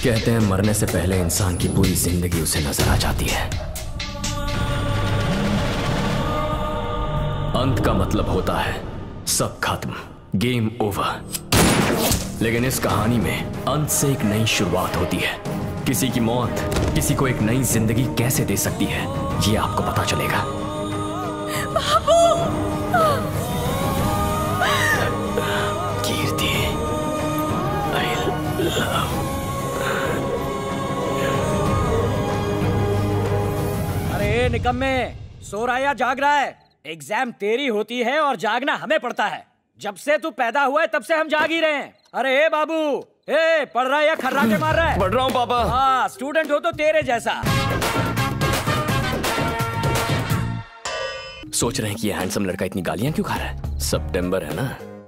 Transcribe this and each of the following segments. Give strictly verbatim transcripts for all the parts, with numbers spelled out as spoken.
कहते हैं मरने से पहले इंसान की पूरी जिंदगी उसे नजर आ जाती है। अंत का मतलब होता है सब खत्म, गेम ओवर। लेकिन इस कहानी में अंत से एक नई शुरुआत होती है। किसी की मौत किसी को एक नई जिंदगी कैसे दे सकती है, ये आपको पता चलेगा। बाबू! कीर्ति, I love। अरे निकम्मे, सो रहा है या जाग रहा है? एग्जाम तेरी होती है और जागना हमें पड़ता है। जब से तू पैदा हुआ है तब से हम जाग ही रहे हैं। अरे ए बाबू, ए पढ़ रहा है या खर्राटे मार रहा है? पढ़ रहा हूँ पापा। हाँ, स्टूडेंट हो तो तेरे जैसा। सोच रहे हैं कि ये हैंडसम लड़का इतनी गालियां क्यों खा रहा है? सितंबर है ना,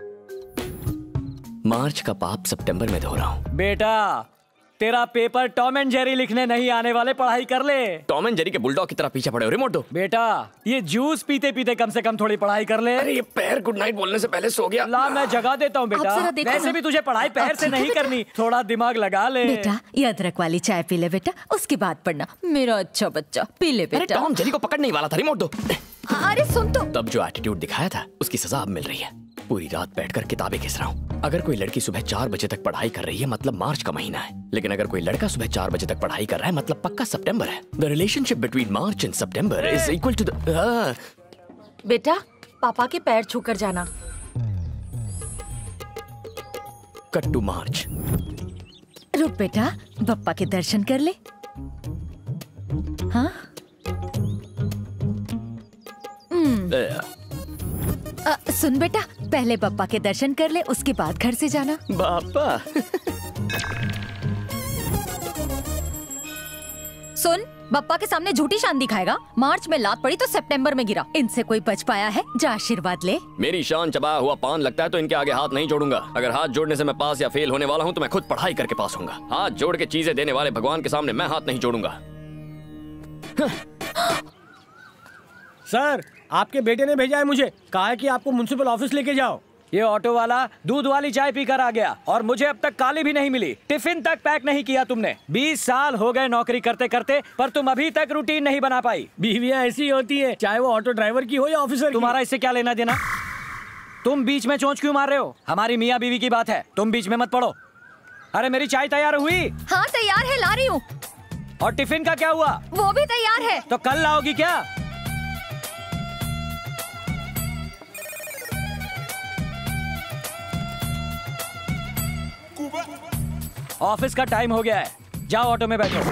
मार्च का पाप सितंबर में धो रहा हूँ। बेटा, तेरा पेपर टॉम एंड जेरी लिखने नहीं आने वाले, पढ़ाई कर ले। टॉम एंड जेरी के बुलडॉग की तरह पीछे पड़े हो, रिमोट दो। बेटा, ये जूस पीते पीते कम से कम थोड़ी पढ़ाई कर ले। अरे ये पैर गुड नाइट बोलने से पहले सो गया। ला, मैं जगा देता हूँ बेटा। वैसे भी तुझे पढ़ाई पैर से नहीं करनी, थोड़ा दिमाग लगा ले। बेटा, ये अदरक वाली चाय पी ले बेटा, उसके बाद पढ़ना। मेरा अच्छा बच्चा, पी ले बेटा। अरे टॉम जेरी को पकड़ने ही वाला था, रिमोट दो। अरे सुन तो। तब जो एटीट्यूड दिखाया था उसकी सजा अब मिल रही है। पूरी रात बैठकर किताबें घिस रहा हूँ। अगर कोई लड़की सुबह चार बजे तक पढ़ाई कर रही है मतलब मार्च का महीना है, लेकिन अगर कोई लड़का सुबह चार बजे तक पढ़ाई कर रहा है मतलब पक्का सितंबर है। The relationship between March and September is equal to the. बेटा, पापा के पैर छूकर जाना। Cut to March. रुक बेटा, पप्पा के दर्शन कर ले। हाँ? आ, सुन बेटा, पहले पप्पा के दर्शन कर ले, उसके बाद घर से जाना। पापा। सुन, पप्पा के सामने झूठी शान दिखाएगा। मार्च में लात पड़ी तो सितंबर में गिरा। इनसे कोई बच पाया है? जा आशीर्वाद ले। मेरी शान चबाया हुआ पान लगता है तो इनके आगे हाथ नहीं जोड़ूंगा। अगर हाथ जोड़ने से मैं पास या फेल होने वाला हूँ तो मैं खुद पढ़ाई करके पास होऊंगा। हाथ जोड़ के चीजें देने वाले भगवान के सामने मैं हाथ नहीं जोड़ूंगा। सर, आपके बेटे ने भेजा है मुझे, कहा है कि आपको म्युनिसिपल ऑफिस लेके जाओ। ये ऑटो वाला दूध वाली चाय पीकर आ गया और मुझे अब तक काली भी नहीं मिली। टिफिन तक पैक नहीं किया तुमने। बीस साल हो गए नौकरी करते करते, पर तुम अभी तक रूटीन नहीं बना पाई। बीवियां ऐसी होती है, चाहे वो ऑटो ड्राइवर की हो या ऑफिसर। तुम्हारा इससे क्या लेना देना? तुम बीच में चोंच क्यों मार रहे हो? हमारी मियाँ बीवी की बात है, तुम बीच में मत पड़ो। अरे मेरी चाय तैयार हुई? हाँ तैयार है, ला रही हूँ। और टिफिन का क्या हुआ? वो भी तैयार है। तो कल लाओगी क्या? ऑफिस का टाइम हो गया है, जाओ ऑटो में बैठो।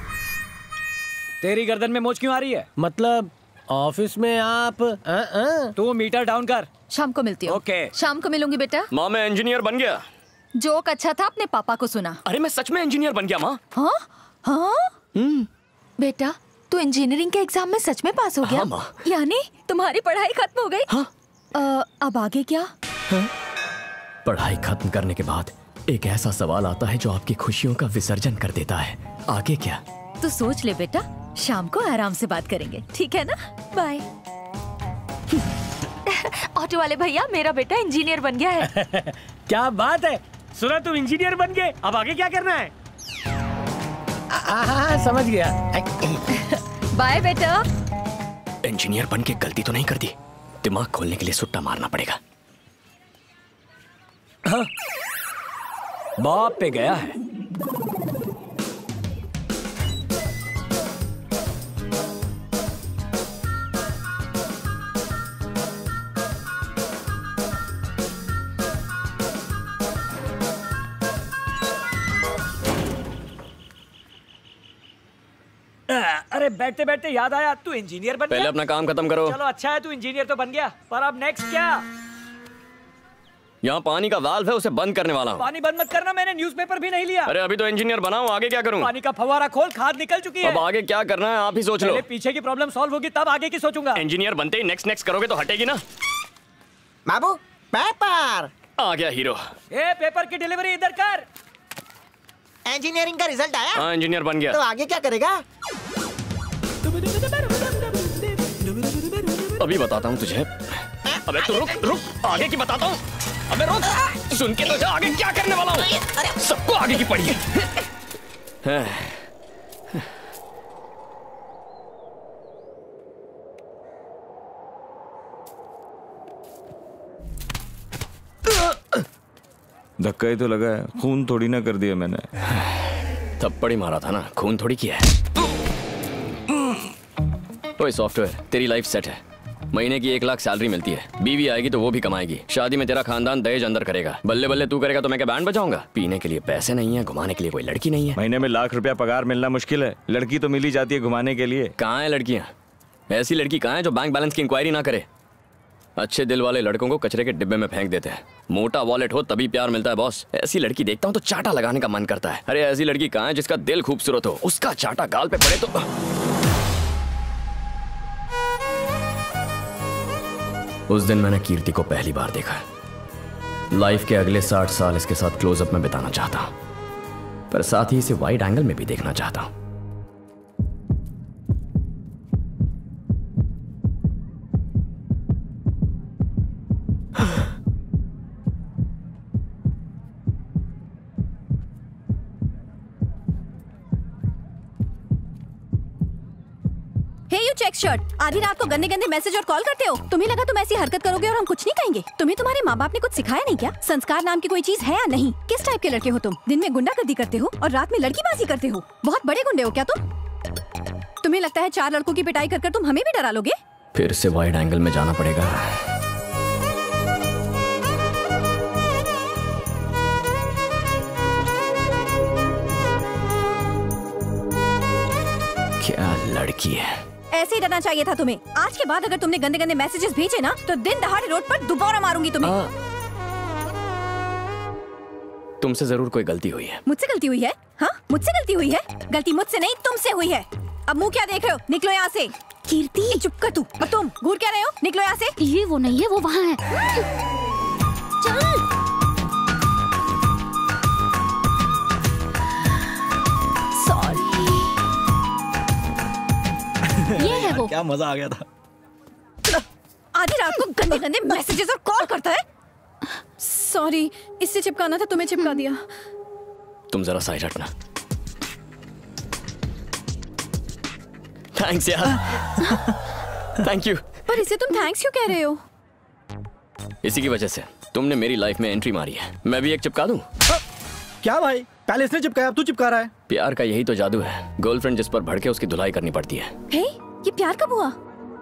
तेरी गर्दन में मोच क्यों आ रही है? मतलब ऑफिस में आप आ, आ? तू मीटर डाउन कर। शाम को मिलती हूँ। ओके। शाम को मिलूंगी बेटा। माँ मैं इंजीनियर बन गया। जोक अच्छा था, अपने पापा को सुना। अरे मैं सच में इंजीनियर बन गया माँ। हाँ हाँ बेटा, तू इंजीनियरिंग के एग्जाम में सच में पास हो गया? हाँ माँ। यानी तुम्हारी पढ़ाई खत्म हो गई? हाँ। आ, अब आगे क्या? हाँ? पढ़ाई खत्म करने के बाद एक ऐसा सवाल आता है जो आपकी खुशियों का विसर्जन कर देता है। आगे क्या? तो सोच ले बेटा, शाम को आराम से बात करेंगे, ठीक है ना? बाय। ऑटो वाले भैया, मेरा बेटा इंजीनियर बन गया है। क्या बात है, सुना तुम इंजीनियर बन गए, अब आगे क्या करना है? हाँ समझ गया। बाय बेटा। इंजीनियर बन के गलती तो नहीं कर दी? दिमाग खोलने के लिए सुट्टा मारना पड़ेगा। हाँ। बाप पे गया है। अरे बैठते बैठते याद आया, तू इंजीनियर बन गया। पहले अपना काम खत्म करो। चलो अच्छा है, तू इंजीनियर तो बन गया, पर अब नेक्स्ट क्या? यहाँ पानी का वाल्व है, उसे बंद करने वाला हूँ। पानी बंद मत करना, मैंने न्यूज़पेपर भी नहीं लिया। अरे अभी तो इंजीनियर बना हूँ, आगे क्या करूँ? पानी का फव्वारा खोल, खाद निकल चुकी है। अब आगे क्या करना है आप ही सोच लो। पीछे की प्रॉब्लम सॉल्व होगी तब आगे की सोचूंगा। इंजीनियर बनते ही नेक्स्ट नेक्स्ट करोगे तो हटेगी ना। बाबू पेपर आ गया हीरो। ए पेपर की डिलीवरी इधर कर। इंजीनियरिंग का रिजल्ट आया? हाँ इंजीनियर बन गया। तो आगे क्या करेगा? अभी बताता हूँ तुझे। अबे तू रुक रुक, आगे की बताता हूँ। अबे रुक, सुन के तो जा, आगे क्या करने वाला हूँ। सबको आगे की पड़ी है। धक्का ही तो लगा है, खून थोड़ी ना कर दिया मैंने। थप्पड़ ही मारा था ना, खून थोड़ी किया है। ओए सॉफ्टवेयर, तेरी लाइफ सेट है। महीने की एक लाख सैलरी मिलती है, बीवी आएगी तो वो भी कमाएगी, शादी में तेरा खानदान दहेज अंदर करेगा, बल्ले बल्ले तू करेगा तो मैं क्या बैंड बजाऊंगा? पीने के लिए पैसे नहीं है, घुमाने के लिए कोई लड़की नहीं है। महीने में लाख रुपया पगार मिलना मुश्किल है, लड़की तो मिल ही जाती है घुमाने के लिए। कहाँ है लड़कियाँ? ऐसी लड़की कहाँ है जो बैंक बैलेंस की इंक्वायरी ना करे? अच्छे दिल वाले लड़कों को कचरे के डिब्बे में फेंक देते हैं। मोटा वॉलेट हो तभी प्यार मिलता है बॉस। ऐसी लड़की देखता हूँ तो चाटा लगाने का मन करता है। अरे ऐसी लड़की कहाँ है जिसका दिल खूबसूरत हो, उसका चाटा गाल पे पड़े तो। उस दिन मैंने कीर्ति को पहली बार देखा। लाइफ के अगले साठ साल इसके साथ क्लोजअप में बिताना चाहता हूं, पर साथ ही इसे वाइड एंगल में भी देखना चाहता हूं। चेक शर्ट, आधी रात को गंदे गंदे मैसेज और कॉल करते हो। तुम्हें लगा तुम ऐसी हरकत करोगे और हम कुछ नहीं कहेंगे? तुम्हें तुम्हारे माँ बाप ने कुछ सिखाया नहीं क्या? संस्कार नाम की कोई चीज है या नहीं? किस टाइप के लड़के हो तुम? दिन में गुंडागर्दी करते हो और रात में लड़कीबाजी करते हो। बहुत बड़े गुंडे हो क्या तुम? तुम्हें लगता है चार लड़कों की पिटाई कर कर तुम हमें भी डरा लोगे? फिर से वाइड एंगल में जाना पड़ेगा। क्या लड़की है? ऐसे ही डरना चाहिए था तुम्हें। आज के बाद अगर तुमने गंदे गंदे मैसेजेस भेजे ना तो दिन दहाड़े रोड पर दोबारा मारूंगी तुम्हें। आ, तुमसे जरूर कोई गलती हुई है। मुझसे गलती हुई है? हाँ, मुझसे गलती हुई है। गलती मुझसे नहीं तुमसे हुई है। अब मुंह क्या देख रहे हो? निकलो यहाँ से। कीर्ति चुप कर तू। अब तुम घूर क्या रहे हो? निकलो यहाँ से। ये वो नहीं है, वो वहाँ है। चल। सॉरी। ये है वो। क्या मजा आ गया था। आधी रात को गंदे गंदे मैसेजेस और कॉल करता है। सॉरी, इससे चिपकाना था, तुम्हें चिपका दिया। तुम जरा साइड हटना। थैंक्स यार। Thank you. पर इसे तुम थैंक्स क्यों कह रहे हो? इसी की वजह से तुमने मेरी लाइफ में एंट्री मारी है। मैं भी एक चिपका दूं? क्या भाई, पहले इसने चिपकाया, अब तू चिपका रहा है। प्यार का यही तो जादू है। गर्लफ्रेंड जिस पर भड़के उसकी धुलाई करनी पड़ती है। हे, ये प्यार कब हुआ?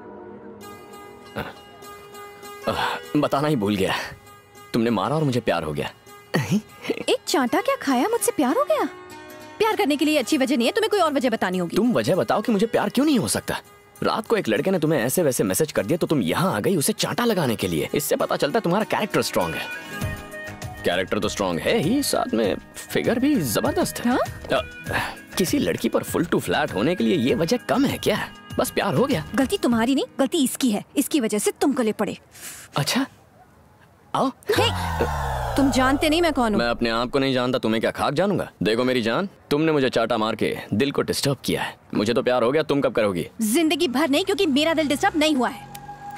आ, बताना ही भूल गया। तुमने मारा और मुझे प्यार हो गया। एक चांटा क्या खाया, मुझसे प्यार हो गया? प्यार करने के लिए अच्छी वजह नहीं है, तुम्हें कोई और वजह बतानी होगी। तुम वजह बताओ कि मुझे प्यार क्यों नहीं हो सकता। रात को एक लड़के ने तुम्हें ऐसे वैसे मैसेज कर दिया तो तुम यहाँ आ गई उसे चांटा लगाने के लिए। इससे पता चलता है तुम्हारा कैरेक्टर स्ट्रांग है। कैरेक्टर तो स्ट्रांग है ही, साथ में फिगर भी जबरदस्त है। हाँ? आ, किसी लड़की पर फुल टू फ्लैट होने के लिए ये वजह कम है क्या? बस प्यार हो गया। गलती तुम्हारी नहीं, गलती इसकी है। इसकी वजह से तुम गले पड़े। अच्छा आओ। हे, तुम जानते नहीं मैं कौन हूँ। मैं अपने आप को नहीं जानता, तुम्हें क्या खाक जानूंगा? देखो मेरी जान, तुमने मुझे चाटा मार के दिल को डिस्टर्ब किया है। मुझे तो प्यार हो गया, तुम कब करोगी? जिंदगी भर नहीं, क्योंकि मेरा दिल डिस्टर्ब नहीं हुआ है।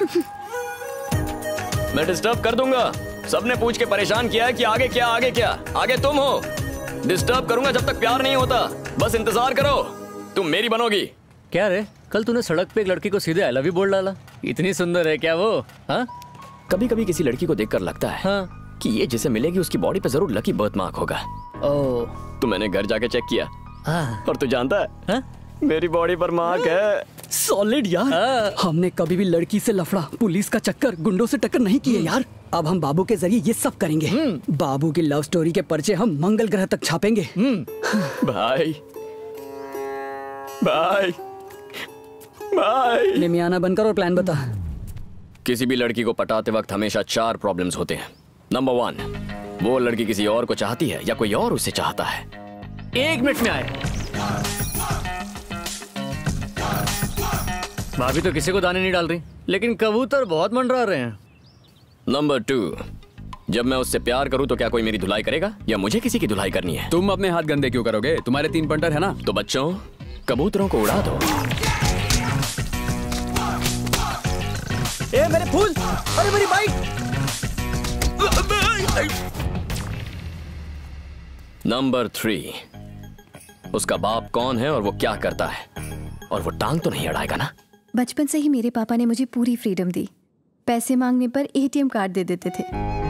मैं डिस्टर्ब कर दूंगा। सबने पूछ के परेशान किया है कि आगे क्या आगे क्या। आगे तुम हो। डिस्टर्ब करूंगा जब तक प्यार नहीं होता। बस इंतजार करो, तुम मेरी बनोगी। क्या रे, कल तूने सड़क पे एक लड़की को सीधे आई लव यू बोल डाला। इतनी सुंदर है क्या वो? हाँ? कभी कभी किसी लड़की को देखकर लगता है हाँ? कि ये जिसे मिलेगी उसकी बॉडी पे जरूर लकी बर्थ मार्क होगा। ओह, तो मैंने घर जाके चेक किया। हाँ? और तू जानता है हाँ? मेरी बॉडी पर मार्क है। सॉलिड यार। हाँ। हमने कभी भी लड़की से लफड़ा, पुलिस का चक्कर, गुंडों से टक्कर नहीं किए यार। अब हम बाबू के जरिए ये सब करेंगे। बाबू की लव स्टोरी के पर्चे हम मंगल ग्रह तक छापेंगे। भाई भाई भाई निमियाना बनकर और प्लान बता। किसी भी लड़की को पटाते वक्त हमेशा चार प्रॉब्लम्स होते हैं। नंबर वन, वो लड़की किसी और को चाहती है या कोई और उसे चाहता है। एक मिनट में आए। भाभी तो किसी को दाने नहीं डाल रही, लेकिन कबूतर बहुत मंडरा रहे हैं। नंबर टू, जब मैं उससे प्यार करूं तो क्या कोई मेरी धुलाई करेगा या मुझे किसी की धुलाई करनी है? तुम अपने हाथ गंदे क्यों करोगे? तुम्हारे तीन पंटर है ना। तो बच्चों, कबूतरों को उड़ा दो। ए मेरे फूल, अरे मेरी बाइक। नंबर थ्री, उसका बाप कौन है और वो क्या करता है, और वो टांग तो नहीं अड़ाएगा ना। बचपन से ही मेरे पापा ने मुझे पूरी फ्रीडम दी। पैसे मांगने पर एटीएम कार्ड दे देते थे।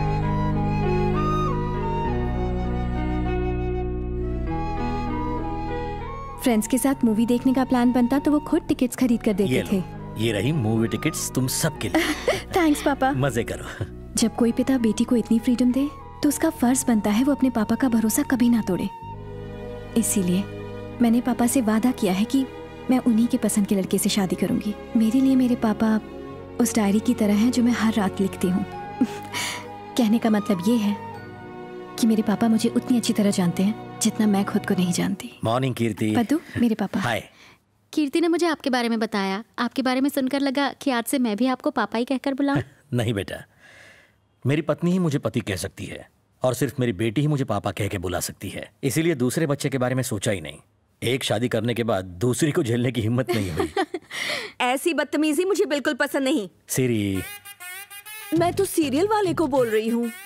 फ्रेंड्स के साथ मूवी देखने का प्लान बनता तो वो खुद टिकट्स खरीद कर देते ये थे। ये रही मूवी टिकट्स तुम सबके लिए। थैंक्स पापा। मजे करो। जब कोई पिता बेटी को इतनी फ्रीडम दे तो उसका फर्ज बनता है वो अपने पापा का भरोसा कभी ना तोड़े। इसीलिए मैंने पापा से वादा किया है कि मैं उन्हीं के पसंद के लड़के से शादी करूंगी। मेरे लिए मेरे पापा उस डायरी की तरह हैं जो मैं हर रात लिखती हूँ। कहने का मतलब ये है कि मेरे पापा मुझे उतनी अच्छी तरह जानते हैं जितना मैं खुद को नहीं जानती। मॉर्निंग कीर्ति। पद्दू, मेरे पापा। हाय। कीर्ति ने मुझे आपके बारे में बताया। आपके बारे में सुनकर लगा कि आज से मैं भी आपको पापा ही कहकर बुलाऊं। नहीं बेटा, मेरी पत्नी ही मुझे पति कह सकती है और सिर्फ मेरी बेटी ही मुझे पापा कह के बुला सकती है। इसीलिए दूसरे बच्चे के बारे में सोचा ही नहीं। एक शादी करने के बाद दूसरी को झेलने की हिम्मत नहीं हुई। ऐसी बदतमीजी मुझे बिल्कुल पसंद नहीं। सीरी, मैं तो सीरियल वाले को बोल रही हूँ।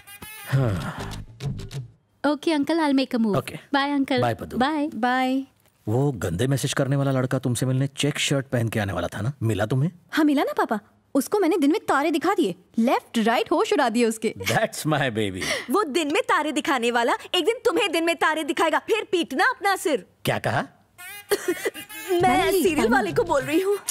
Okay uncle, I make a move. Okay bye uncle. Bye Paddu. Bye bye. वो गंदे मैसेज करने वाला लड़का तुमसे मिलने चेक शर्ट पहन के आने वाला था ना, मिला तुम्हें? हाँ मिला ना पापा। उसको मैंने दिन में तारे दिखा दिए, लेफ्ट राइट होश उड़ा दिए उसके। That's my baby। वो दिन में तारे दिखाने वाला एक दिन तुम्हें दिन में तारे दिखाएगा, फिर पीटना अपना सिर। क्या कहा? मैं सीरियल वाले को बोल रही हूँ।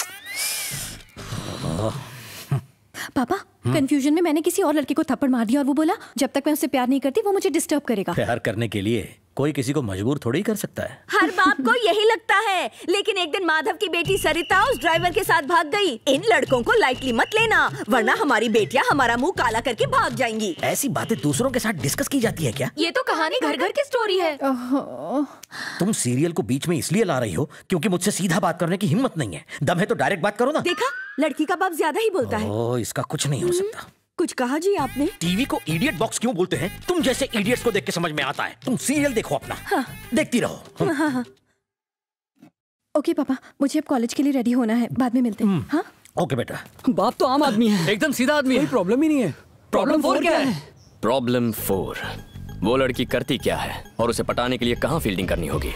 पापा, कंफ्यूजन में मैंने किसी और लड़के को थप्पड़ मार दिया और वो बोला जब तक मैं उससे प्यार नहीं करती वो मुझे डिस्टर्ब करेगा। प्यार करने के लिए कोई किसी को मजबूर थोड़ी कर सकता है। हर बाप को यही लगता है, लेकिन एक दिन माधव की बेटी सरिता उस ड्राइवर के साथ भाग गई। इन लड़कों को लाइटली मत लेना, वरना हमारी बेटियां हमारा मुंह काला करके भाग जाएंगी। ऐसी बातें दूसरों के साथ डिस्कस की जाती है क्या? ये तो कहानी घर घर की स्टोरी है। तुम सीरियल को बीच में इसलिए ला रही हो क्योंकि मुझसे सीधा बात करने की हिम्मत नहीं है। दम है तो डायरेक्ट बात करो ना। देखा, लड़की का बाप ज्यादा ही बोलता है। ओ, इसका कुछ नहीं हो सकता। कुछ कहा जी आपने? टीवी को इडियट बॉक्स क्यों बोलते हैं? तुम जैसे इडियट्स को देख के समझ में आता है। तुम सीरियल देखो अपना। हाँ। देखती रहो। हाँ, हाँ, हाँ। ओके पापा, मुझे अब कॉलेज के लिए रेडी होना है, बाद में मिलते हैं। हाँ? ओके बेटा। बाप तो आम आदमी है, एकदम सीधा आदमी है, कोई प्रॉब्लम ही नहीं है। प्रॉब्लम फोर क्या है? प्रॉब्लम फोर, वो लड़की करती क्या है और उसे पटाने के लिए कहाँ फील्डिंग करनी होगी।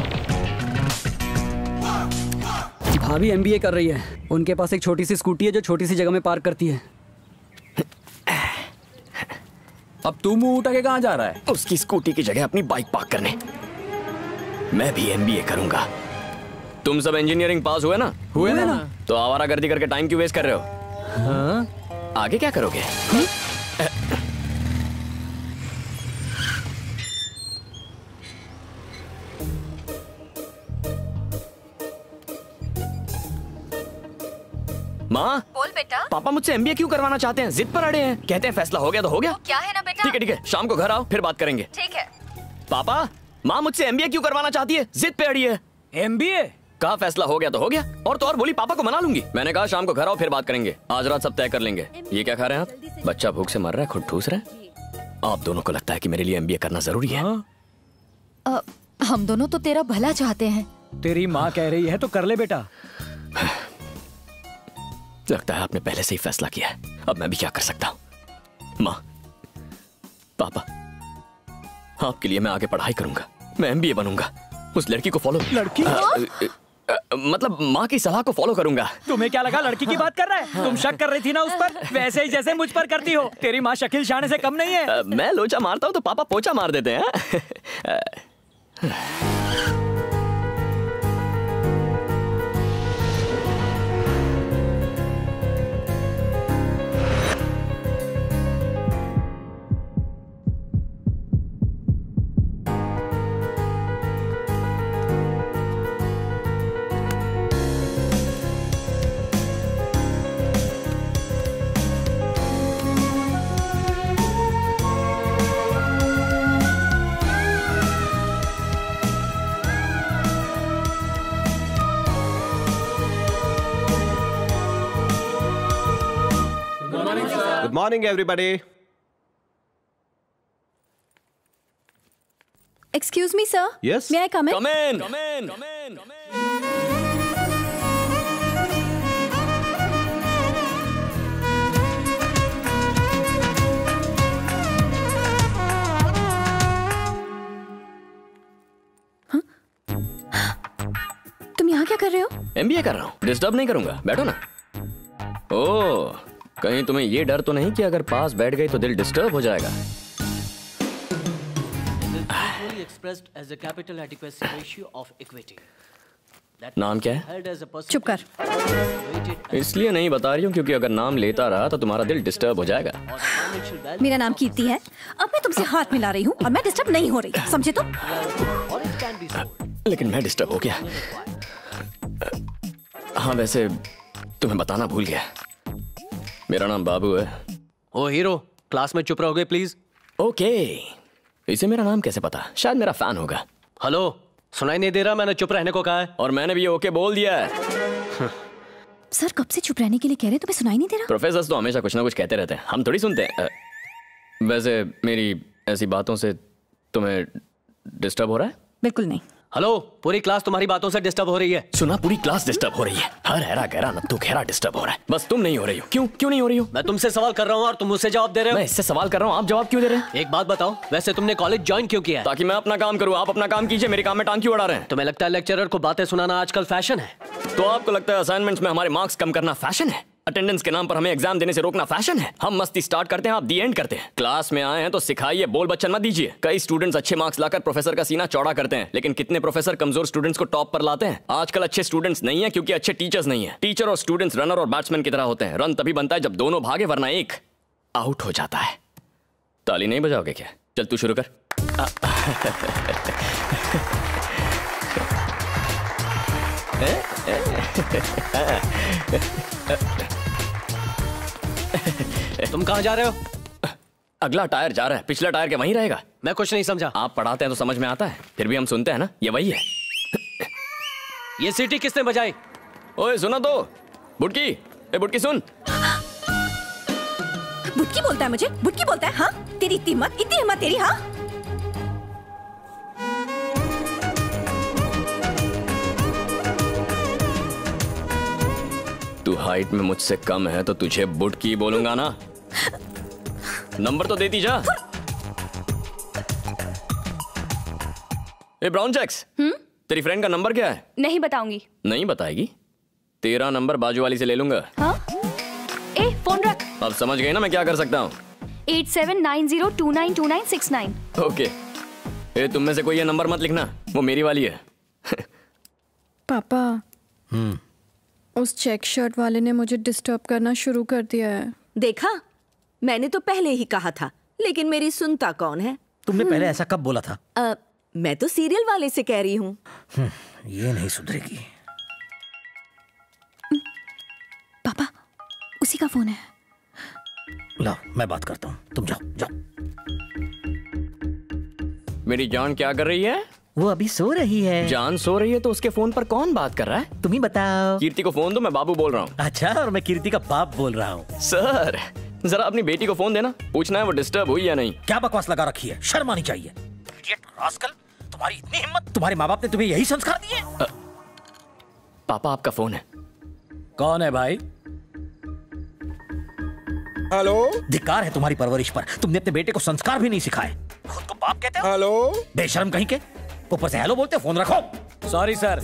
भाभी एमबीए कर रही है, उनके पास एक छोटी सी स्कूटी है जो छोटी सी जगह में पार्क करती है। अब तू मुंह उठा के कहाँ जा रहा है? उसकी स्कूटी की जगह अपनी बाइक पार्क करने। मैं भी एमबीए करूंगा। तुम सब इंजीनियरिंग पास हुए ना? हुए ना? तो आवारागर्दी करके टाइम क्यों वेस्ट कर रहे हो? हाँ? आगे क्या करोगे? हाँ? माँ, बोल बेटा। पापा मुझसे एमबीए क्यों करवाना चाहते हैं? जिद पर अड़े हैं। कहते हैं फैसला हो गया तो हो गया। तो क्या है ना बेटा। ठीक है ठीक है, शाम को घर आओ फिर बात करेंगे। ठीक है। पापा, माँ मुझसे एमबीए क्यों करवाना चाहती है? जिद पे अड़ी है। एमबीए? कहा फैसला हो गया तो हो गया। और तो और बोली पापा को मना लूंगी। मैंने कहा शाम को घर आओ फिर बात करेंगे। आज रात सब तय कर लेंगे। ये क्या खा रहे हैं आप? बच्चा भूख से मर रहा है, खुद ठूस रहे हैं। आप दोनों को लगता है कि मेरे लिए एमबीए करना जरूरी है? आ, हम दोनों तो तेरा भला चाहते हैं। तेरी माँ कह रही है तो कर ले बेटा। लगता है आपने पहले से ही फैसला किया है। अब मैं भी क्या कर सकता हूँ? माँ, पापा, आपके लिए मैं आगे पढ़ाई करूंगा। मैं एमबीए बनूंगा। उस लड़की को फॉलो लड़की? आ, आ, आ, मतलब माँ की सलाह को फॉलो करूंगा। तुम्हें क्या लगा लड़की की बात कर रहा है? तुम शक कर रही थी ना उस पर, वैसे ही जैसे मुझ पर करती हो। तेरी माँ शकील शाने से कम नहीं है। आ, मैं लोचा मारता हूँ तो पापा पोचा मार देते हैं। Good morning, everybody. Excuse me, sir. Yes. May I come in? Come in. Come in. Come in. Come in. कर रहे हो? एमबीए कर रहा हूँ। डिस्टर्ब नहीं करूंगा, बैठो ना। ओह, कहीं तुम्हें ये डर तो नहीं कि अगर पास बैठ गई तो दिल डिस्टर्ब हो जाएगा? नाम क्या है? चुप कर। इसलिए नहीं बता रही हूँ क्योंकि अगर नाम लेता रहा तो तुम्हारा दिल डिस्टर्ब हो जाएगा। मेरा नाम कीर्ति है। अब मैं तुमसे हाथ मिला रही हूँ और मैं डिस्टर्ब नहीं हो रही, समझे तुम? लेकिन मैं डिस्टर्ब हो गया। हाँ, वैसे तुम्हें बताना भूल गया, मेरा नाम बाबू है। ओ हीरो, क्लास में चुप रहोगे प्लीज? ओके। इसे मेरा नाम कैसे पता? शायद मेरा फैन होगा। हेलो, सुनाई नहीं दे रहा? मैंने चुप रहने को कहा है। और मैंने भी ओके बोल दिया है। सर कब से चुप रहने के लिए कह रहे हैं, तुम्हें सुनाई नहीं दे रहा? प्रोफेसर तो हमेशा कुछ ना कुछ कहते रहते हैं, हम थोड़ी सुनते हैं। वैसे मेरी ऐसी बातों से तुम्हें डिस्टर्ब हो रहा है? बिल्कुल नहीं। हेलो, पूरी क्लास तुम्हारी बातों से डिस्टर्ब हो रही है। सुना, पूरी क्लास डिस्टर्ब हो रही है। हर हैरा गहरा नत्थु खेरा डिस्टर्ब हो रहा है, बस तुम नहीं हो रही हो। क्यों क्यों नहीं हो रही हो? मैं तुमसे सवाल कर रहा हूँ और तुम मुझसे जवाब दे रहे हो। मैं इससे सवाल कर रहा हूँ, आप जवाब क्यों दे रहे हैं? एक बात बताओ, वैसे तुमने कॉलेज ज्वाइन क्यों किया है? ताकि मैं अपना काम करूँ। आप अपना काम कीजिए, मेरे काम में टांग क्यों अड़ा रहे हैं? तुम्हें लगता है लेक्चरर को बातें सुनाना आजकल फैशन है? तो आपको लगता है असाइनमेंट्स में हमारे मार्क्स कम करना फैशन है? अटेंडेंस के नाम पर हमें एग्जाम देने से रोकना फैशन है? हम मस्ती स्टार्ट करते हैं, आप दी एंड करते हैं। क्लास में आए हैं तो सिखाइए, बोल बच्चन मत दीजिए। कई स्टूडेंट्स अच्छे मार्क्स लाकर प्रोफेसर का सीना चौड़ा करते हैं, लेकिन कितने प्रोफेसर कमजोर स्टूडेंट्स को टॉप पर लाते हैं? आजकल अच्छे स्टूडेंट्स नहीं है क्योंकि अच्छे टीचर्स नहीं है। टीचर और स्टूडेंट्स रनर और बैट्समैन की तरह होते हैं। रन तभी बनता है जब दोनों भागे, वरना एक आउट हो जाता है। ताली नहीं बजाओगे क्या? चल तू शुरू कर। तुम कहाँ जा रहे हो? अगला टायर जा रहा है, पिछला टायर क्या वहीं रहेगा? मैं कुछ नहीं समझा। आप पढ़ाते हैं तो समझ में आता है, फिर भी हम सुनते हैं ना, ये वही है। ये सीटी किसने बजाई? ओए सुना तो, बुटकी, ए बुटकी सुन। बुटकी बोलता है मुझे? बुटकी बोलता है? हाँ, तेरी इतनी हिम्मत, इतनी हिम्मत तेरी? हाँ, तू हाइट में मुझसे कम है तो तुझे बुटकी बोलूंगा ना। नंबर तो देती जा। ए ब्राउन चेक्स, तेरी फ्रेंड का नंबर क्या है? नहीं बताऊंगी। नहीं बताएगी? तेरा नंबर बाजू वाली से ले लूंगा। हाँ? ए फोन रख। अब समझ गई ना मैं क्या कर सकता हूँ? Eight seven nine zero two nine two nine six nine. Okay. ए तुम में से कोई ये नंबर मत लिखना, वो मेरी वाली है। पापा, हम्म उस चेक शर्ट वाले ने मुझे डिस्टर्ब करना शुरू कर दिया है। देखा, मैंने तो पहले ही कहा था, लेकिन मेरी सुनता कौन है? तुमने पहले ऐसा कब बोला था? आ, मैं तो सीरियल वाले से कह रही हूँ। ये नहीं सुधरेगी। पापा, उसी का फोन है। लाओ, मैं बात करता हूँ, तुम जाओ जाओ। मेरी जान क्या कर रही है? वो अभी सो रही है। जान सो रही है तो उसके फोन पर कौन बात कर रहा है? तुम ही बताओ। कीर्ति को फोन दो, मैं बाबू बोल रहा हूँ। अच्छा, और मैं कीर्ति का बाप बोल रहा हूँ। सर, जरा अपनी बेटी को फोन देना, पूछना है वो डिस्टर्ब हुई या नहीं। क्या बकवास लगा रखी है, शर्म आनी चाहिए। इडियट रास्कल, तुम्हारी इतनी हिम्मत, तुम्हारे माँ बाप ने तुम्हें यही संस्कार दिए? आ, पापा आपका फोन है। कौन है भाई? हेलो। धिक्कार है तुम्हारी परवरिश पर, तुमने अपने बेटे को संस्कार भी नहीं सिखाए। खुद को बाप कहते हो? हेलो। बेशर्म कहीं के, ऊपर से हेलो बोलते, फोन रखो। Sorry sir.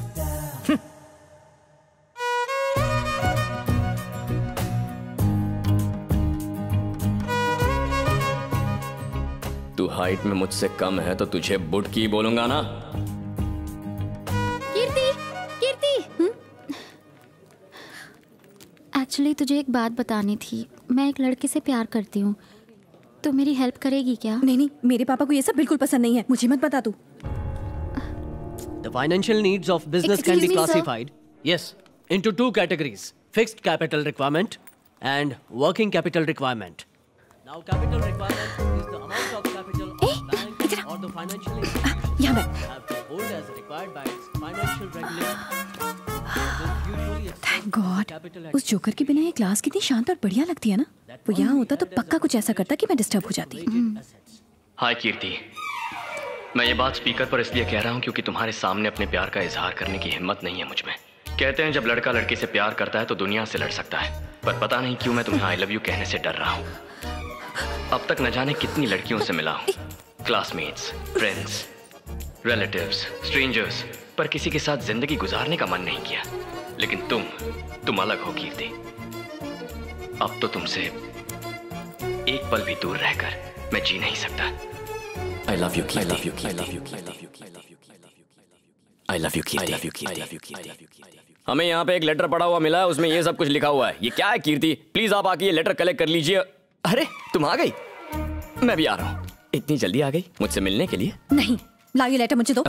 तू हाइट में मुझसे कम है तो तुझे बुटकी बोलूंगा ना। कीर्ति, कीर्ति। एक्चुअली तुझे एक बात बतानी थी। मैं एक लड़के से प्यार करती हूँ, तो मेरी हेल्प करेगी क्या? नहीं नहीं, मेरे पापा को ये सब बिल्कुल पसंद नहीं है, मुझे मत बता तू। The financial needs of business Excuse can be me, classified, yes, into two categories: fixed capital requirement and working capital requirement. Now, capital requirement is the amount of capital of bank or the financial institution यहाँ बैठ। have to hold as required by its financial regulator. Thank god, उस joker के बिना ये class कितनी शांत और बढ़िया लगती है ना। वो यहाँ होता तो पक्का कुछ ऐसा करता कि मैं डिस्टर्ब हो जाती। हाय कीर्ति, मैं ये बात स्पीकर पर इसलिए कह रहा हूँ क्योंकि तुम्हारे सामने अपने प्यार का इजहार करने की हिम्मत नहीं है मुझ में। कहते हैं जब लड़का लड़की से प्यार करता है तो दुनिया से लड़ सकता है, पर पता नहीं क्यों मैं तुम्हें आई लव यू कहने से डर रहा हूँ। अब तक न जाने कितनी लड़कियों से मिला हूँ, क्लासमेट्स, फ्रेंड्स, रिलेटिव्स, स्ट्रेंजर्स, पर किसी के साथ जिंदगी गुजारने का मन नहीं किया, लेकिन तुम तुम अलग हो कीर्ति। अब तो तुमसे एक पल भी दूर रहकर मैं जी नहीं सकता। I love you Kirti, I love you Kirti, I love you Kirti. हमें यहाँ पे एक लेटर पड़ा हुआ मिला है, उसमें ये सब कुछ लिखा हुआ है। ये क्या है कीर्ति? प्लीज आप आके ये लेटर कलेक्ट कर लीजिए। अरे तुम आ गई, मैं भी आ रहा हूँ। इतनी जल्दी आ गई मुझसे मिलने के लिए? नहीं, लाओ ये लेटर मुझे दो।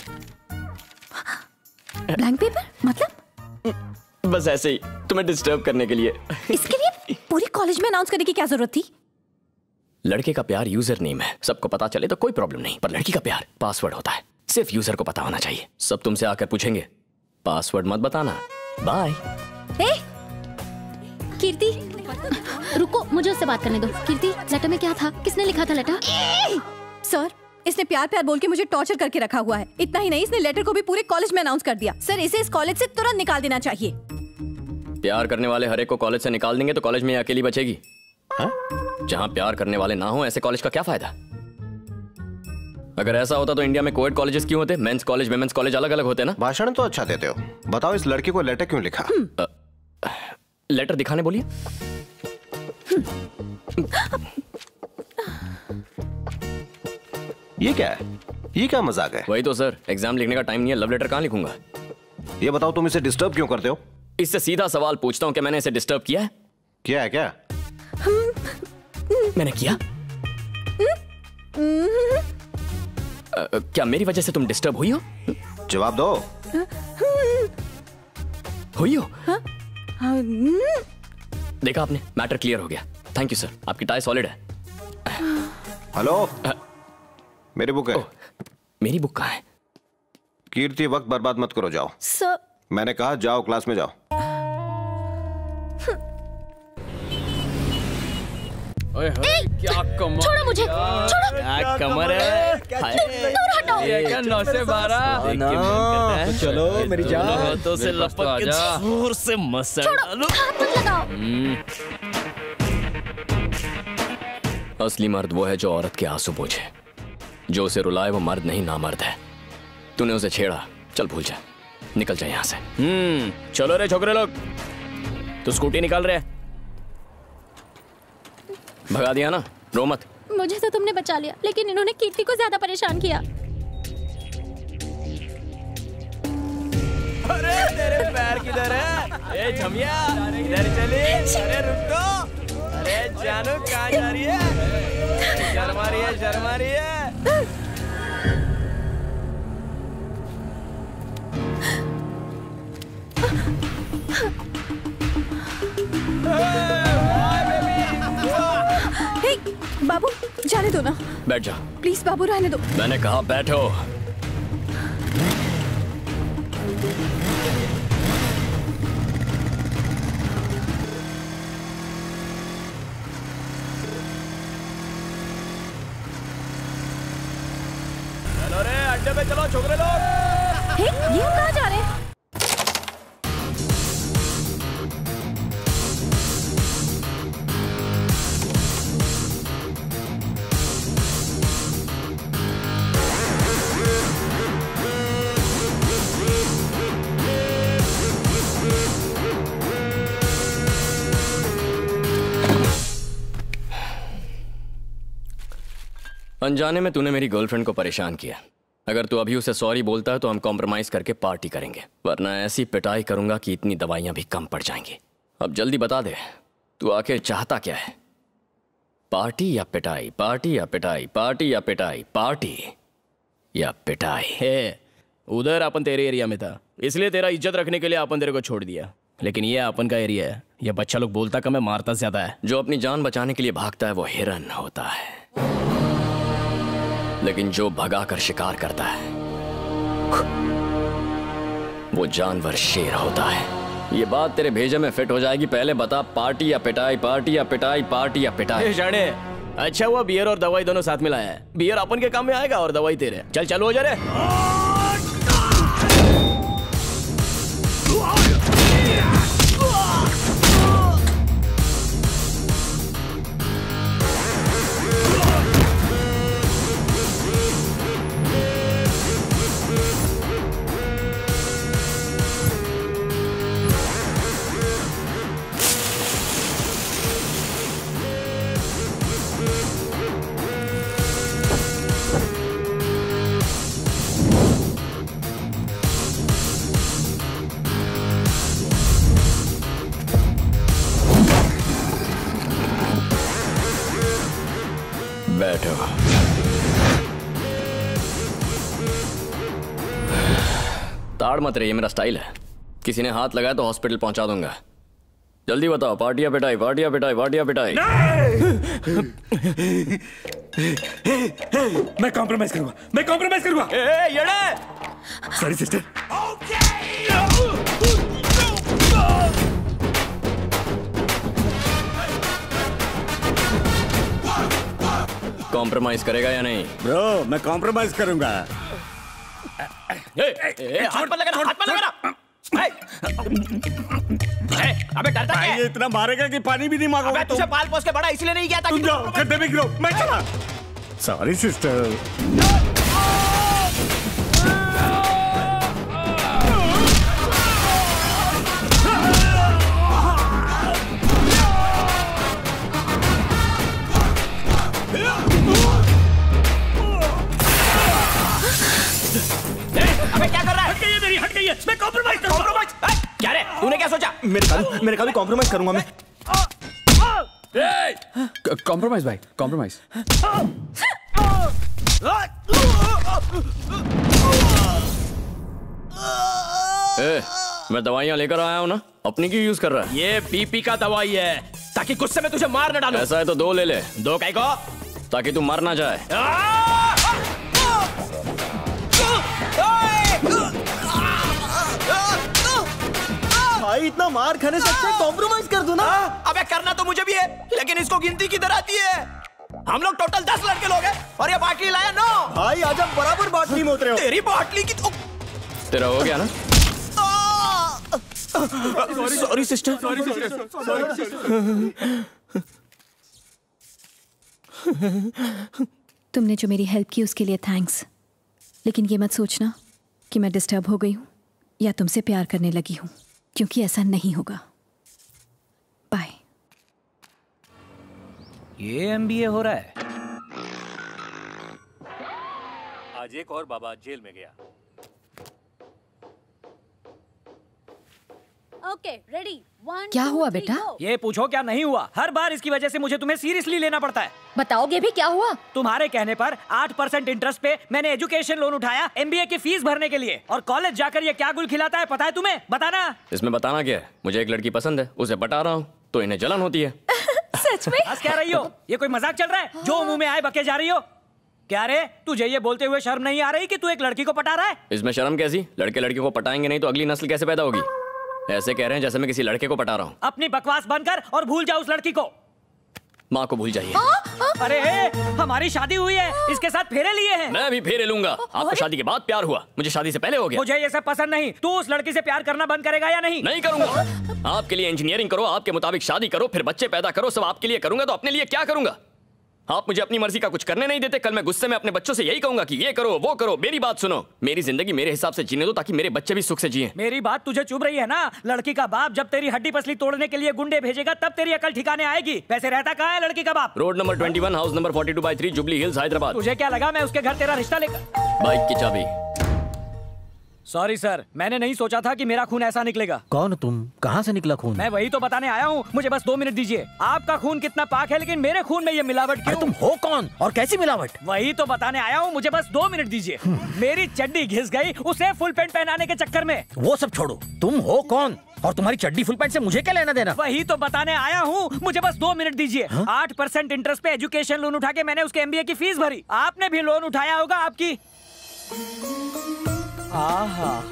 ब्लैंक पेपर मतलब? बस ऐसे ही तुम्हें डिस्टर्ब करने के लिए। इसके लिए पूरी कॉलेज में अनाउंस करने की क्या जरूरत थी? लड़के का प्यार यूजर नेम है, सबको पता चले तो कोई प्रॉब्लम नहीं, पर लड़की का प्यार पासवर्ड होता है, सिर्फ यूजर को पता होना चाहिए। सब तुमसे आकर पूछेंगे, पासवर्ड मत बताना। बाय। ए, कीर्ति रुको, मुझे उससे बात करने दो। कीर्ति, लेटर में क्या था? किसने लिखा था लेटर? सर, इसने प्यार प्यार बोल के मुझे टॉर्चर करके रखा हुआ है। इतना ही नहीं, इसने लेटर को भी पूरे कॉलेज में अनाउंस कर दिया। सर, इसे इस कॉलेज से तुरंत निकाल देना चाहिए। प्यार करने वाले हर एक को कॉलेज से निकाल देंगे तो कॉलेज में अकेली बचेगी। जहाँ प्यार करने वाले ना हो, ऐसे कॉलेज का क्या फायदा? अगर ऐसा होता तो इंडिया में कोएड कॉलेजेस क्यों होते? मेंस कॉलेज विमेंस कॉलेज अलग अलग होते ना। भाषण तो अच्छा देते हो, बताओ इस लड़की को लेटर क्यों लिखा? आ, लेटर दिखाने बोलिए। ये क्या है? ये क्या मजाक है? वही तो सर, एग्जाम लिखने का टाइम नहीं है, लव लेटर कहाँ लिखूंगा? ये बताओ तुम इसे डिस्टर्ब क्यों करते हो? इससे सीधा सवाल पूछता हूँ कि मैंने इसे डिस्टर्ब किया है? किया है क्या? मैंने किया? आ, क्या मेरी वजह से तुम डिस्टर्ब हुई हो? जवाब दो। हुई हो? देखा आपने, मैटर क्लियर हो गया। थैंक यू सर, आपकी टाई सॉलिड है। हेलो, मेरी बुक है। मेरी बुक कहाँ है? कीर्ति, वक्त बर्बाद मत करो, जाओ। सर, मैंने कहा जाओ, क्लास में जाओ। ओए होए, क्या कमर, छोड़ो मुझे, छोड़ो। क्या कमर है? दूर हटो। ये क्या नौ से बारह? तो चलो मेरी जान, हाथों से लपक के जोर से मसल डालो। हाथ मत लगाओ। असली मर्द वो है जो औरत के आंसू पोंछे, जो उसे रुलाए वो मर्द नहीं नामर्द है। तूने उसे छेड़ा, चल भूल जा, निकल जा यहाँ से। हम्म, चलो रे छोकरे लोग, तू स्कूटी निकाल रहे? भगा दिया ना, रो मत। मुझे तो तुमने बचा लिया, लेकिन इन्होंने कीर्ति को ज्यादा परेशान किया। अरे तेरे पैर किधर है? ए झमिया, इधर चली। अरे रुक तो। अरे जानू कहाँ जा रही है? शर्मा रही है, शर्मा रही है। हे, बाबू जाने दो ना। बैठ जा। प्लीज बाबू, रहने दो। मैंने कहा बैठो। चलो रे, अड्डे पे चलो छोकरे लोग। हे, ये हम कहाँ जा रहे हैं? अनजाने में तूने मेरी गर्लफ्रेंड को परेशान किया। अगर तू अभी उसे सॉरी बोलता है तो हम कॉम्प्रोमाइज करके पार्टी करेंगे, वरना ऐसी पिटाई करूंगा कि इतनी दवाइयां भी कम पड़ जाएंगी। अब जल्दी बता दे, तू आखिर चाहता क्या है? पार्टी या पिटाई? पार्टी या पिटाई? पार्टी या पिटाई? पार्टी या पिटाई? हे, उधर अपन तेरे एरिया में था, इसलिए तेरा इज्जत रखने के लिए अपन तेरे को छोड़ दिया, लेकिन ये अपन का एरिया है। ये बच्चा लोग बोलता कम है, मारता ज्यादा है। जो अपनी जान बचाने के लिए भागता है वो हिरन होता है, लेकिन जो भगा कर शिकार करता है वो जानवर शेर होता है। ये बात तेरे भेजे में फिट हो जाएगी। पहले बता, पार्टी या पिटाई? पार्टी या पिटाई? पार्टी या पिटाई? जाने, अच्छा हुआ बियर और दवाई दोनों साथ में लाया है। बियर अपन के काम में आएगा और दवाई तेरे। चल चालू हो जा रे। बैठो। ताड़ मत रही, ये मेरा स्टाइल है। किसी ने हाथ लगाया तो हॉस्पिटल पहुंचा दूंगा। जल्दी बताओ, पार्टियां पिटाई, पार्टियां पिटाई, पार्टियां पिटाई। मैं कॉम्प्रोमाइज करूंगा, मैं कॉम्प्रोमाइज करूंगा। ए, येड़े। Sorry sister. कॉम्प्रोमाइज करेगा या नहीं? ब्रो, मैं कॉम्प्रोमाइज करूंगा। ए, ए, ए, हाथ मत लगाना, हाथ मत लगाना। अबे डरता क्या है? ये इतना मारेगा कि पानी भी नहीं मांगोगे। अबे तुझे पाल पोस के बड़ा इसलिए नहीं किया था। तुम जाओ, गड्ढे में गिरो, मैं चला। Sorry sister. अबे क्या कर रहा है? हट गई है मेरी, हट गई है। मैं कॉम्प्रोमाइज कॉम्प्रोमाइज? क्या रे? तूने क्या सोचा? मेरे का मेरे का भी कॉम्प्रोमाइज करूंगा मैं। कॉम्प्रोमाइज भाई, कॉम्प्रोमाइज। ए, मैं दवाइयां लेकर आया हूं ना, अपनी क्यों यूज कर रहा है? ये बीपी का दवाई है, ताकि गुस्से में तुझे मार न डालूं। ऐसा है तो दो ले ले। दो काय को? ताकि तू मर ना जाए। भाई इतना मार खाने से अच्छा कॉम्प्रोमाइज कर दूं ना। अबे करना तो मुझे भी है, लेकिन इसको गिनती किधर आती है? हम लोग टोटल दस लड़के लोग हैं और ये बाटली लाया नौ। भाई आज हम बराबर बाटली में उतरे हो। तेरी बाटली की तो तेरा हो गया ना? Sorry sister. सॉरी तुमने जो मेरी हेल्प की उसके लिए थैंक्स, लेकिन ये मत सोचना कि मैं डिस्टर्ब हो गई हूँ या तुमसे प्यार करने लगी हूँ, क्योंकि ऐसा नहीं होगा। बाय। ये एमबीए हो रहा है। आज एक और बाबा जेल में गया। ओके रेडी, वन क्या हुआ बेटा? ये पूछो क्या नहीं हुआ। हर बार इसकी वजह से मुझे तुम्हें सीरियसली लेना पड़ता है। बताओगे भी क्या हुआ? तुम्हारे कहने पर आठ परसेंट इंटरेस्ट पे मैंने एजुकेशन लोन उठाया एमबीए की फीस भरने के लिए, और कॉलेज जाकर ये क्या गुल खिलाता है पता है तुम्हें? बताना। इसमें बताना क्या है? मुझे एक लड़की पसंद है, उसे पटा रहा हूँ, तो इन्हें जलन होती है। सच में? हंस क्या रही हो? ये कोई मजाक चल रहा है? जो मुंह में आए बके जा रही हो। क्या रे, तुझे ये बोलते हुए शर्म नहीं आ रही कि तू एक लड़की को पटा रहा है? इसमें शर्म कैसी? लड़के लड़कियों को पटाएंगे नहीं तो अगली नस्ल कैसे पैदा होगी? ऐसे कह रहे हैं जैसे मैं किसी लड़के को पटा रहा हूँ। अपनी बकवास बंद कर और भूल जाओ उस लड़की को। माँ को भूल जाइए। अरे हमारी शादी हुई है, इसके साथ फेरे लिए हैं। मैं भी फेरे लूंगा। आपको शादी के बाद प्यार हुआ, मुझे शादी से पहले हो गया। मुझे ये सब पसंद नहीं। तू उस लड़की से प्यार करना बंद करेगा या नहीं? नहीं करूंगा। आपके लिए इंजीनियरिंग करो, आपके मुताबिक शादी करो, फिर बच्चे पैदा करो, सब आपके लिए करूंगा तो अपने लिए क्या करूंगा? आप मुझे अपनी मर्जी का कुछ करने नहीं देते। कल मैं गुस्से में अपने बच्चों से यही कहूंगा कि ये करो वो करो। मेरी बात सुनो, मेरी जिंदगी मेरे हिसाब से जीने दो ताकि मेरे बच्चे भी सुख से जिए। मेरी बात तुझे चुभ रही है ना? लड़की का बाप जब तेरी हड्डी पसली तोड़ने के लिए गुंडे भेजेगा तब तेरी अकल ठिकाने आएगी। वैसे रहता कहाँ है लड़की का बाप? Road number twenty one, house number forty two by three, Jubilee Hills, Hyderabad. तुझे क्या लगा मैं उसके घर तेरा रिश्ता लेकर? बाइक की चाबी। सॉरी सर, मैंने नहीं सोचा था कि मेरा खून ऐसा निकलेगा। कौन तुम? कहाँ से निकला खून? मैं वही तो बताने आया हूँ, मुझे बस दो मिनट दीजिए। आपका खून कितना पाक है, लेकिन मेरे खून में ये मिलावट क्यों? तुम हो कौन और कैसी मिलावट? वही तो बताने आया हूँ, मुझे बस दो मिनट दीजिए। मेरी चड्डी घिस गई उसे फुल पैंट पहनाने के चक्कर में। वो सब छोड़ो, तुम हो कौन और तुम्हारी चड्डी फुल पैंट से मुझे क्या लेना देना? वही तो बताने आया हूँ, मुझे बस दो मिनट दीजिए। आठ परसेंट इंटरेस्ट पे एजुकेशन लोन उठा के मैंने उसके एमबीए की फीस भरी। आपने भी लोन उठाया होगा आपकी। आहा,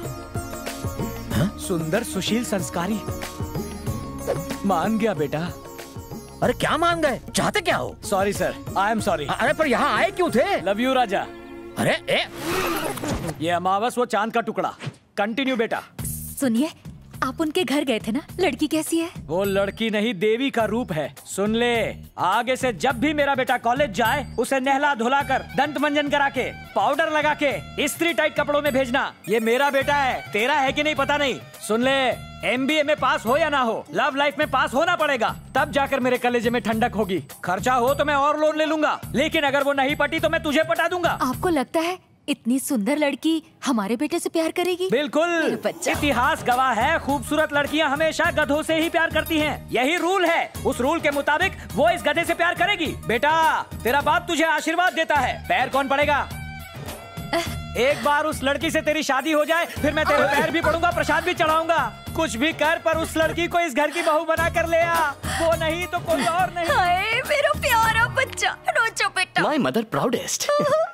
सुंदर सुशील संस्कारी। मान गया बेटा। अरे क्या मान गए? चाहते क्या हो? Sorry sir, I am sorry. अरे पर यहाँ आए क्यों थे? लव यू राजा। अरे ए? ये अमावस वो चांद का टुकड़ा। कंटिन्यू बेटा। सुनिए, आप उनके घर गए थे ना, लड़की कैसी है? वो लड़की नहीं, देवी का रूप है। सुन ले, आगे से जब भी मेरा बेटा कॉलेज जाए उसे नहला धुला कर, दंत मंजन करा के, पाउडर लगा के, इस्त्री टाइट कपड़ों में भेजना। ये मेरा बेटा है, तेरा है कि नहीं पता नहीं। सुन ले, एमबीए में पास हो या ना हो, लव लाइफ में पास होना पड़ेगा, तब जाकर मेरे कलेजे में ठंडक होगी। खर्चा हो तो मैं और लोन ले लूंगा, लेकिन अगर वो नहीं पटी तो मैं तुझे पटा दूंगा। आपको लगता है इतनी सुंदर लड़की हमारे बेटे से प्यार करेगी? बिल्कुल, इतिहास गवाह है, खूबसूरत लड़कियां हमेशा गधों से ही प्यार करती हैं। यही रूल है। उस रूल के मुताबिक वो इस गधे से प्यार करेगी। बेटा, तेरा बाप तुझे आशीर्वाद देता है। पैर कौन पड़ेगा? एक बार उस लड़की से तेरी शादी हो जाए, फिर मैं तेरे पैर भी पड़ूंगा, प्रसाद भी चढ़ाऊंगा। कुछ भी कर, पर उस लड़की को इस घर की बहू बना कर ले आ। वो नहीं तो कोई और नहीं। हाय मेरा प्यारा बच्चा, रोचो बेटा। My mother proudest.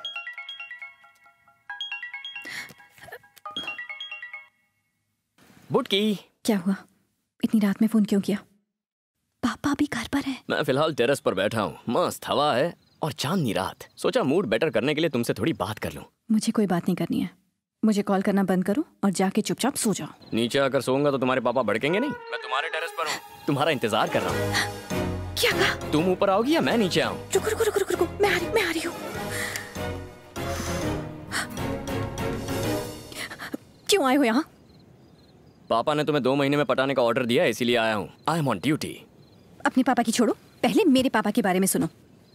बुटकी, क्या हुआ? इतनी रात में फोन क्यों किया? पापा भी घर पर है। मैं फिलहाल टेरेस पर बैठा हूँ, मस्त हवा है और चांदनी रात। सोचा मूड बेटर करने के लिए तुमसे थोड़ी बात कर लूं। मुझे कोई बात नहीं करनी है। मुझे कॉल करना बंद करो और जाके चुपचाप सो जाओ। नीचे आकर सोऊंगा तो तुम्हारे पापा भड़केंगे नहीं? मैं तुम्हारे टेरेस पर हूँ, तुम्हारा इंतजार कर रहा हूँ। क्या कहा? तुम ऊपर आओगी या मैं नीचे आऊँ? रुको रुको रुको रुको, मैं आ रही मैं आ रही हूँ। क्यों आए हो यहाँ? पापा ने तुम्हें दो महीने में पटाने का ऑर्डर दिया, इसीलिए आया हूँ। I am on duty. अपने पापा की छोड़ो, पहले मेरे पापा के बारे में सुनो।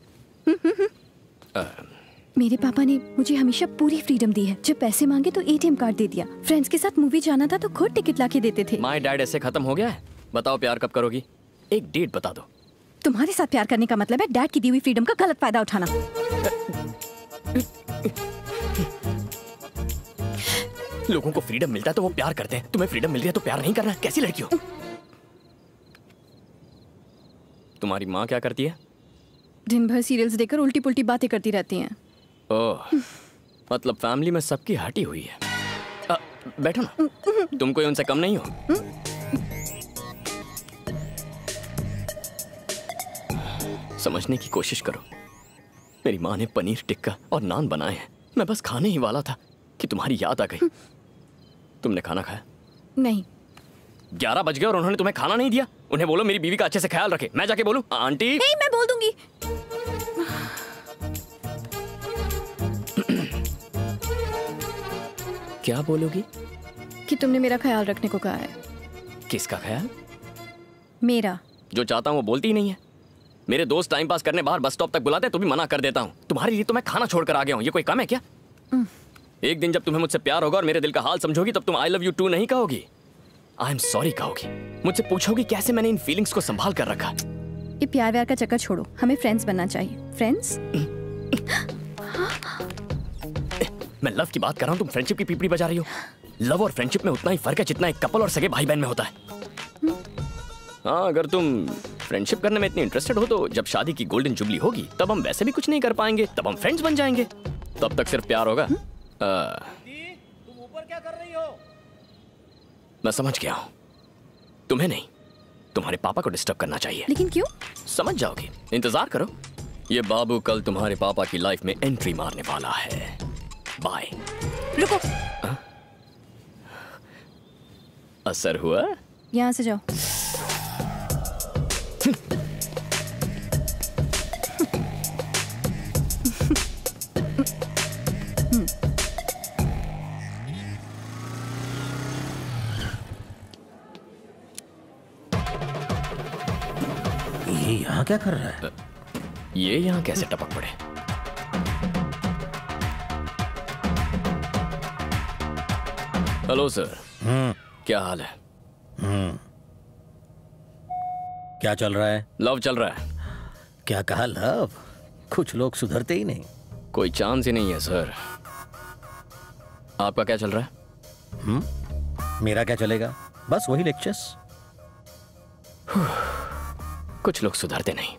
आ, मेरे पापा ने मुझे हमेशा पूरी फ्रीडम दी है। जब पैसे मांगे तो एटीएम कार्ड दे दिया। फ्रेंड्स के साथ मूवी जाना था तो खुद टिकट लाके देते थे। माय डैड ऐसे खत्म हो गया है? बताओ प्यार कब करोगी? एक डेट बता दो। तुम्हारे साथ प्यार करने का मतलब है डैड की दी हुई फ्रीडम का गलत फायदा उठाना। लोगों को फ्रीडम मिलता है तो वो प्यार करते हैं, तुम्हें फ्रीडम मिल रही है तो प्यार नहीं करना? कैसी लड़की हो? तुम्हारी माँ क्या करती है? दिन भर सीरियल्स देखकर उल्टी पुल्टी बातें करती रहती हैं। ओह, मतलब फैमिली में सबकी हटी हुई है। आ, बैठो ना, तुम कोई उनसे कम नहीं हो। समझने की कोशिश करो। मेरी माँ ने पनीर टिक्का और नान बनाए हैं, मैं बस खाने ही वाला था कि तुम्हारी याद आ गई। तुमने खाना खाया? नहीं। ग्यारह बज गए और उन्होंने तुम्हें खाना नहीं दिया। उन्हें बोलो मेरी बीवी का अच्छे से ख्याल रखे। मैं जाके बोलूं? आंटी नहीं, मैं बोल दूंगी। क्या बोलोगी? कि तुमने मेरा ख्याल रखने को कहा है। किसका ख्याल? मेरा। जो चाहता हूँ वो बोलती ही नहीं है। मेरे दोस्त टाइम पास करने बाहर बस स्टॉप तक बुलाते हैं तो भी मना कर देता हूँ। तुम्हारे लिए तो मैं खाना छोड़कर आ गया हूँ, ये कोई कम है क्या? एक दिन जब तुम्हें मुझसे प्यार होगा और मेरे दिल का हाल समझोगी तब तुम आई लव यू टू नहीं कहोगी, आई एम सॉरी कहोगी। मुझसे पूछोगी कैसे मैंने इन फीलिंग्स को संभाल कर रखा। ये प्यार व्यार का चक्कर छोड़ो, हमें फ्रेंड्स बनना चाहिए। फ्रेंड्स? मैं लव की बात कर रहा हूँ, तुम फ्रेंडशिप की पीपड़ी बजा रही हो। लव और फ्रेंडशिप में उतना ही फर्क है जितना एक कपल और सगे भाई बहन में होता है। हाँ, अगर तुम फ्रेंडशिप करने में इतनी इंटरेस्टेड हो तो जब शादी की गोल्डन जुबली होगी तब हम वैसे भी कुछ नहीं कर पाएंगे, तब हम फ्रेंड्स बन जाएंगे। तब तक सिर्फ प्यार होगा। तुम ऊपर क्या कर रही हो? मैं समझ गया हूँ, तुम्हें नहीं तुम्हारे पापा को डिस्टर्ब करना चाहिए। लेकिन क्यों? समझ जाओगे, इंतजार करो। ये बाबू कल तुम्हारे पापा की लाइफ में एंट्री मारने वाला है। बाय। रुको। आ? असर हुआ? यहाँ से जाओ। ये यहाँ क्या कर रहा है? ये यहाँ कैसे टपक पड़े? Hello sir. हम्म क्या हाल है? हम्म क्या चल रहा है? लव चल रहा है। क्या कहा लव? कुछ लोग सुधरते ही नहीं। कोई चांस ही नहीं है सर। आपका क्या चल रहा है? हम्म मेरा क्या चलेगा? बस वही लेक्चर्स। कुछ लोग सुधरते नहीं।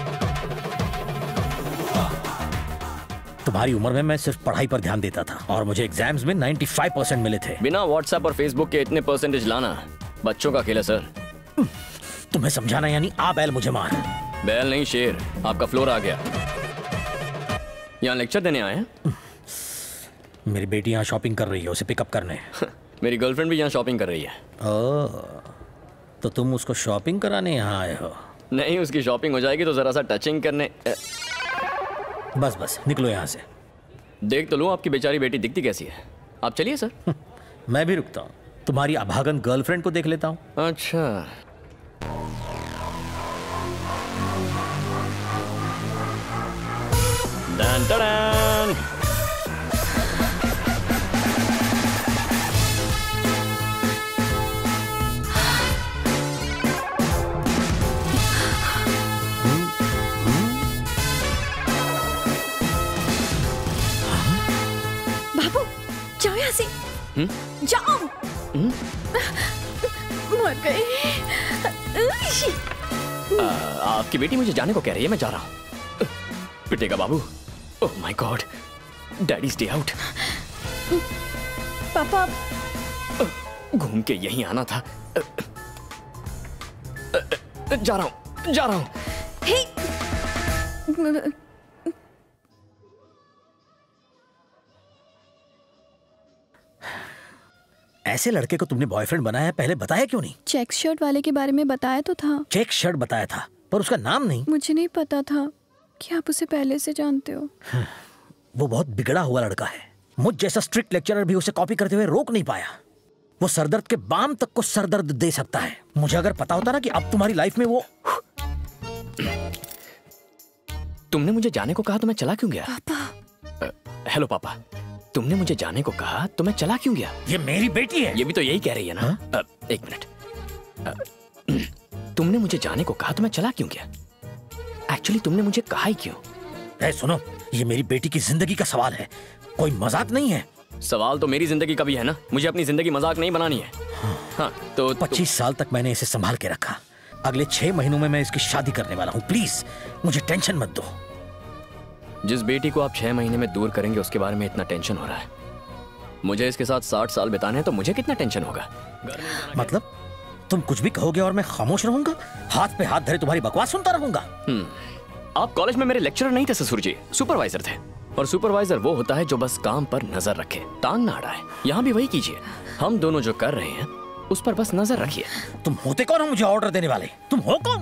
तुम्हारी उम्र में मैं सिर्फ पढ़ाई पर ध्यान देता था और मुझे एग्जाम्स में पचानवे परसेंट मिले थे। बिना व्हाट्सएप और फेसबुक के इतने परसेंटेज लाना बच्चों का खेल है सर। तुम्हें समझाना यानी आ बैल मुझे मार। बैल नहीं शेर, आपका फ्लोर आ गया। यहाँ लेक्चर देने आए हैं? मेरी बेटी यहाँ शॉपिंग कर रही है, उसे पिकअप करने। मेरी गर्लफ्रेंड भी यहाँ शॉपिंग कर रही है। ओह, तो तुम उसको शॉपिंग कराने यहाँ आए हो? नहीं, उसकी शॉपिंग हो जाएगी तो जरा सा टचिंग करने। बस बस निकलो यहाँ से। देख तो लूं आपकी बेचारी बेटी दिखती कैसी है। आप चलिए सर। मैं भी रुकता हूँ, तुम्हारी अभागन गर्लफ्रेंड को देख लेता हूँ। अच्छा, डन डन। यहाँ से। हुँ? जाओ। हुँ? मर गए। आ, आपकी बेटी मुझे जाने को कह रही है, मैं जा रहा हूँ। पिटेगा बाबू। Oh my god, daddy stay out. पापा घूम के यहीं आना था। जा रहा हूँ, जा रहा हूँ। ऐसे लड़के को तुमने बॉयफ्रेंड बनाया, पहले बताया क्यों नहीं? चेक शर्ट वाले के बारे में बताया तो था। चेक शर्ट बताया था, पर उसका नाम नहीं। मुझे नहीं पता था कि आप उसे पहले से जानते हो। वो बहुत बिगड़ा हुआ लड़का है। मुझ जैसा स्ट्रिक्ट लेक्चरर भी उसे कॉपी करते हुए रोक नहीं पाया। वो सरदर्द के बाम तक को सरदर्द दे सकता है। मुझे अगर पता होता ना कि अब तुम्हारी लाइफ में वो। तुमने मुझे जाने को कहा तो मैं चला क्यों गया? पापा। हेलो पापा, तुमने मुझे जाने को कहा तो मैं चला क्यों गया? ये मेरी बेटी है। ये भी तो यही कह रही है ना? आ, एक मिनट। तुमने मुझे जाने को कहा तो मैं चला क्यों गया? एक्चुअली तुमने मुझे कहा ही क्यों? ए, सुनो, ये मेरी बेटी की जिंदगी का सवाल है, कोई मजाक नहीं है। सवाल तो मेरी जिंदगी का भी है ना, मुझे अपनी जिंदगी मजाक नहीं बनानी है। हाँ, तो पच्चीस साल तक मैंने इसे संभाल के रखा। अगले छह महीनों में मैं इसकी शादी करने वाला हूँ। प्लीज मुझे टेंशन मत दो। जिस बेटी को आप छह महीने में दूर करेंगे उसके बारे में इतना टेंशन हो रहा है। मुझे इसके साथ साठ साल बिताने हैं तो मुझे कितना टेंशन होगा? मतलब तुम कुछ भी कहोगे और मैं खामोश रहूंगा? हाथ पे हाथ धरे तुम्हारी बकवास सुनता रहूंगा? आप कॉलेज में मेरे लेक्चरर नहीं थे ससुर जी, सुपरवाइजर थे। और सुपरवाइजर वो होता है जो बस काम पर नजर रखे, टांग ना अड़ाए। यहाँ भी वही कीजिए। हम दोनों जो कर रहे हैं उस पर बस नजर रखिए। तुम होते कौन हो मुझे ऑर्डर देने वाले? तुम हो कौन?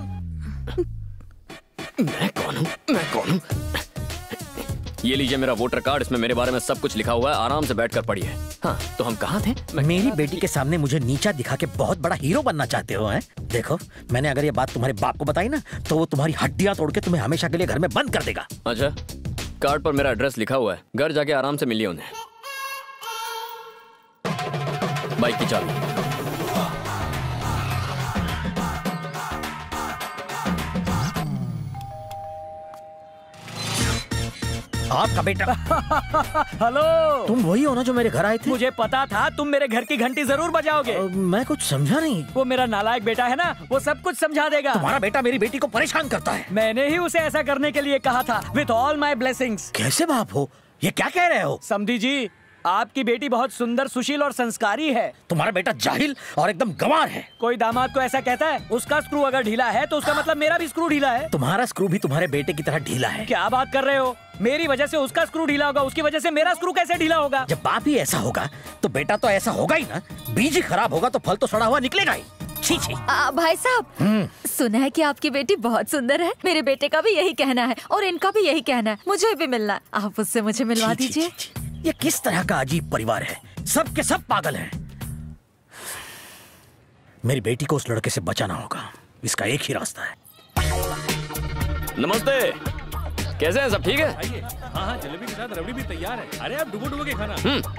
मैं कौन हूँ? मैं कौन हूँ? ये लीजिए मेरा वोटर कार्ड, इसमें मेरे बारे में सब कुछ लिखा हुआ है, आराम से बैठकर पढ़िए। हाँ, तो हम कहाँ थे? मेरी बेटी के सामने मुझे नीचा दिखा के बहुत बड़ा हीरो बनना चाहते हो हैं? देखो, मैंने अगर ये बात तुम्हारे बाप को बताई ना तो वो तुम्हारी हड्डियां तोड़ के तुम्हें हमेशा के लिए घर में बंद कर देगा। अच्छा, कार्ड पर मेरा एड्रेस लिखा हुआ है, घर जाके आराम से मिलिए उन्हें। बाइक की चाबी। आपका बेटा। हेलो, तुम वही हो ना जो मेरे घर आए थे? मुझे पता था तुम मेरे घर की घंटी जरूर बजाओगे। uh, मैं कुछ समझा नहीं। वो मेरा नालायक बेटा है ना, वो सब कुछ समझा देगा। तुम्हारा बेटा मेरी बेटी को परेशान करता है। मैंने ही उसे ऐसा करने के लिए कहा था, विथ ऑल माई ब्लेसिंग्स। कैसे बाप हो? ये क्या कह रहे हो? समधी जी, आपकी बेटी बहुत सुंदर, सुशील और संस्कारी है। तुम्हारा बेटा जाहिल और एकदम गंवार है। कोई दामाद को ऐसा कहता है? उसका स्क्रू अगर ढीला है तो उसका मतलब मेरा भी स्क्रू ढीला है। तुम्हारा स्क्रू भी तुम्हारे बेटे की तरह ढीला है। क्या बात कर रहे हो? मेरी वजह से उसका स्क्रू ढीला होगा, उसकी वजह से मेरा स्क्रू कैसे ढीला होगा? जब बाप ही ऐसा होगा तो बेटा तो ऐसा होगा ही ना। बीज ही खराब होगा तो फल तो सड़ा हुआ निकलेगा ही। छी छी। आ, भाई साहब, सुना है कि आपकी बेटी बहुत सुंदर है। मेरे बेटे का भी यही कहना है और इनका भी यही कहना है। मुझे भी मिलना है, आप उससे मुझे मिलवा दीजिए। ये किस तरह का अजीब परिवार है? सब के सब पागल हैं। मेरी बेटी को उस लड़के से बचाना होगा, इसका एक ही रास्ता है। नमस्ते, कैसे हैं? सब ठीक है? हाँ हाँ, जलेबी के साथ रबड़ी भी तैयार है। अरे आप डुबो डुबो के खाना।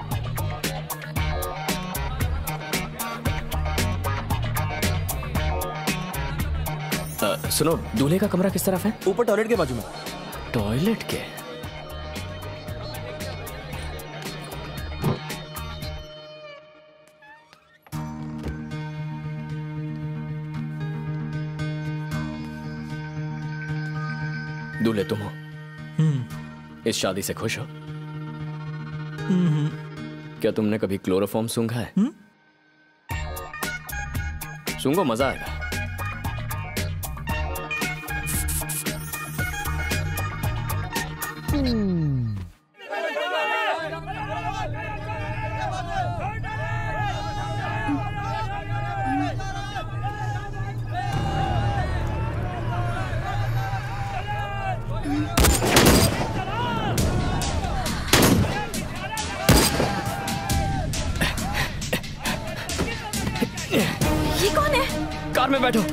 आ, सुनो, दूल्हे का कमरा किस तरफ है? ऊपर टॉयलेट के बाजू में। टॉयलेट के? दूल्हे तुम हो? इस शादी से खुश हो? क्या तुमने कभी क्लोरोफॉर्म सूंघा है? सूंघो, मजा आएगा। ये कौन है? कार में बैठो,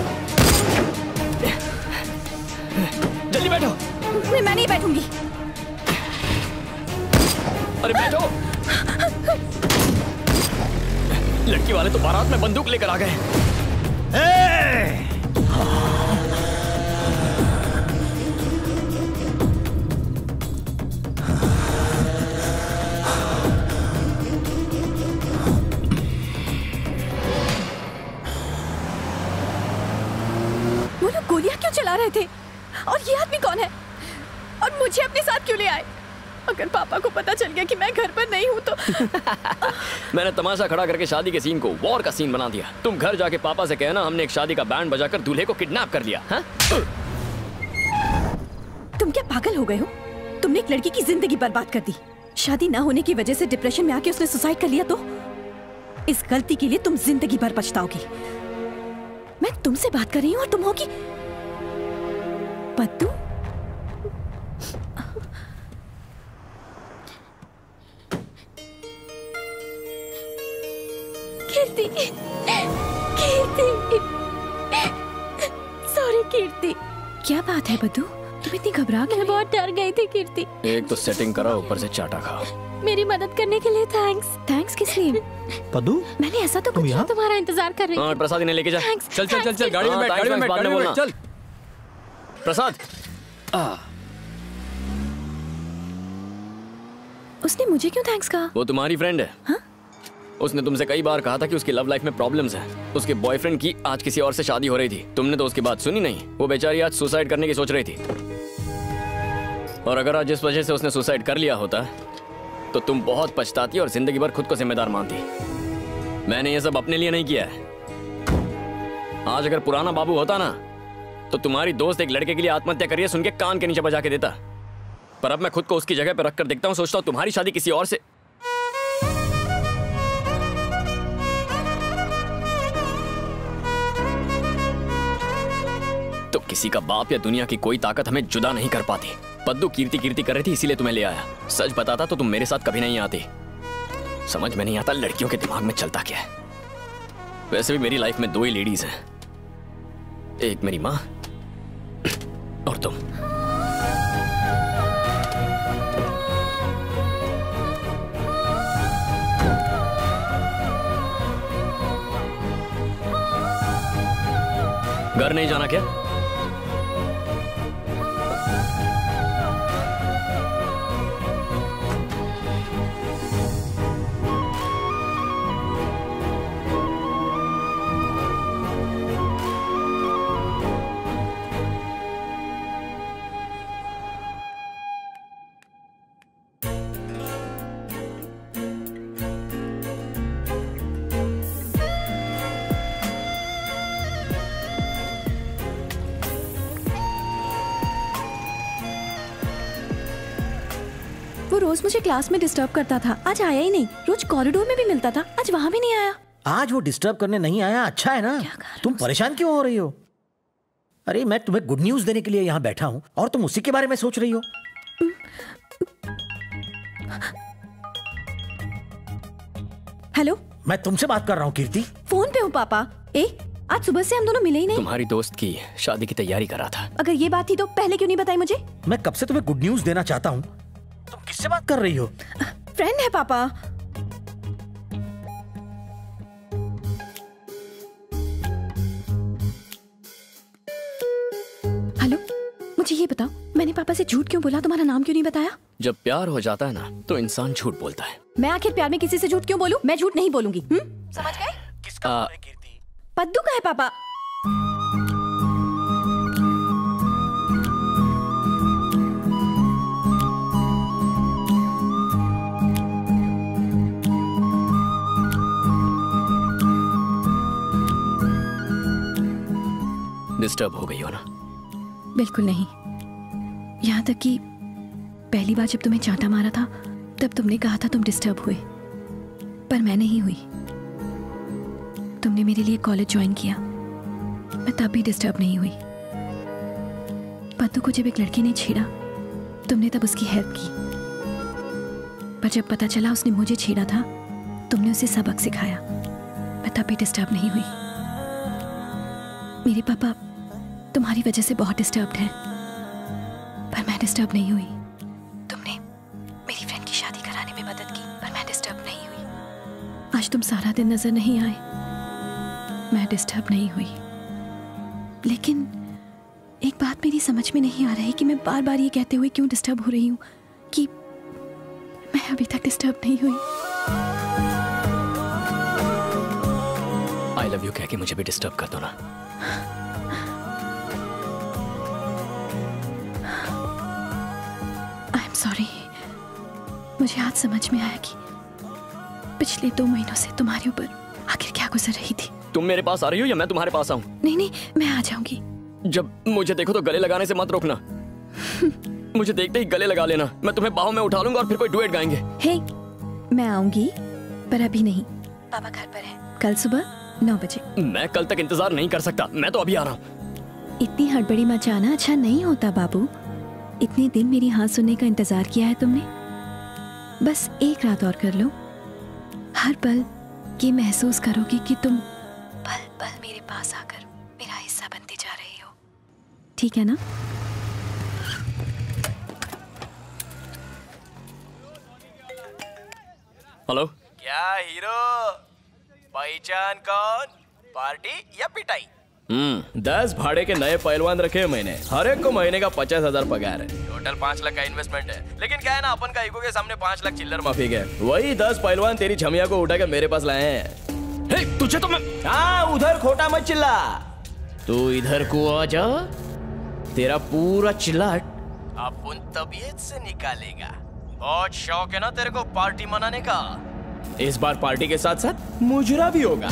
जल्दी बैठो। मैं, मैं नहीं बैठूंगी। अरे बैठो। लड़की वाले तो बारात में बंदूक लेकर आ गए। रहे थे। और ये आदमी कौन है और मुझे अपने साथ क्यों ले आए? अगर पापा को पता चल गया कि मैं घर पर नहीं हूँ तो मैंने तमाशा खड़ा करके शादी के सीन को वॉर का सीन बना दिया। तुम घर जाके पापा से कहना हमने एक शादी का बैंड बजाकर दूल्हे को किडनैप कर लिया। हा? तुम क्या पागल हो गए हो? तुमने एक लड़की की जिंदगी बर्बाद कर दी। शादी ना होने की वजह से डिप्रेशन में आके उसने सुसाइड कर लिया तो इस गलती के लिए तुम जिंदगी भर पछताओगी। मैं तुमसे बात कर रही हूँ और तुम होगी पद्दू। कीर्ति, कीर्ति, सॉरी कीर्ति। क्या बात है बद्दू? तुम इतनी घबरा गई? मैं बहुत डर गई थी कीर्ति। एक तो सेटिंग करा, ऊपर से चाटा खाओ। मेरी मदद करने के लिए थैंक्स। थैंक्स किस लिए? पद्दू, मैंने ऐसा तो कुछ तुम्हारा इंतजार कर रही हूँ। हाँ, प्रसाद इन्हें लेके जा। चल चल चल चल गाड़ी में बैठ, गाड़ी में बैठ, गाड़ी में बैठ, चल। प्रसाद, उसने मुझे क्यों थैंक्स कहा? वो तुम्हारी फ्रेंड है। हाँ? उसने तुमसे कई बार कहा था कि उसकी लव लाइफ में प्रॉब्लम्स हैं। उसके बॉयफ्रेंड की आज किसी और से शादी हो रही थी। तुमने तो उसकी बात सुनी नहीं। वो बेचारी आज सुसाइड करने की सोच रही थी। और अगर आज जिस वजह से उसने सुसाइड कर लिया होता तो तुम बहुत पछताती और जिंदगी भर खुद को जिम्मेदार मानती। मैंने ये सब अपने लिए नहीं किया है। आज अगर पुराना बाबू होता ना तो तुम्हारी दोस्त एक लड़के के लिए आत्महत्या करिए सुन के कान के नीचे बजा के देता। पर अब मैं खुद को उसकी जगह पर रखकर देखता हूँ, सोचता हूँ तुम्हारी शादी किसी और से। तो किसी का बाप या दुनिया की कोई ताकत हमें जुदा नहीं कर पाती। पद्दू कीर्ति कीर्ति कर रही थी इसीलिए तुम्हें ले आया। सच बताता तो तुम मेरे साथ कभी नहीं आती। समझ में नहीं आता लड़कियों के दिमाग में चलता क्या है। वैसे भी मेरी लाइफ में दो ही लेडीज हैं, एक मेरी माँ और तुम। घर नहीं जाना क्या? रोज मुझे क्लास में डिस्टर्ब करता था, आज आया ही नहीं। रोज कॉरिडोर में भी मिलता था, आज वहाँ भी नहीं आया। आज वो डिस्टर्ब करने नहीं आया, अच्छा है ना? तुम परेशान क्यों हो रही हो? अरे मैं तुम्हें गुड न्यूज देने के लिए यहाँ बैठा हूँ और तुम उसी के बारे में सोच रही हो। हेलो, मैं तुमसे बात कर रहा हूँ कीर्ति। फोन पे हूँ पापा। ए, आज सुबह से हम दोनों मिले ही नहीं। तुम्हारी दोस्त की शादी की तैयारी कर रहा था। अगर ये बात थी तो पहले क्यों नहीं बताई मुझे? मैं कब से तुम्हें गुड न्यूज देना चाहता हूँ। तुम किससे बात कर रही हो? फ्रेंड है पापा। हेलो, मुझे ये बताओ, मैंने पापा से झूठ क्यों बोला? तुम्हारा नाम क्यों नहीं बताया? जब प्यार हो जाता है ना तो इंसान झूठ बोलता है। मैं आखिर प्यार में किसी से झूठ क्यों बोलूं? मैं झूठ नहीं बोलूंगी। हुँ? समझ गए? किसका है कीर्ति? पद्दू का है पापा। डिस्टर्ब हो गई हो ना? बिल्कुल नहीं। यहाँ तक कि पहली बार जब तुम्हें चांटा मारा था तब तुमने कहा था तुम डिस्टर्ब हुए, पर मैं नहीं हुई। तुमने मेरे लिए कॉलेज ज्वाइन किया, मैं तब भी डिस्टर्ब नहीं हुई। पद्दू को जब एक लड़की ने छेड़ा तुमने तब उसकी हेल्प की, पर जब पता चला उसने मुझे छेड़ा था तुमने उसे सबक सिखाया। मैं तब भी डिस्टर्ब नहीं हुई। मेरे पापा तुम्हारी वजह से बहुत डिस्टर्ब्ड हैं, पर मैं डिस्टर्ब नहीं हुई। तुमने मेरी फ्रेंड की शादी कराने में मदद की, पर मैं डिस्टर्ब नहीं हुई। आज तुम सारा दिन नजर नहीं आए, मैं डिस्टर्ब नहीं हुई। लेकिन एक बात मेरी समझ में नहीं आ रही कि मैं बार बार ये कहते हुए क्यों डिस्टर्ब हो रही हूँ कि मैं अभी तक डिस्टर्ब नहीं हुई। आई लव यू कह के मुझे भी डिस्टर्ब कर दो ना। सॉरी, मुझे आज समझ में आया कि पिछले दो महीनों से तुम्हारे ऊपर आखिर क्या गुजर रही थी। तुम मेरे पास आ रही हो या मैं तुम्हारे पास आऊं? नहीं नहीं, मैं आ जाऊंगी। जब मुझे देखो तो गले लगाने से मत रोकना। मुझे देखते ही गले लगा लेना, मैं तुम्हें बाहों में उठा लूंगा और फिर कोई डुएट गाएंगे। हे, मैं आऊंगी पर अभी नहीं। पापा घर पर है, कल सुबह नौ बजे। मैं कल तक इंतजार नहीं कर सकता, मैं तो अभी आ रहा हूँ। इतनी हड़बड़ी मचाना अच्छा नहीं होता बाबू। इतने दिन मेरी हाँ सुनने का इंतजार किया है तुमने, बस एक रात और कर लो। हर पल ये महसूस करोगे कि तुम पल पल मेरे पास आकर मेरा हिस्सा बनते जा रही हो। ठीक है ना? हेलो। क्या हीरो? पहचान कौन? पार्टी या पिटाई? हम्म दस भाड़े के नए पहलवान रखे हैं मैंने। हर एक को महीने का पचास हजार पगार है। टोटल पाँच लाख का इन्वेस्टमेंट है। लेकिन क्या है ना, अपन का ईगो के सामने पाँच लाख चिल्लर माफी गए। वही दस पहलवान तेरी झमिया को उठाकर मेरे पास लाए हैं। हे, तुझे तो मैं हाँ, उधर खोटा मत चिल्ला। तू इधर को आ जा, तेरा पूरा चिल्लाट अपन तबीयत से निकालेगा। बहुत शौक है ना तेरे को पार्टी मनाने का? इस बार पार्टी के साथ साथ मुजरा भी होगा।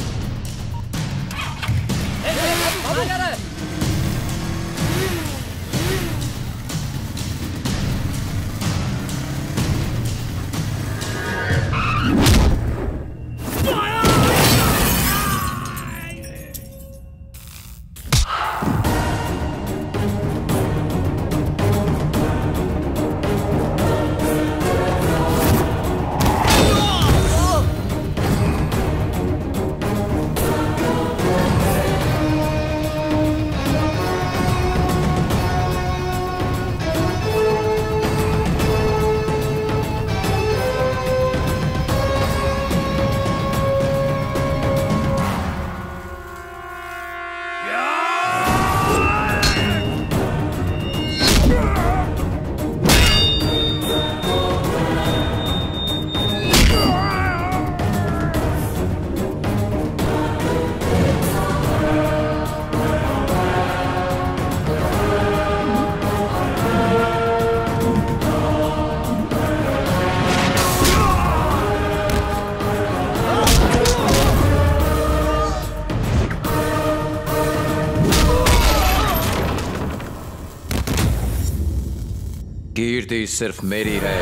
कीर्ति सिर्फ मेरी है।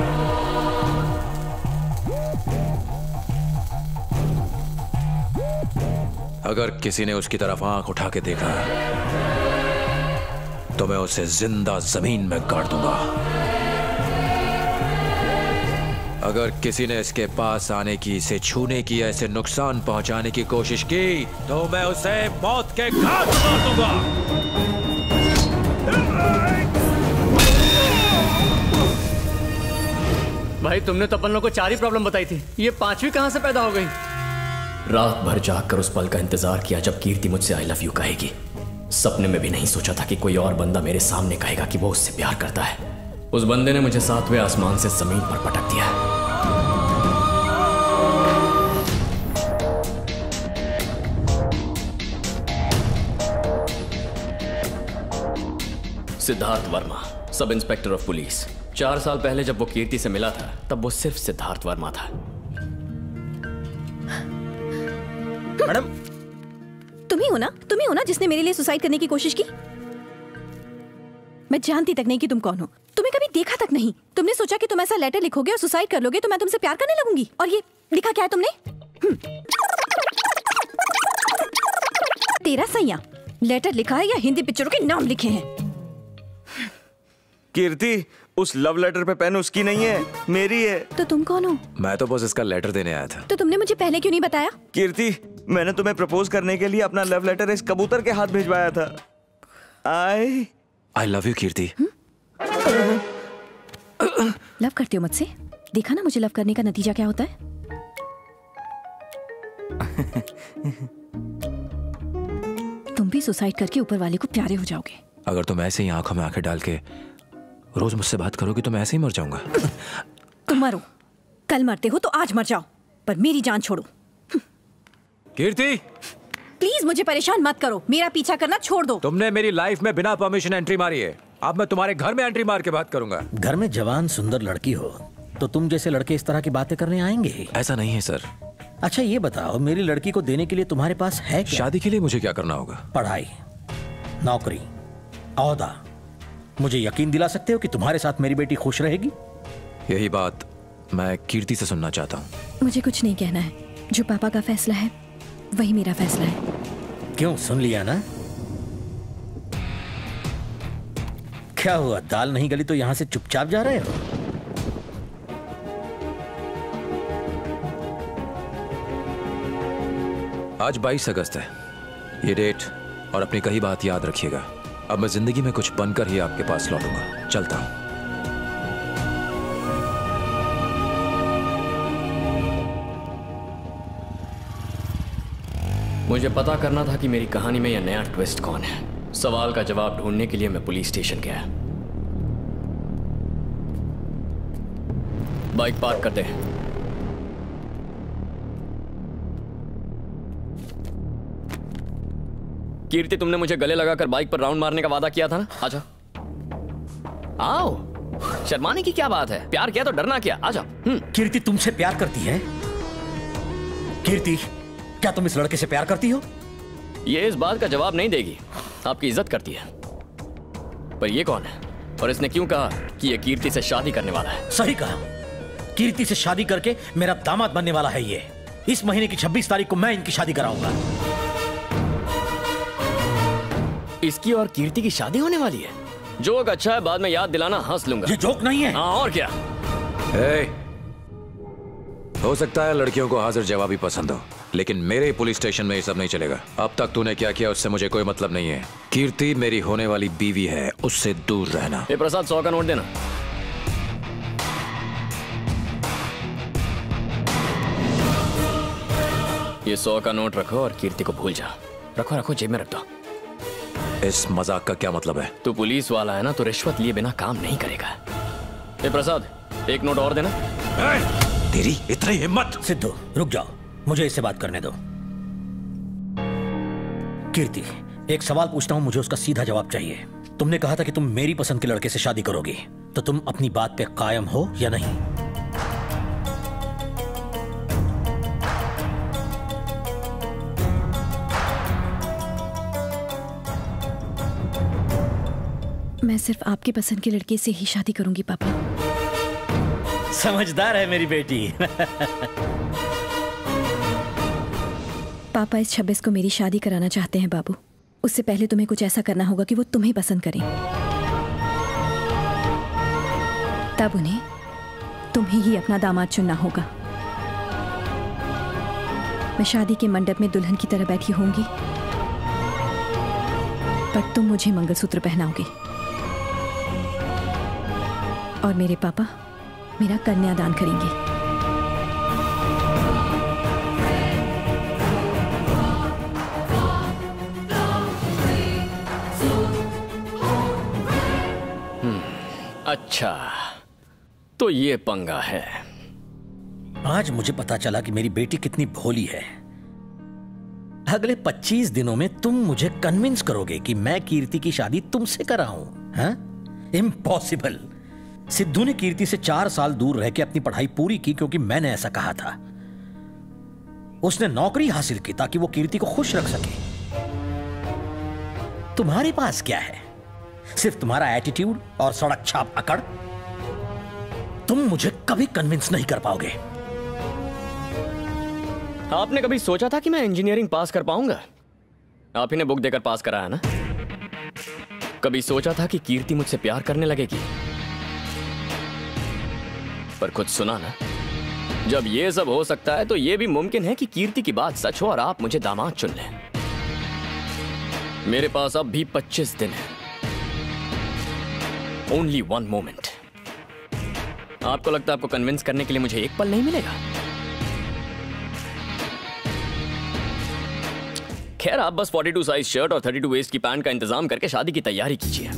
अगर किसी ने उसकी तरफ आंख उठा के देखा तो मैं उसे जिंदा जमीन में गाड़ दूंगा। अगर किसी ने इसके पास आने की, इसे छूने की, ऐसे नुकसान पहुंचाने की कोशिश की तो मैं उसे मौत के घाट उतार दूंगा। भाई तुमने तो अपन लोग को चार ही प्रॉब्लम बताई थी, ये पांचवी कहां से पैदा हो गई? रात भर जाग कर उस पल का इंतजार किया जब कीर्ति मुझसे आई लव यू कहेगी। सपने में भी नहीं सोचा था कि कोई और बंदा मेरे सामने कहेगा कि वो उससे प्यार करता है। उस बंदे ने मुझे सातवें आसमान से जमीन पर पटक दिया। Siddharth Verma, sub inspector of police. चार साल पहले जब वो कीर्ति से मिला था तब वो सिर्फ सिद्धार्थ वर्मा था। मैडम, तुम ही हो ना तुम ही हो ना जिसने मेरे लिए सुसाइड करने की कोशिश की? मैं जानती तक नहीं कि तुम कौन हो। तुम्हें कभी देखा तक नहीं। तुमने सोचा कि तुम ऐसा लेटर लिखोगे और सुसाइड कर लोगे तो मैं तुमसे प्यार करने लगूंगी। और ये लिखा क्या है तुमने? तेरा सैया लेटर लिखा है या हिंदी पिक्चरों के नाम लिखे हैं? कीर्ति, उस लव लेटर पे पेन उसकी नहीं है, मेरी है। तो तुम कौन हो? मैं तो बस इसका लेटर देने आया था। तो तुमने मुझे पहले क्यों नहीं बताया? कीर्ति, मैंने तुम्हें प्रपोज करने के लिए अपना लव लेटर इस कबूतर के हाथ भिजवाया था। I I love you Kirti. Love करते हो मुझसे? देखा ना मुझे लव करने का नतीजा क्या होता है। तुम भी सुसाइड करके ऊपर वाले को प्यारे हो जाओगे। अगर तुम ऐसे ही आंखों में आंखें डाल के रोज मुझसे बात करोगी तो मैं ऐसे ही मर जाऊंगा। तुम मरो, कल मरते हो तो आज मर जाओ, पर मेरी जान छोड़ो। कीर्ति, प्लीज मुझे परेशान मत करो, मेरा पीछा करना छोड़ दो। तुमने मेरी लाइफ में बिना परमिशन एंट्री मारी है। अब मैं तुम्हारे घर में एंट्री मार के बात करूंगा। घर में जवान सुंदर लड़की हो तो तुम जैसे लड़के इस तरह की बातें करने आएंगे ही? ऐसा नहीं है सर। अच्छा ये बताओ, मेरी लड़की को देने के लिए तुम्हारे पास है क्या? शादी के लिए मुझे क्या करना होगा? पढ़ाई, नौकरी, औहदा। मुझे यकीन दिला सकते हो कि तुम्हारे साथ मेरी बेटी खुश रहेगी? यही बात मैं कीर्ति से सुनना चाहता हूँ। मुझे कुछ नहीं कहना है, जो पापा का फैसला है वही मेरा फैसला है। क्यों, सुन लिया ना? क्या हुआ, दाल नहीं गली तो यहां से चुपचाप जा रहे हो? आज बाईस अगस्त है, ये डेट और अपनी कही बात याद रखिएगा। अब मैं जिंदगी में कुछ बनकर ही आपके पास लौटूंगा। चलता हूं। मुझे पता करना था कि मेरी कहानी में यह नया ट्विस्ट कौन है। सवाल का जवाब ढूंढने के लिए मैं पुलिस स्टेशन गया। बाइक पार्क कर दे। कीर्ति, तुमने मुझे गले लगाकर बाइक पर राउंड मारने का वादा किया था ना? आजा। आओ, शर्माने की क्या बात है? प्यार किया तो डरना क्या? आजा। कीर्ति तुमसे प्यार करती है? कीर्ति, क्या तुम इस लड़के से प्यार करती हो? ये इस बात का जवाब नहीं देगी। आपकी इज्जत करती है। पर ये कौन है और इसने क्यों कहा कि ये कीर्ति से शादी करने वाला है? सही कहा, कीर्ति से शादी करके मेरा दामाद बनने वाला है ये। इस महीने की छब्बीस तारीख को मैं इनकी शादी कराऊंगा। इसकी और कीर्ति की शादी होने वाली है। जोक अच्छा है, बाद में याद दिलाना, हंस लूंगा। ये जोक नहीं है। हाँ और क्या? hey, हो सकता है लड़कियों को हाजिर जवाबी पसंद हो, लेकिन मेरे पुलिस स्टेशन में ये सब नहीं चलेगा। अब तक तूने क्या किया उससे मुझे कोई मतलब नहीं है। कीर्ति मेरी होने वाली बीवी है, उससे दूर रहना। ए प्रसाद, सौ का नोट देना। ये सौ का नोट रखो और कीर्ति को भूल जा। रखो रखो, जेब में रख दो। इस मजाक का क्या मतलब है? तू पुलिस वाला है ना, तो रिश्वत लिए बिना काम नहीं करेगा। ए प्रसाद, एक नोट और देना। तेरी इतनी हिम्मत! सिद्धू रुक जाओ, मुझे इससे बात करने दो। कीर्ति, एक सवाल पूछता हूं, मुझे उसका सीधा जवाब चाहिए। तुमने कहा था कि तुम मेरी पसंद के लड़के से शादी करोगी, तो तुम अपनी बात पे कायम हो या नहीं? मैं सिर्फ आपकी पसंद के लड़के से ही शादी करूंगी पापा। समझदार है मेरी बेटी। पापा इस छब्बीस को मेरी शादी कराना चाहते हैं बाबू। उससे पहले तुम्हें कुछ ऐसा करना होगा कि वो तुम्हें पसंद करें। तब उन्हें तुम्हें ही अपना दामाद चुनना होगा। मैं शादी के मंडप में दुल्हन की तरह बैठी होंगी, पर तुम मुझे मंगलसूत्र पहनाओगे और मेरे पापा मेरा कन्यादान करेंगे। हम्म, अच्छा तो ये पंगा है। आज मुझे पता चला कि मेरी बेटी कितनी भोली है। अगले पच्चीस दिनों में तुम मुझे कन्विंस करोगे कि मैं कीर्ति की शादी तुमसे कराऊं? हाँ? इम्पॉसिबल। सिद्धू ने कीर्ति से चार साल दूर रह के अपनी पढ़ाई पूरी की क्योंकि मैंने ऐसा कहा था। उसने नौकरी हासिल की ताकि वो कीर्ति को खुश रख सके। तुम्हारे पास क्या है? सिर्फ तुम्हारा एटीट्यूड और सड़क छाप अकड़। तुम मुझे कभी कन्विंस नहीं कर पाओगे। आपने कभी सोचा था कि मैं इंजीनियरिंग पास कर पाऊंगा? आप ही ने बुक देकर पास कराया ना। कभी सोचा था कि कीर्ति मुझसे प्यार करने लगेगी? पर खुद सुना ना, जब ये सब हो सकता है तो ये भी मुमकिन है कि कीर्ति की बात सच हो और आप मुझे दामाद चुन लें। मेरे पास अब भी पच्चीस दिन है। Only one moment. आपको लगता है आपको कन्विंस करने के लिए मुझे एक पल नहीं मिलेगा? खैर, आप बस बयालीस साइज शर्ट और बत्तीस वेस्ट की पैंट का इंतजाम करके शादी की तैयारी कीजिए।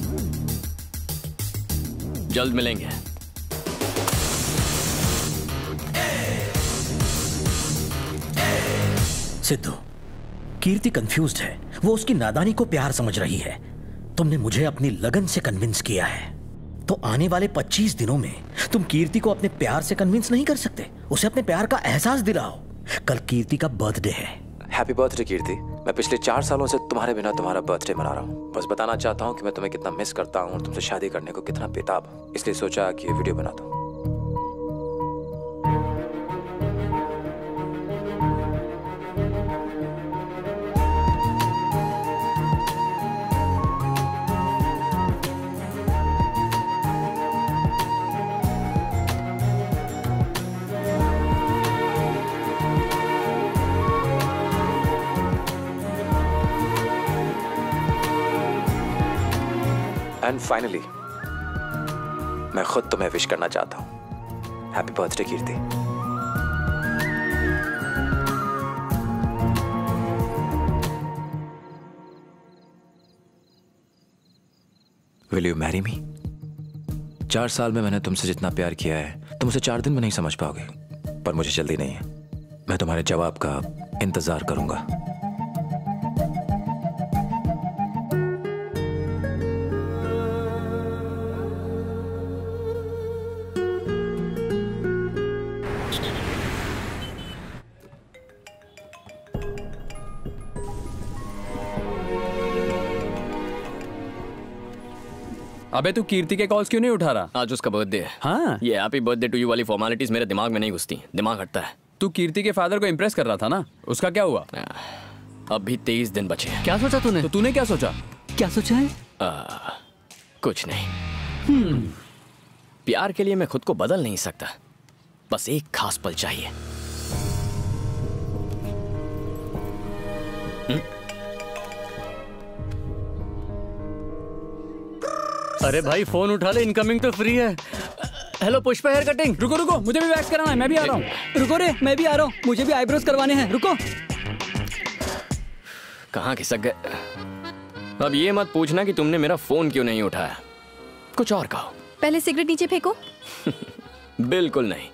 जल्द मिलेंगे। सिद्धू, कीर्ति कंफ्यूज्ड है। वो उसकी नादानी को प्यार समझ रही है। तुमने मुझे अपनी लगन से कन्विंस किया है, तो आने वाले पच्चीस दिनों में तुम कीर्ति को अपने प्यार से कन्विंस नहीं कर सकते? उसे अपने प्यार का एहसास दिलाओ। कल कीर्ति का बर्थडे है। Happy birthday Kirti. मैं पिछले चार सालों से तुम्हारे बिना तुम्हारा बर्थडे मना रहा हूँ। बस बताना चाहता हूँ कि मैं तुम्हें कितना मिस करता हूँ और तुमसे शादी करने को कितना बेताब हूँ। इसलिए सोचा कि ये वीडियो बना दूँ। एंड फाइनली मैं खुद तुम्हें विश करना चाहता हूं। Happy birthday Kirti. Will you marry me? चार साल में मैंने तुमसे जितना प्यार किया है तुम उसे चार दिन में नहीं समझ पाओगे, पर मुझे जल्दी नहीं है। मैं तुम्हारे जवाब का इंतजार करूंगा। अबे तू कीर्ति के कॉल्स क्यों नहीं उठा रहा? आज उसका बर्थडे है। हाँ, ये हैप्पी बर्थडे टू यू वाली फॉर्मेलिटीज मेरे दिमाग में नहीं घुसती, दिमाग हटता है। तू कीर्ति के फादर को इम्प्रेस कर रहा था ना, उसका क्या हुआ? अब भी तेईस दिन बचे हैं। क्या सोचा तूने? तो तूने क्या सोचा? क्या सोचा है? आ, कुछ नहीं। hmm. प्यार के लिए मैं खुद को बदल नहीं सकता, बस एक खास पल चाहिए। hmm? अरे भाई फोन उठा ले, इनकमिंग तो फ्री है। Hello Pushpa hair cutting. रुको रुको, मुझे भी वैक्स कराना है, मैं भी आ रहा हूँ। रुको रे, मैं भी आ रहा हूँ, मुझे भी आईब्रोज करवाने हैं। रुको। कहाँ खिसक गए? अब ये मत पूछना कि तुमने मेरा फोन क्यों नहीं उठाया, कुछ और कहो। पहले सिगरेट नीचे फेंको। बिल्कुल नहीं,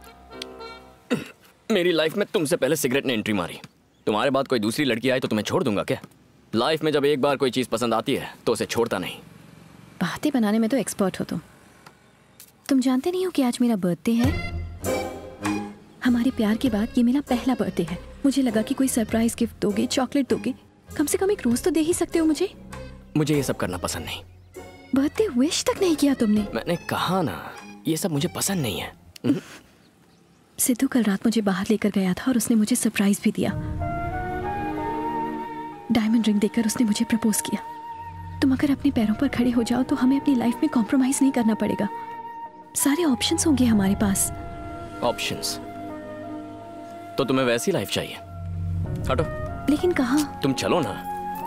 मेरी लाइफ में तुमसे पहले सिगरेट ने एंट्री मारी। तुम्हारे बाद कोई दूसरी लड़की आए तो तुम्हें छोड़ दूंगा क्या? लाइफ में जब एक बार कोई चीज पसंद आती है तो उसे छोड़ता नहीं। बातें बनाने में तो एक्सपर्ट हो तुम। तुम जानते नहीं हो कि आज मेरा बर्थडे है? हमारे प्यार के बाद ये मेरा पहला बर्थडे है। मुझे लगा कि कोई सरप्राइज गिफ्ट दोगे, चॉकलेट दोगे, कम से कम एक रोज तो दे ही सकते हो मुझे। मुझे ये सब करना पसंद नहीं। बर्थडे विश तक नहीं किया तुमने। मैंने कहा ना, ये सब मुझे पसंद नहीं है। सिद्धू कल रात मुझे बाहर लेकर गया था और उसने मुझे सरप्राइज भी दिया। डायमंड रिंग देकर उसने मुझे प्रपोज किया। तुम अगर अपने पैरों पर खड़े हो जाओ तो हमें अपनी लाइफ में कॉम्प्रोमाइज नहीं करना पड़ेगा। सारे ऑप्शंस होंगे हमारे पास। ऑप्शंस? तो तुम्हें वैसी लाइफ चाहिए? हटो। लेकिन कहाँ? तुम चलो ना।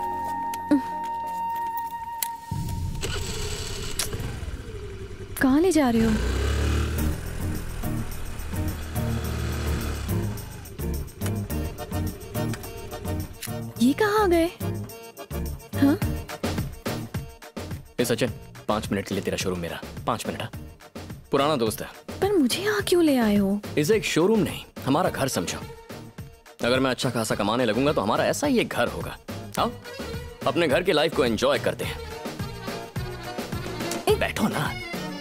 कहाँ ले जा रहे हो? ये कहाँ आ गए? हाँ? ए सचिन, पांच मिनट के लिए तेरा शोरूम मेरा। पांच मिनट। हाँ, पुराना दोस्त है। पर मुझे यहाँ क्यों ले आए हो? इसे एक शोरूम नहीं, हमारा घर समझो। अगर मैं अच्छा खासा कमाने लगूंगा तो हमारा ऐसा ही एक घर होगा। आओ अपने घर की लाइफ को एंजॉय करते हैं। बैठो ना।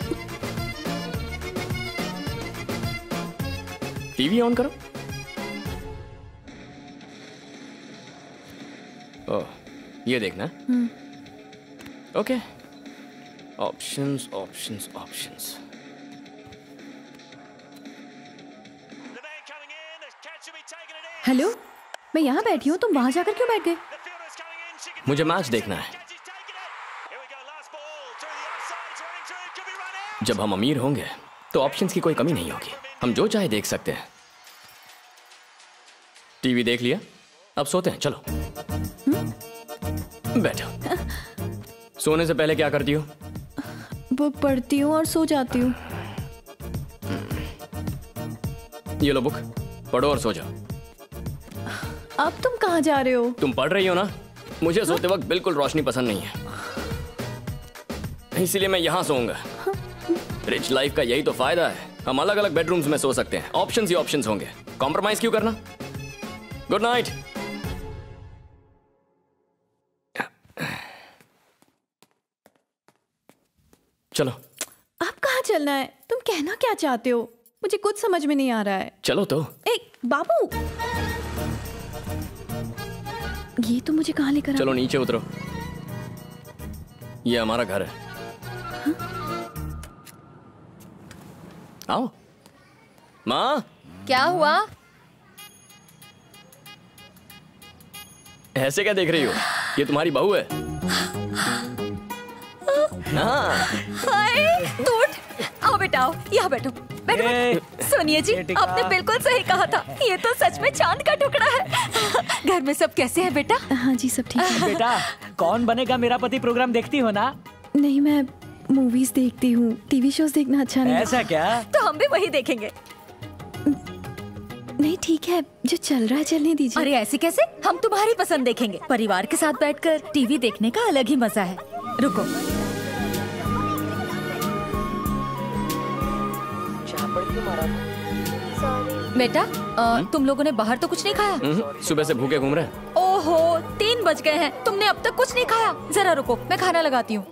टीवी ऑन करो। ओह, ये देखना। Okay, options options options. Hello, मैं यहाँ बैठी हूँ, तुम वहां जाकर क्यों बैठ गए? मुझे मैच देखना है। जब हम अमीर होंगे तो ऑप्शंस की कोई कमी नहीं होगी, हम जो चाहे देख सकते हैं। टीवी देख लिया, अब सोते हैं। चलो बैठो। सोने से पहले क्या करती हो? बुक पढ़ती हूँ और सो जाती हूँ। ये लो बुक, पढ़ो और सो जाओ। अब तुम कहाँ जा रहे हो? तुम पढ़ रही हो ना? मुझे सोते वक्त बिल्कुल रोशनी पसंद नहीं है, इसीलिए मैं यहाँ सोऊंगा। रिच लाइफ का यही तो फायदा है, हम अलग अलग बेडरूम्स में सो सकते हैं। ऑप्शंस ही ऑप्शंस होंगे, कॉम्प्रोमाइज क्यों करना? Good night. चलो। आप कहाँ चलना है? तुम कहना क्या चाहते हो? मुझे कुछ समझ में नहीं आ रहा है। चलो तो। ए, बाबू, ये तो मुझे कहाँ लेकर? चलो नीचे उतरो, ये हमारा घर है। हाँ? आओ। माँ, क्या हुआ? ऐसे क्या देख रही हो? ये तुम्हारी बहू है। हाँ। हाय, तू उठ। आओ बेटा, आओ, यहाँ बैठो। बैठो, बैठो। सुनिए जी, आपने बिल्कुल सही कहा था। ये तो सच में चांद का टुकड़ा है। घर में सब कैसे हैं बेटा? हाँ जी, सब ठीक है। बेटा, कौन बनेगा मेरा पति प्रोग्राम देखती हो ना? नहीं, मैं मूवीज देखती हूँ। टीवी शोज देखना अच्छा नहीं। ऐसा क्या? तो हम भी वही देखेंगे। नहीं, ठीक है, जो चल रहा है चलने दीजिए। अरे ऐसे कैसे? हम तुम्हारी पसंद देखेंगे। परिवार के साथ बैठकर टीवी देखने का अलग ही मजा है। रुको। बेटा, आ, तुम लोगों ने बाहर तो कुछ नहीं खाया? सुबह से भूखे घूम रहे हैं। ओहो, तीन बज गए हैं, तुमने अब तक कुछ नहीं खाया। जरा रुको, मैं खाना लगाती हूँ।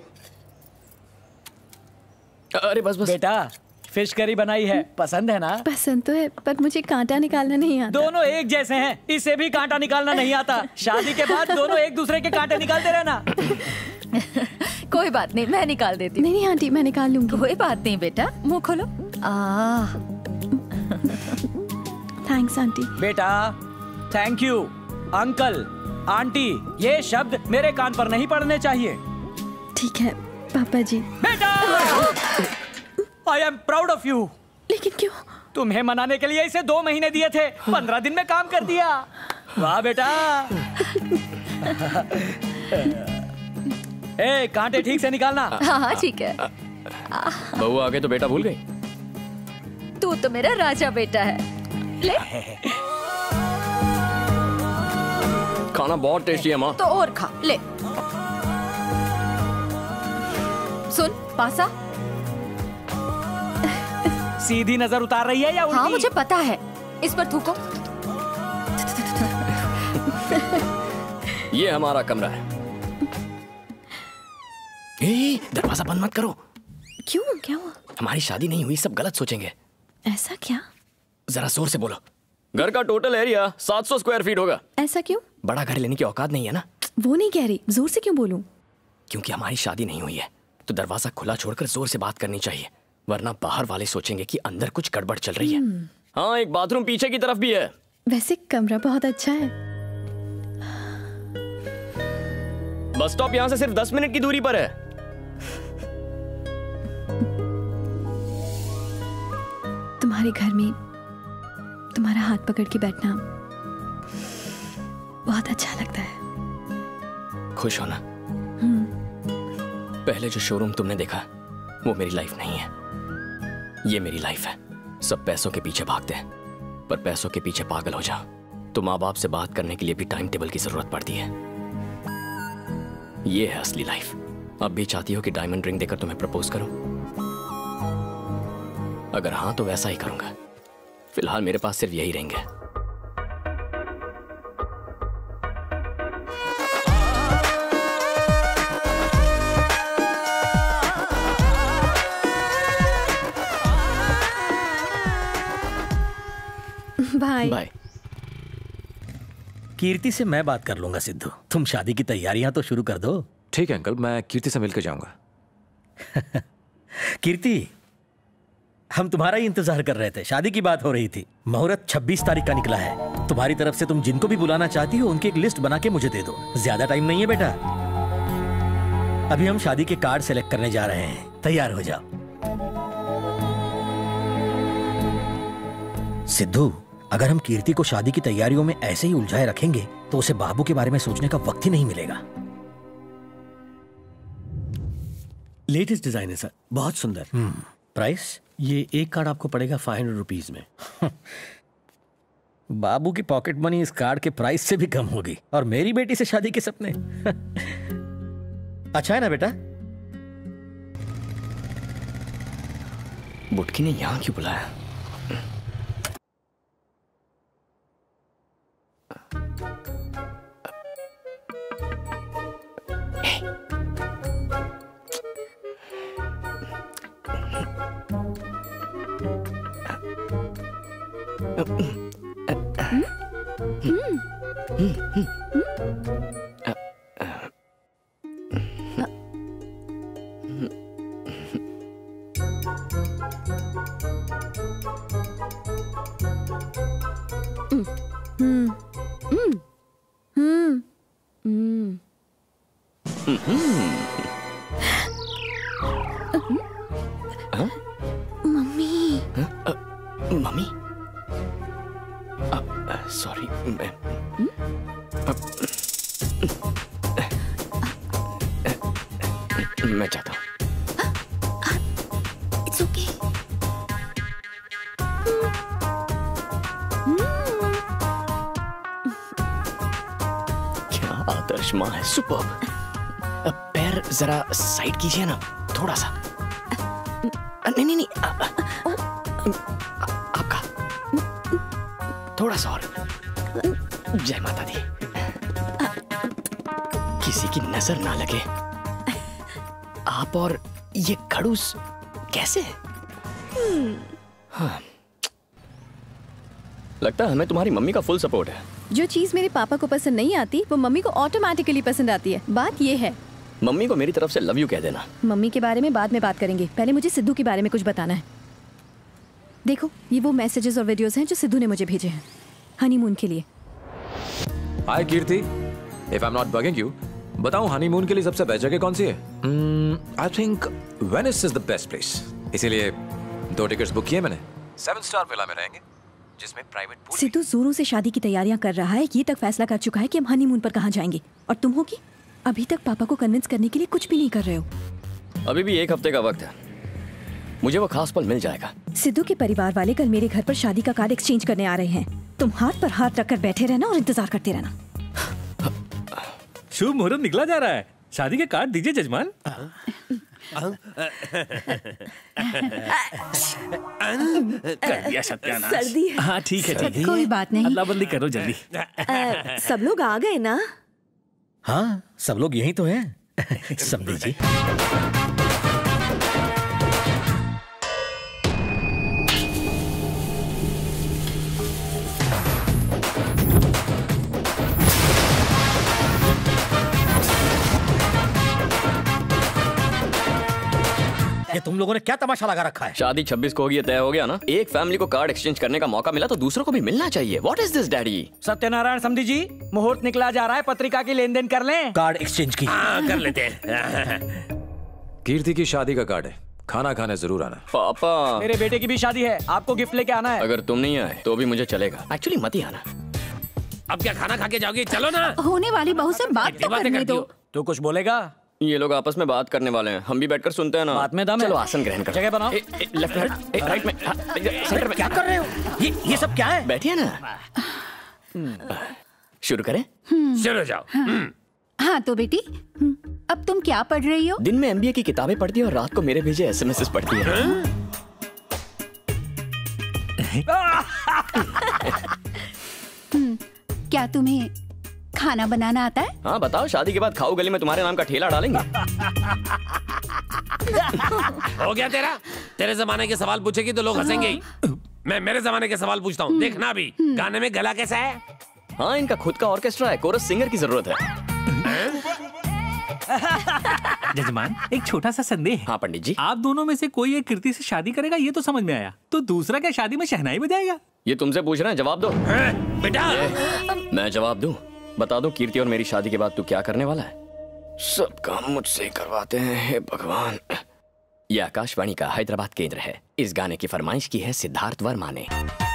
अरे बस बस। बेटा, फिश करी बनाई है, पसंद है ना? पसंद तो है, पर मुझे कांटा निकालना नहीं आता। दोनों एक जैसे हैं, इसे भी कांटा निकालना नहीं आता। शादी के बाद दोनों एक दूसरे के कांटे निकालते रहना। कोई बात नहीं, मैं निकाल देती हूँ। नहीं नहीं आंटी, मैं निकाल लूंगी। कोई बात नहीं बेटा, मुंह खोलो। आ थैंक्स आंटी। बेटा, थैंक यू। अंकल, आंटी, ये शब्द मेरे कान पर नहीं पड़ने चाहिए। ठीक है पापा जी। बेटा, I am proud of you. लेकिन क्यों? तुम्हें मनाने के लिए इसे दो महीने दिए थे, पंद्रह दिन में काम कर दिया। वाह बेटा। ए, कांटे ठीक से निकालना। हाँ हाँ ठीक है। बहू आ गई तो बेटा भूल गई? तू तो मेरा राजा बेटा है। ले। खाना बहुत टेस्टी है माँ। तो और खा, ले। सुन, पासा। सीधी नजर उतार रही है या उल्टी? हाँ मुझे पता है, इस पर थूको। ये हमारा कमरा है। ए, दरवाजा बंद मत करो। क्यों, क्या हुआ? हमारी शादी नहीं हुई, सब गलत सोचेंगे। ऐसा क्या? जरा जोर से बोलो। घर का टोटल एरिया सात सौ स्क्वायर फीट होगा। ऐसा क्यों? बड़ा घर लेने की औकात नहीं है ना। वो नहीं कह रही, जोर से क्यों बोलूं? क्योंकि हमारी शादी नहीं हुई है, तो दरवाजा खुला छोड़कर जोर से बात करनी चाहिए, वरना बाहर वाले सोचेंगे कि अंदर कुछ गड़बड़ चल रही है। हाँ, एक बाथरूम पीछे की तरफ भी है। वैसे कमरा बहुत अच्छा है। बस स्टॉप यहाँ से सिर्फ दस मिनट की दूरी पर है। तुम्हारे घर में तुम्हारा हाथ पकड़ के बैठना बहुत अच्छा लगता है। खुश हो ना? पहले जो शोरूम तुमने देखा वो मेरी लाइफ नहीं है, ये मेरी लाइफ है। सब पैसों के पीछे भागते हैं, पर पैसों के पीछे पागल हो जाओ तो माँ बाप से बात करने के लिए भी टाइम टेबल की जरूरत पड़ती है। ये है असली लाइफ। अब भी चाहती हो कि डायमंड रिंग देकर तुम्हें प्रपोज करूं? अगर हाँ तो वैसा ही करूंगा। फिलहाल मेरे पास सिर्फ यही रिंग है। Bye bye. कीर्ति से मैं बात कर लूंगा सिद्धू, तुम शादी की तैयारियां तो शुरू कर दो। ठीक है अंकल, मैं कीर्ति से मिलकर जाऊंगा। कीर्ति, हम तुम्हारा ही इंतजार कर रहे थे। शादी की बात हो रही थी। मुहूर्त छब्बीस तारीख का निकला है। तुम्हारी तरफ से तुम जिनको भी बुलाना चाहती हो उनकी एक लिस्ट बना के मुझे दे दो। ज्यादा टाइम नहीं है बेटा। अभी हम शादी के कार्ड सेलेक्ट करने जा रहे हैं, तैयार हो जाओ। सिद्धू, अगर हम कीर्ति को शादी की तैयारियों में ऐसे ही उलझाए रखेंगे तो उसे बाबू के बारे में सोचने का वक्त ही नहीं मिलेगा। लेटेस्ट डिजाइन है सर, बहुत सुंदर। प्राइस? ये एक कार्ड आपको पड़ेगा फाइव हंड्रेड रुपीज में। बाबू की पॉकेट मनी इस कार्ड के प्राइस से भी कम होगी, और मेरी बेटी से शादी के सपने। अच्छा है ना बेटा? बुटकी ने यहां क्यों बुलाया? मम्मी मम्मी सॉरी मैं मैं चाहता हूँ। It's okay. क्या आदर्श माँ है, सुपर्ब। पैर जरा साइड कीजिए ना, थोड़ा सा। नहीं नहीं नहीं आ, आ, आ, आपका थोड़ा सा और। जय माता दी। किसी की नजर ना लगे। आप और ये खड़ूस कैसे? हाँ। लगता है हमें तुम्हारी मम्मी का फुल सपोर्ट है। जो चीज मेरे पापा को पसंद नहीं आती वो मम्मी को ऑटोमेटिकली पसंद आती है। बात ये है। मम्मी को मेरी तरफ से लव यू कह देना। मम्मी के बारे में बाद में बात करेंगे, पहले मुझे सिद्धू के बारे में कुछ बताना है। देखो ये वो मैसेजेस और वीडियोस हैं जो सिद्धू ने मुझे भेजे हैं हनीमून के लिए। Hi Kirti, if I am not bugging you, बताऊं हनीमून के लिए सबसे बेस्ट जगह कौन सी है? I think Venice is the best place. इसीलिए दो टिकट्स बुक किए मैंने। सेवन स्टार विला में रहेंगे जिसमें प्राइवेट पूल। सिद्धू जोरों से शादी की तैयारियां कर रहा है, ये तक फैसला कर चुका है कि हम हनीमून पर कहाँ जाएंगे। और तुम हो कि अभी तक पापा को कन्विंस करने के लिए कुछ भी नहीं कर रहे हो। अभी भी एक हफ्ते का वक्त है, मुझे वो खास पल मिल जाएगा। सिद्धू के परिवार वाले कल मेरे घर पर शादी का कार्ड एक्सचेंज करने आ रहे हैं। तुम हाथ पर हाथ रखकर बैठे रहना और इंतजार करते रहना। शुभ मुहूर्त निकला जा रहा है, शादी के कार्ड दीजिए जजमान। कर दिया सत्यानाश। सर्दी है। हाँ ठीक है ठीक है, कोई बात नहीं। अल्लाह बंदी करो जल्दी। आ, सब लोग आ गए ना? हाँ सब लोग यहीं तो हैं। समझी जी। ये तुम लोगों ने क्या तमाशा लगा रखा है? शादी छब्बीस को होगी, तय हो गया ना। एक फैमिली को कार्ड एक्सचेंज करने का मौका मिला तो दूसरों को भी मिलना चाहिए। What is this daddy? Satyanarayana समधी जी, मुहूर्त निकला जा रहा है, पत्रिका की लेन देन कर लें। कार्ड एक्सचेंज की हाँ, कर लेते हैं। कीर्ति की शादी का कार्ड है, खाना खाने जरूर आना। पापा मेरे बेटे की भी शादी है, आपको गिफ्ट लेके आना है। अगर तुम नहीं आए तो भी मुझे चलेगा। एक्चुअली मत ही आना। अब क्या खाना खा के जाओगे? चलो ना। होने वाली बहू से बात तो करने दो। तू कुछ बोलेगा? ये लोग आपस में बात करने वाले हैं, हम भी बैठकर सुनते हैं ना। बात में दम है। चलो आसन ग्रहण करो। जगह बनाओ। लेफ्ट राइट राइट में, सेंटर में। क्या कर रहे हो? ये ये सब क्या है? बैठिए ना। शुरू करें? चलो जाओ। हाँ तो बेटी, अब तुम क्या पढ़ रही हो? दिन में एमबीए की किताबें पढ़ती है और रात को मेरे भेजे एसएमएस पढ़ती है। क्या तुम्हें खाना बनाना आता है? हाँ बताओ, शादी के बाद खाऊ गली में तुम्हारे नाम का ठेला डालेंगे। हो गया तेरा? तेरे जमाने के सवाल पूछेगी तो लोग हंसेंगे ही। मैं मेरे जमाने के सवाल पूछता हूँ, देखना भी गाने में गला कैसा है। हाँ इनका खुद का ऑर्केस्ट्रा है, कोरस सिंगर की जरूरत है। जजमान एक छोटा सा संदेह है। हाँ पंडित जी। आप दोनों में से कोई एक कीर्ति से शादी करेगा ये तो समझ में आया, तो दूसरा क्या शादी में शहनाई बजाएगा? ये तुमसे पूछ रहे हैं, जवाब दो। बेटा मैं जवाब दूं? बता दो कीर्ति और मेरी शादी के बाद तू क्या करने वाला है? सब काम मुझसे करवाते हैं, हे भगवान। ये आकाशवाणी का हैदराबाद केंद्र है। इस गाने की फरमाइश की है सिद्धार्थ वर्मा ने।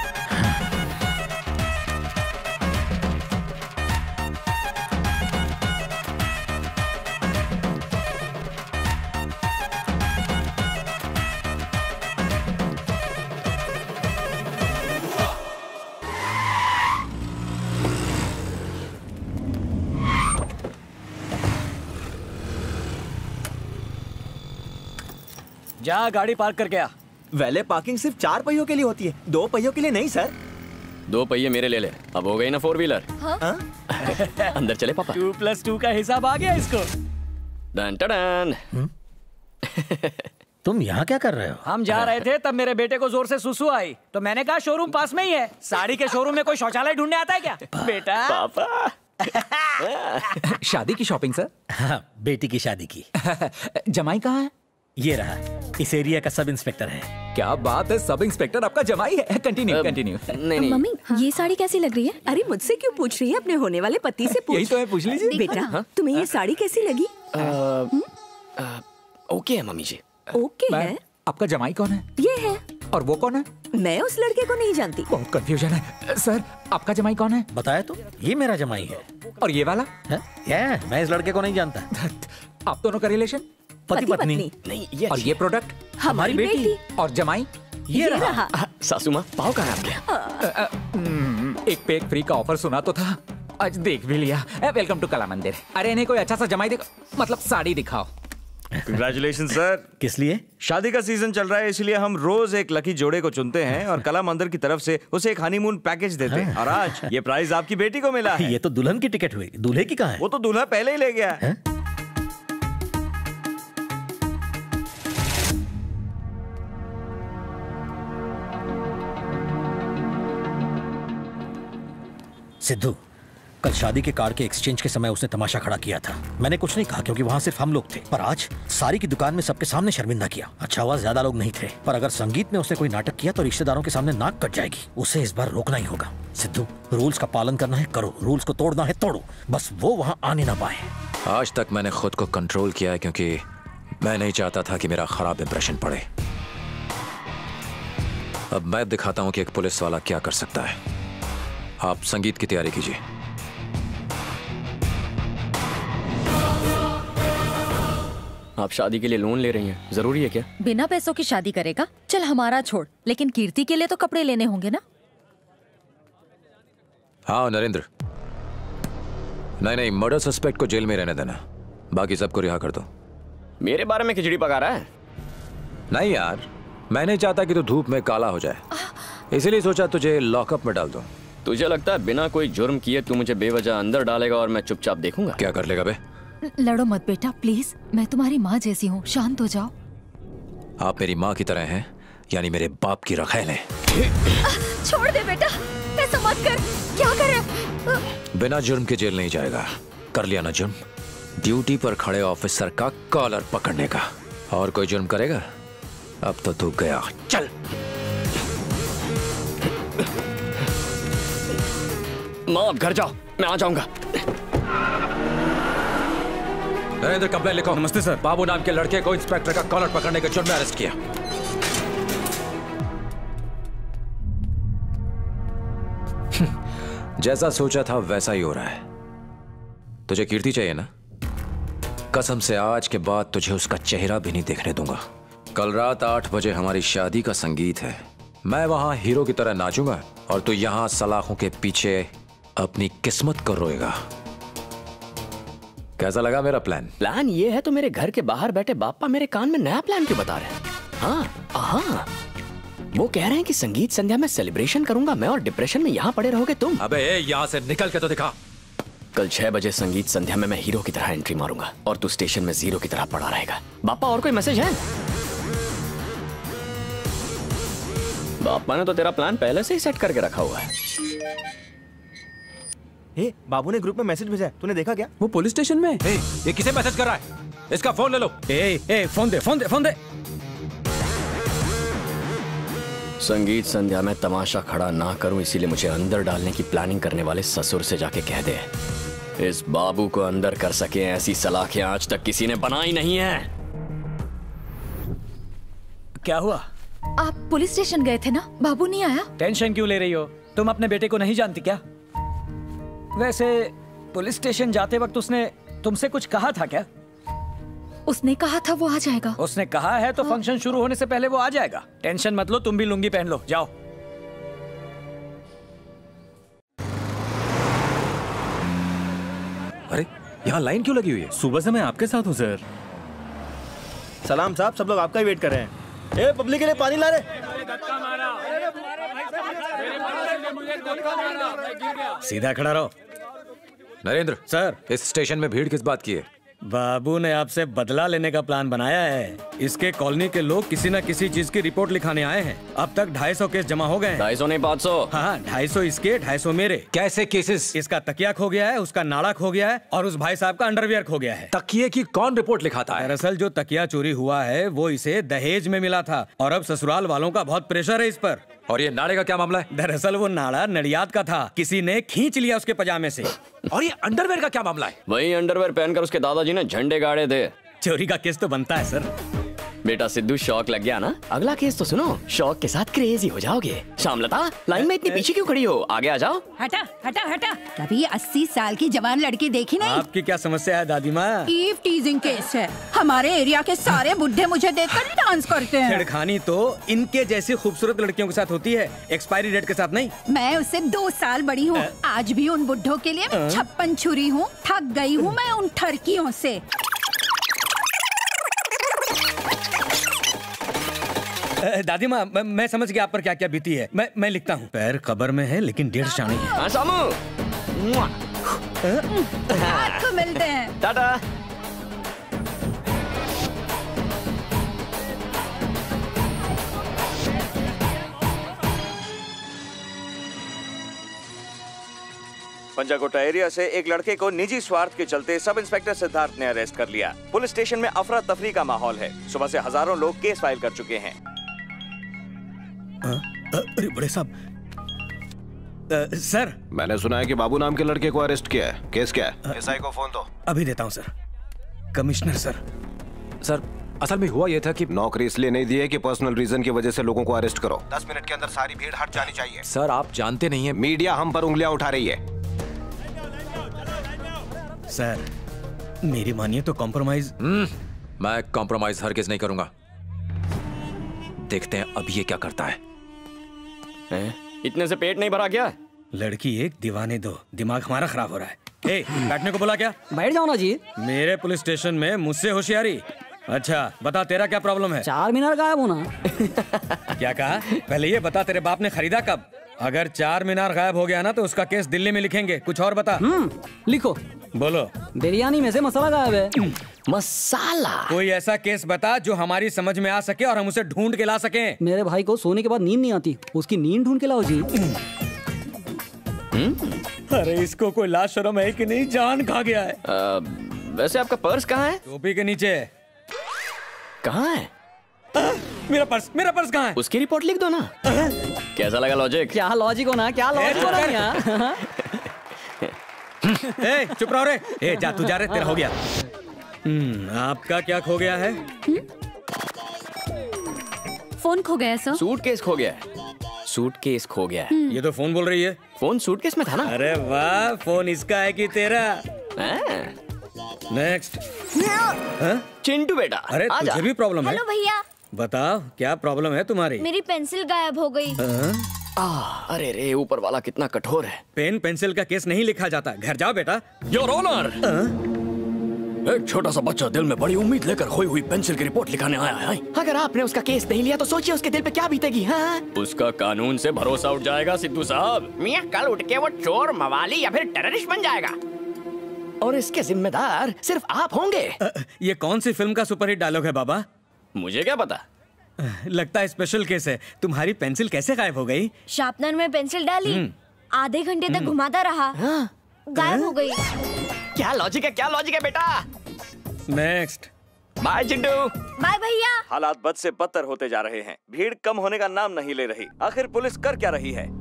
जा गाड़ी पार्क करके आ। वैले पार्किंग सिर्फ चार पहियों के लिए होती है, दो पहियों के लिए नहीं सर। दो पहिए मेरे ले ले, अब हो गई ना फोर व्हीलर। हाँ? अंदर चले पापा। टू प्लस टू का हिसाब आ गया इसको। डन टडन। तुम यहाँ क्या कर रहे हो? हम जा रहे थे तब मेरे बेटे को जोर से सुसु आई तो मैंने कहा शोरूम पास में ही है। साड़ी के शोरूम में कोई शौचालय ढूंढने आता है क्या? बेटा पापा शादी की शॉपिंग सर? हाँ, बेटी की शादी की। जमाई कहाँ है? ये रहा, इस एरिया का सब इंस्पेक्टर है। क्या बात है, सब इंस्पेक्टर आपका जमाई है। Continue continue. मम्मी ये साड़ी कैसी लग रही है? अरे मुझसे क्यों पूछ रही है, अपने होने वाले पति से पूछ। यही तो है, पूछ लीजिए। बेटा हाँ? तुम्हें ये साड़ी कैसी लगी? आ, आ, ओके है मम्मी जी। ओके है। आपका जमाई कौन है? ये है। और वो कौन है? मैं उस लड़के को नहीं जानती। बहुत कंफ्यूजन है सर। आपका जमाई कौन है? बताया तो, ये मेरा जमाई है। और ये वाला? ये मैं इस लड़के को नहीं जानता। आप दोनों का रिलेशन? पति पत्नी। नहीं ये और ये प्रोडक्ट? हमारी बेटी। और जमाई? ये रहा। सासू माँ पाव कहाँ है आपके? एक पे एक फ्री का ऑफर सुना तो था, आज देख भी लिया। वेलकम टू कला मंदिर। अरे इन्हें कोई अच्छा सा जमाई दिखाओ, मतलब साड़ी दिखाओ। Congratulation sir. किस लिए? शादी का सीजन चल रहा है, इसलिए हम रोज एक लकी जोड़े को चुनते हैं और कला मंदिर की तरफ से उसे एक हनीमून पैकेज देते हैं। और आज ये प्राइज आपकी बेटी को मिला है। ये तो दुल्हन की टिकट हुई, दूल्हे की कहाँ है? वो तो दूल्हा पहले ही ले गया है। सिद्धू, कल शादी के कार्ड के एक्सचेंज के समय उसने तमाशा खड़ा किया था। मैंने कुछ नहीं कहा क्योंकि वहाँ सिर्फ हम लोग थे, पर आज सारी की दुकान में सबके सामने शर्मिंदा किया। अच्छा हुआ ज्यादा लोग नहीं थे, पर अगर संगीत में उसने कोई नाटक किया तो रिश्तेदारों के सामने नाक कट जाएगी। उसे इस बार रोकना ही होगा। सिद्धू, रूल्स का पालन करना है करो, रूल्स को तोड़ना है तोड़ो, बस वो वहाँ आने ना पाए। आज तक मैंने खुद को कंट्रोल किया है क्योंकि मैं नहीं चाहता था कि मेरा खराब इंप्रेशन पड़े। अब मैं दिखाता हूँ कि एक पुलिस वाला क्या कर सकता है। आप संगीत की तैयारी कीजिए। आप शादी के लिए लोन ले रही हैं, जरूरी है क्या? बिना पैसों की शादी करेगा? चल हमारा छोड़, लेकिन कीर्ति के लिए तो कपड़े लेने होंगे ना? हाँ नरेंद्र, नहीं नहीं, मर्डर सस्पेक्ट को जेल में रहने देना, बाकी सबको रिहा कर दो। मेरे बारे में खिचड़ी पका रहा है? नहीं यार, मैं नहीं चाहता कि तू धूप में काला हो जाए, इसीलिए सोचा तुझे लॉकअप में डाल दूं। तुझे लगता है बिना कोई जुर्म किए तू मुझे बेवजह अंदर डालेगा और मैं चुपचाप देखूंगा? क्या कर लेगा बे? लड़ो मत बेटा प्लीज, मैं तुम्हारी माँ जैसी हूँ, शांत हो जाओ। आप मेरी माँ की तरह हैं, यानी मेरे बाप की रखेल हैं। छोड़ दे बेटा, ऐसा मत कर। क्या कर रहे? बिना जुर्म के जेल नहीं जाएगा। कर लिया ना जुर्म, ड्यूटी पर खड़े ऑफिसर का कॉलर पकड़ने का। और कोई जुर्म करेगा? अब तो तू गया। चल। माँ आप घर जाओ, मैं आ जाऊंगा। नरेंद्र कंप्लेन लिखो। नमस्ते सर। बाबू नाम के लड़के को इंस्पेक्टर का कॉलर पकड़ने के जुर्म में अरेस्ट किया। जैसा सोचा था वैसा ही हो रहा है। तुझे कीर्ति चाहिए ना? कसम से आज के बाद तुझे उसका चेहरा भी नहीं देखने दूंगा। कल रात आठ बजे हमारी शादी का संगीत है। मैं वहां हीरो की तरह नाचूंगा और तू यहां सलाखों के पीछे अपनी किस्मत को रोएगा। कैसा लगा मेरा प्लान? प्लान ये है तो मेरे घर के बाहर बैठे बापा मेरे कान में नया प्लान क्यों बता रहे हैं? हाँ हाँ, वो कह रहे हैं कि संगीत संध्या में सेलिब्रेशन करूंगा मैं और डिप्रेशन में यहाँ पड़े रहोगे तुम। अबे यहाँ से निकल के तो दिखा। कल छह बजे संगीत संध्या में मैं हीरो की तरह एंट्री मारूंगा और तू स्टेशन में जीरो की तरह पड़ा रहेगा। बापा और कोई मैसेज है? बापा ने तो तेरा प्लान पहले से ही सेट करके रखा हुआ है। ए, बाबू ने ग्रुप में मैसेज भेजा है, तूने देखा क्या? वो पुलिस स्टेशन में। ए, ये किसे मैसेज कर रहा है? इसका फोन ले लो। ए, ए, फोन दे फोन दे फोन दे। संगीत संध्या में तमाशा खड़ा ना करूं इसीलिए मुझे अंदर डालने की प्लानिंग करने वाले ससुर से जाके कह दे, इस बाबू को अंदर कर सके ऐसी सलाखें आज तक किसी ने बनाई नहीं है। क्या हुआ? आप पुलिस स्टेशन गए थे ना, बाबू नहीं आया? टेंशन क्यों ले रही हो? तुम अपने बेटे को नहीं जानती क्या? वैसे पुलिस स्टेशन जाते वक्त उसने तुमसे कुछ कहा था क्या? उसने कहा था वो आ जाएगा। उसने कहा है तो फंक्शन शुरू होने से पहले वो आ जाएगा। टेंशन मत लो, तुम भी लुंगी पहन लो, जाओ। अरे यहाँ लाइन क्यों लगी हुई है? सुबह से मैं आपके साथ हूँ सर। सलाम साहब, सब लोग आपका ही वेट कर रहे हैं। ए, पब्लिक के लिए पानी ला रहे। सीधा खड़ा रहो। नरेंद्र सर, इस स्टेशन में भीड़ किस बात की है? बाबू ने आपसे बदला लेने का प्लान बनाया है। इसके कॉलोनी के लोग किसी न किसी चीज की रिपोर्ट लिखाने आए हैं। अब तक ढाई सौ केस जमा हो गए। ढाई सौ नहीं पाँच सौ। हाँ, ढाई सौ इसके, ढाई सौ मेरे। कैसे केसेस? इसका तकिया खो गया है, उसका नाड़ा खो गया है और उस भाई साहब का अंडरवियर खो गया है। तकिए की कौन रिपोर्ट लिखाता है? दरअसल जो तकिया चोरी हुआ है वो इसे दहेज में मिला था और अब ससुराल वालों का बहुत प्रेशर है इस पर। और ये नाड़े का क्या मामला है? दरअसल वो नाड़ा नडियाद का था, किसी ने खींच लिया उसके पजामे से। और ये अंडरवेयर का क्या मामला है? वही अंडरवेयर पहनकर उसके दादाजी ने झंडे गाड़े थे। चोरी का केस तो बनता है सर। बेटा सिद्धू, शौक लग गया ना? अगला केस तो सुनो, शौक के साथ क्रेजी हो जाओगे। शामलता, लाइन में इतनी पीछे क्यों खड़ी हो? आगे आ जाओ। हटा हटा हटा। कभी अस्सी साल की जवान लड़की देखी नहीं? आपकी क्या समस्या है दादी माँ? ईव टीजिंग केस है। हमारे एरिया के सारे बुढ़े मुझे देखकर डांस करते हैं। छेड़खानी तो इनके जैसी खूबसूरत लड़कियों के साथ होती है, एक्सपायरी डेट के साथ नहीं। मैं उससे दो साल बड़ी हूँ। आज भी उन बुढ़ों के लिए मैं छप्पन छुरी हूँ। थक गई हूँ मैं उन ठरकियों से। दादी माँ, मैं समझ गया आप पर क्या क्या बीती है। मैं मैं लिखता हूँ। पैर कब्र में है लेकिन डेढ़ शानी है। हाँ सामू। रात को मिलते हैं। टाटा। पंजाकोटा एरिया से एक लड़के को निजी स्वार्थ के चलते सब इंस्पेक्टर सिद्धार्थ ने अरेस्ट कर लिया। पुलिस स्टेशन में अफरा तफरी का माहौल है। सुबह से हजारों लोग केस फाइल कर चुके हैं। अरे बड़े साहब, सर मैंने सुना है कि बाबू नाम के लड़के को अरेस्ट किया है। केस क्या है? एसआई को फोन दो। अभी देता हूँ सर। Commissioner sir. सर असल में हुआ यह था कि नौकरी इसलिए नहीं दी है कि पर्सनल रीजन की वजह से लोगों को अरेस्ट करो। दस मिनट के अंदर सारी भीड़ हट जानी चाहिए। सर आप जानते नहीं है, मीडिया हम पर उंगलियां उठा रही है। सर मेरी मानिए तो कॉम्प्रोमाइज। मैं कॉम्प्रोमाइज हरगिज नहीं करूंगा। देखते हैं अब ये क्या करता है। हैं? इतने से पेट नहीं भरा क्या? लड़की एक, दीवाने दो। दिमाग हमारा खराब हो रहा है। ए, बैठने को बोला क्या? बैठ जाओ ना जी। मेरे पुलिस स्टेशन में मुझसे होशियारी? अच्छा बता, तेरा क्या प्रॉब्लम है? चार मीनार गायब होना। क्या कहा? पहले ये बता, तेरे बाप ने खरीदा कब? अगर चार मीनार गायब हो गया ना तो उसका केस दिल्ली में लिखेंगे। कुछ और बता। लिखो। बोलो। बिरयानी में से मसाला गायब है। मसाला? कोई ऐसा केस बता जो हमारी समझ में आ सके और हम उसे ढूंढ के ला सकें। मेरे भाई को सोने के बाद नींद नहीं आती, उसकी नींद ढूंढ के लाओ जी। अरे इसको कोई लाज शर्म है कि नहीं? जान खा गया है। आ, वैसे आपका पर्स कहाँ है? टोपी के नीचे। कहाँ है? आ, मेरा पर्स, मेरा पर्स कहाँ है? उसकी रिपोर्ट लिख दो ना। कैसा लगा लॉजिक? क्या लॉजिक होना, क्या लॉजिक होना यार। ए, चुप रहो रे। ए, जा तू जा रे, तेरा हो गया। हम्म, आपका क्या खो गया है? फोन खो गया सर। सूटकेस खो गया है। सूटकेस खो गया है। ये तो फोन बोल रही है। फोन सूटकेस में था ना? अरे वाह, फोन इसका है कि तेरा? नेक्स्ट। चिंटू बेटा, अरे तुझे भी प्रॉब्लम है? हेलो भैया। बताओ क्या प्रॉब्लम है तुम्हारी? मेरी पेंसिल गायब हो गई। आ, अरे रे, ऊपर वाला कितना कठोर है। पेन पेंसिल का केस नहीं लिखा जाता। घर जाओ बेटा। योर ऑनर, एक छोटा सा बच्चा दिल में बड़ी उम्मीद लेकर खोई हुई पेंसिल की रिपोर्ट लिखाने आया है। अगर आपने उसका केस नहीं लिया तो सोचिए उसके दिल पे क्या बीतेगी। हाँ? उसका कानून से भरोसा उठ जाएगा सिद्धू साहब। मियां कल उठ के वो चोर, मवाली या फिर टेररिस्ट बन जाएगा और इसके जिम्मेदार सिर्फ आप होंगे। आ, ये कौन सी फिल्म का सुपरहिट डायलॉग है बाबा? मुझे क्या पता। लगता है स्पेशल केस है। तुम्हारी पेंसिल कैसे गायब हो गई? शार्पनर में पेंसिल डाली, आधे घंटे तक घुमाता रहा, गायब हो गई। क्या लॉजिक है, क्या लॉजिक है बेटा? नेक्स्ट। बाय चिंटू। बाय भैया। हालात बद से बदतर होते जा रहे हैं। भीड़ कम होने का नाम नहीं ले रही। आखिर पुलिस कर क्या रही है?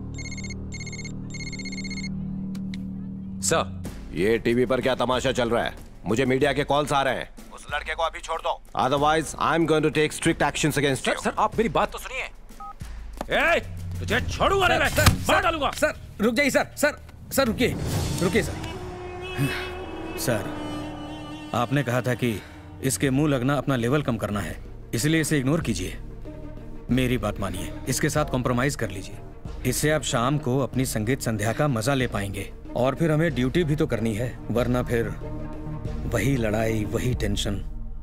सर, ये टीवी पर क्या तमाशा चल रहा है? मुझे मीडिया के कॉल्स आ रहे हैं। उस लड़के को अभी छोड़ दो, otherwise I am going to take strict actions against you. Sir, आप मेरी बात तो सुनिए। ए, तुझे छोड़ूंगा नहीं मैं, मार डालूंगा। सर रुक जाइए। सर सर सर रुकिए, रुकिए सर। सर आपने कहा था कि इसके मुंह लगना अपना लेवल कम करना है, इसलिए इसे इग्नोर कीजिए। मेरी बात मानिए, इसके साथ कॉम्प्रोमाइज कर लीजिए। इससे आप शाम को अपनी संगीत संध्या का मजा ले पाएंगे और फिर हमें ड्यूटी भी तो करनी है, वरना फिर वही लड़ाई, वही टेंशन।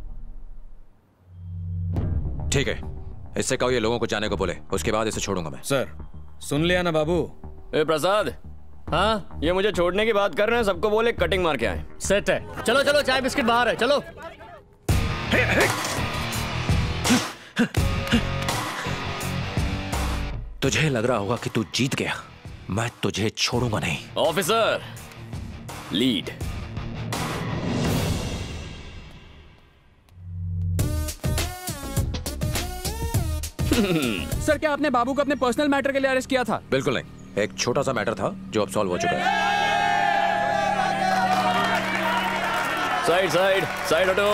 ठीक है, इससे कहो ये लोगों को जाने को बोले, उसके बाद इसे छोड़ूंगा मैं। सर सुन लिया ना बाबू? ए प्रसाद, हाँ, ये मुझे छोड़ने की बात कर रहे हैं, सबको बोले कटिंग मार के आए। सेट है। चलो चलो, चाय बिस्किट बाहर है, चलो। तुझे लग रहा होगा कि तू जीत गया, मैं तुझे छोड़ूंगा नहीं। Officer, lead. सर, क्या आपने बाबू को अपने पर्सनल मैटर के लिए अरेस्ट किया था? बिल्कुल नहीं, एक छोटा सा मैटर था जो अब सॉल्व हो चुका है। साइड साइड साइड हटो।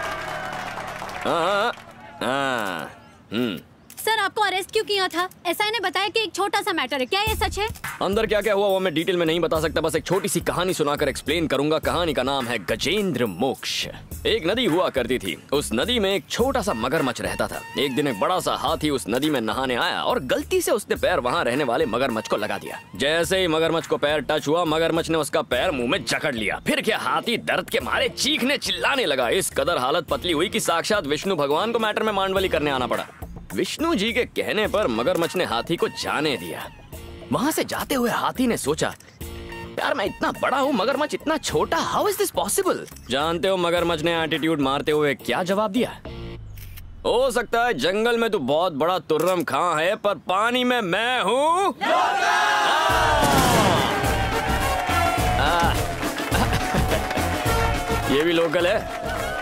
हाँ हाँ। हम्म। सर, आपको अरेस्ट क्यों किया था? एसआई ने बताया कि एक छोटा सा मैटर है, क्या ये सच है? अंदर क्या क्या हुआ वो मैं डिटेल में नहीं बता सकता, बस एक छोटी सी कहानी सुनाकर एक्सप्लेन करूंगा। कहानी का नाम है गजेंद्र मोक्ष। एक नदी हुआ करती थी, उस नदी में एक छोटा सा मगरमच्छ रहता था। एक दिन एक बड़ा सा हाथी उस नदी में नहाने आया और गलती से उसने पैर वहाँ रहने वाले मगरमच्छ को लगा दिया। जैसे ही मगरमच्छ को पैर टच हुआ, मगरमच्छ ने उसका पैर मुंह में जकड़ लिया। फिर क्या, हाथी दर्द के मारे चीखने चिल्लाने लगा। इस कदर हालत पतली हुई कि साक्षात विष्णु भगवान को मैटर में मांडवली करने आना पड़ा। विष्णु जी के कहने पर मगरमच्छ ने हाथी को जाने दिया। वहां से जाते हुए हाथी ने सोचा, यार मैं इतना बड़ा हूँ, मगरमच्छ इतना छोटा, हाउ इज दिस पॉसिबल? जानते हो मगरमच्छ ने एटीट्यूड मारते हुए क्या जवाब दिया? हो सकता है जंगल में तू बहुत बड़ा तुर्रम खां है, पर पानी में मैं हूँ। ये भी लोकल है।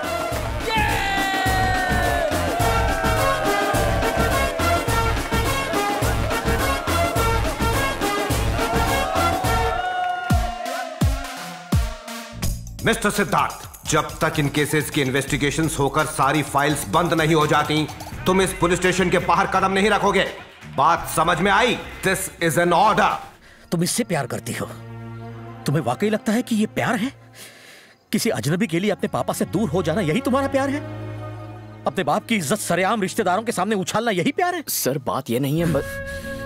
मिस्टर सिद्धार्थ, जब तक इन केसेस की इन्वेस्टिगेशंस होकर सारी फाइल्स बंद नहीं हो जाती, तुम इस पुलिस स्टेशन के बाहर कदम नहीं रखोगे। बात समझ में आई? This is an order. तुम इससे प्यार करती हो? तुम्हें वाकई लगता है कि ये प्यार है? किसी अजनबी के लिए अपने पापा से दूर हो जाना, यही तुम्हारा प्यार है? अपने बाप की इज्जत सरेआम रिश्तेदारों के सामने उछालना, यही प्यार है? सर, बात ये नहीं है। बस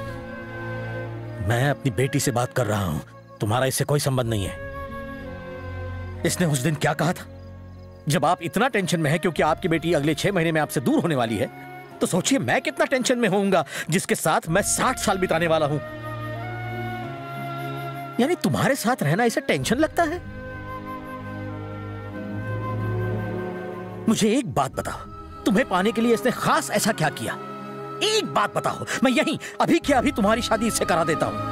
मैं अपनी बेटी से बात कर रहा हूं, तुम्हारा इससे कोई संबंध नहीं है। इसने उस दिन क्या कहा था? जब आप इतना टेंशन में हैं क्योंकि आपकी बेटी अगले छह महीने में आपसे दूर होने वाली है, तो सोचिए मैं कितना टेंशन में होऊंगा जिसके साथ मैं साठ साल बिताने वाला हूं। यानी तुम्हारे साथ रहना इसे टेंशन लगता है? मुझे एक बात बताओ, तुम्हें पाने के लिए इसने खास ऐसा क्या किया? एक बात बताओ, मैं यहीं अभी क्या अभी तुम्हारी शादी इससे करा देता हूं।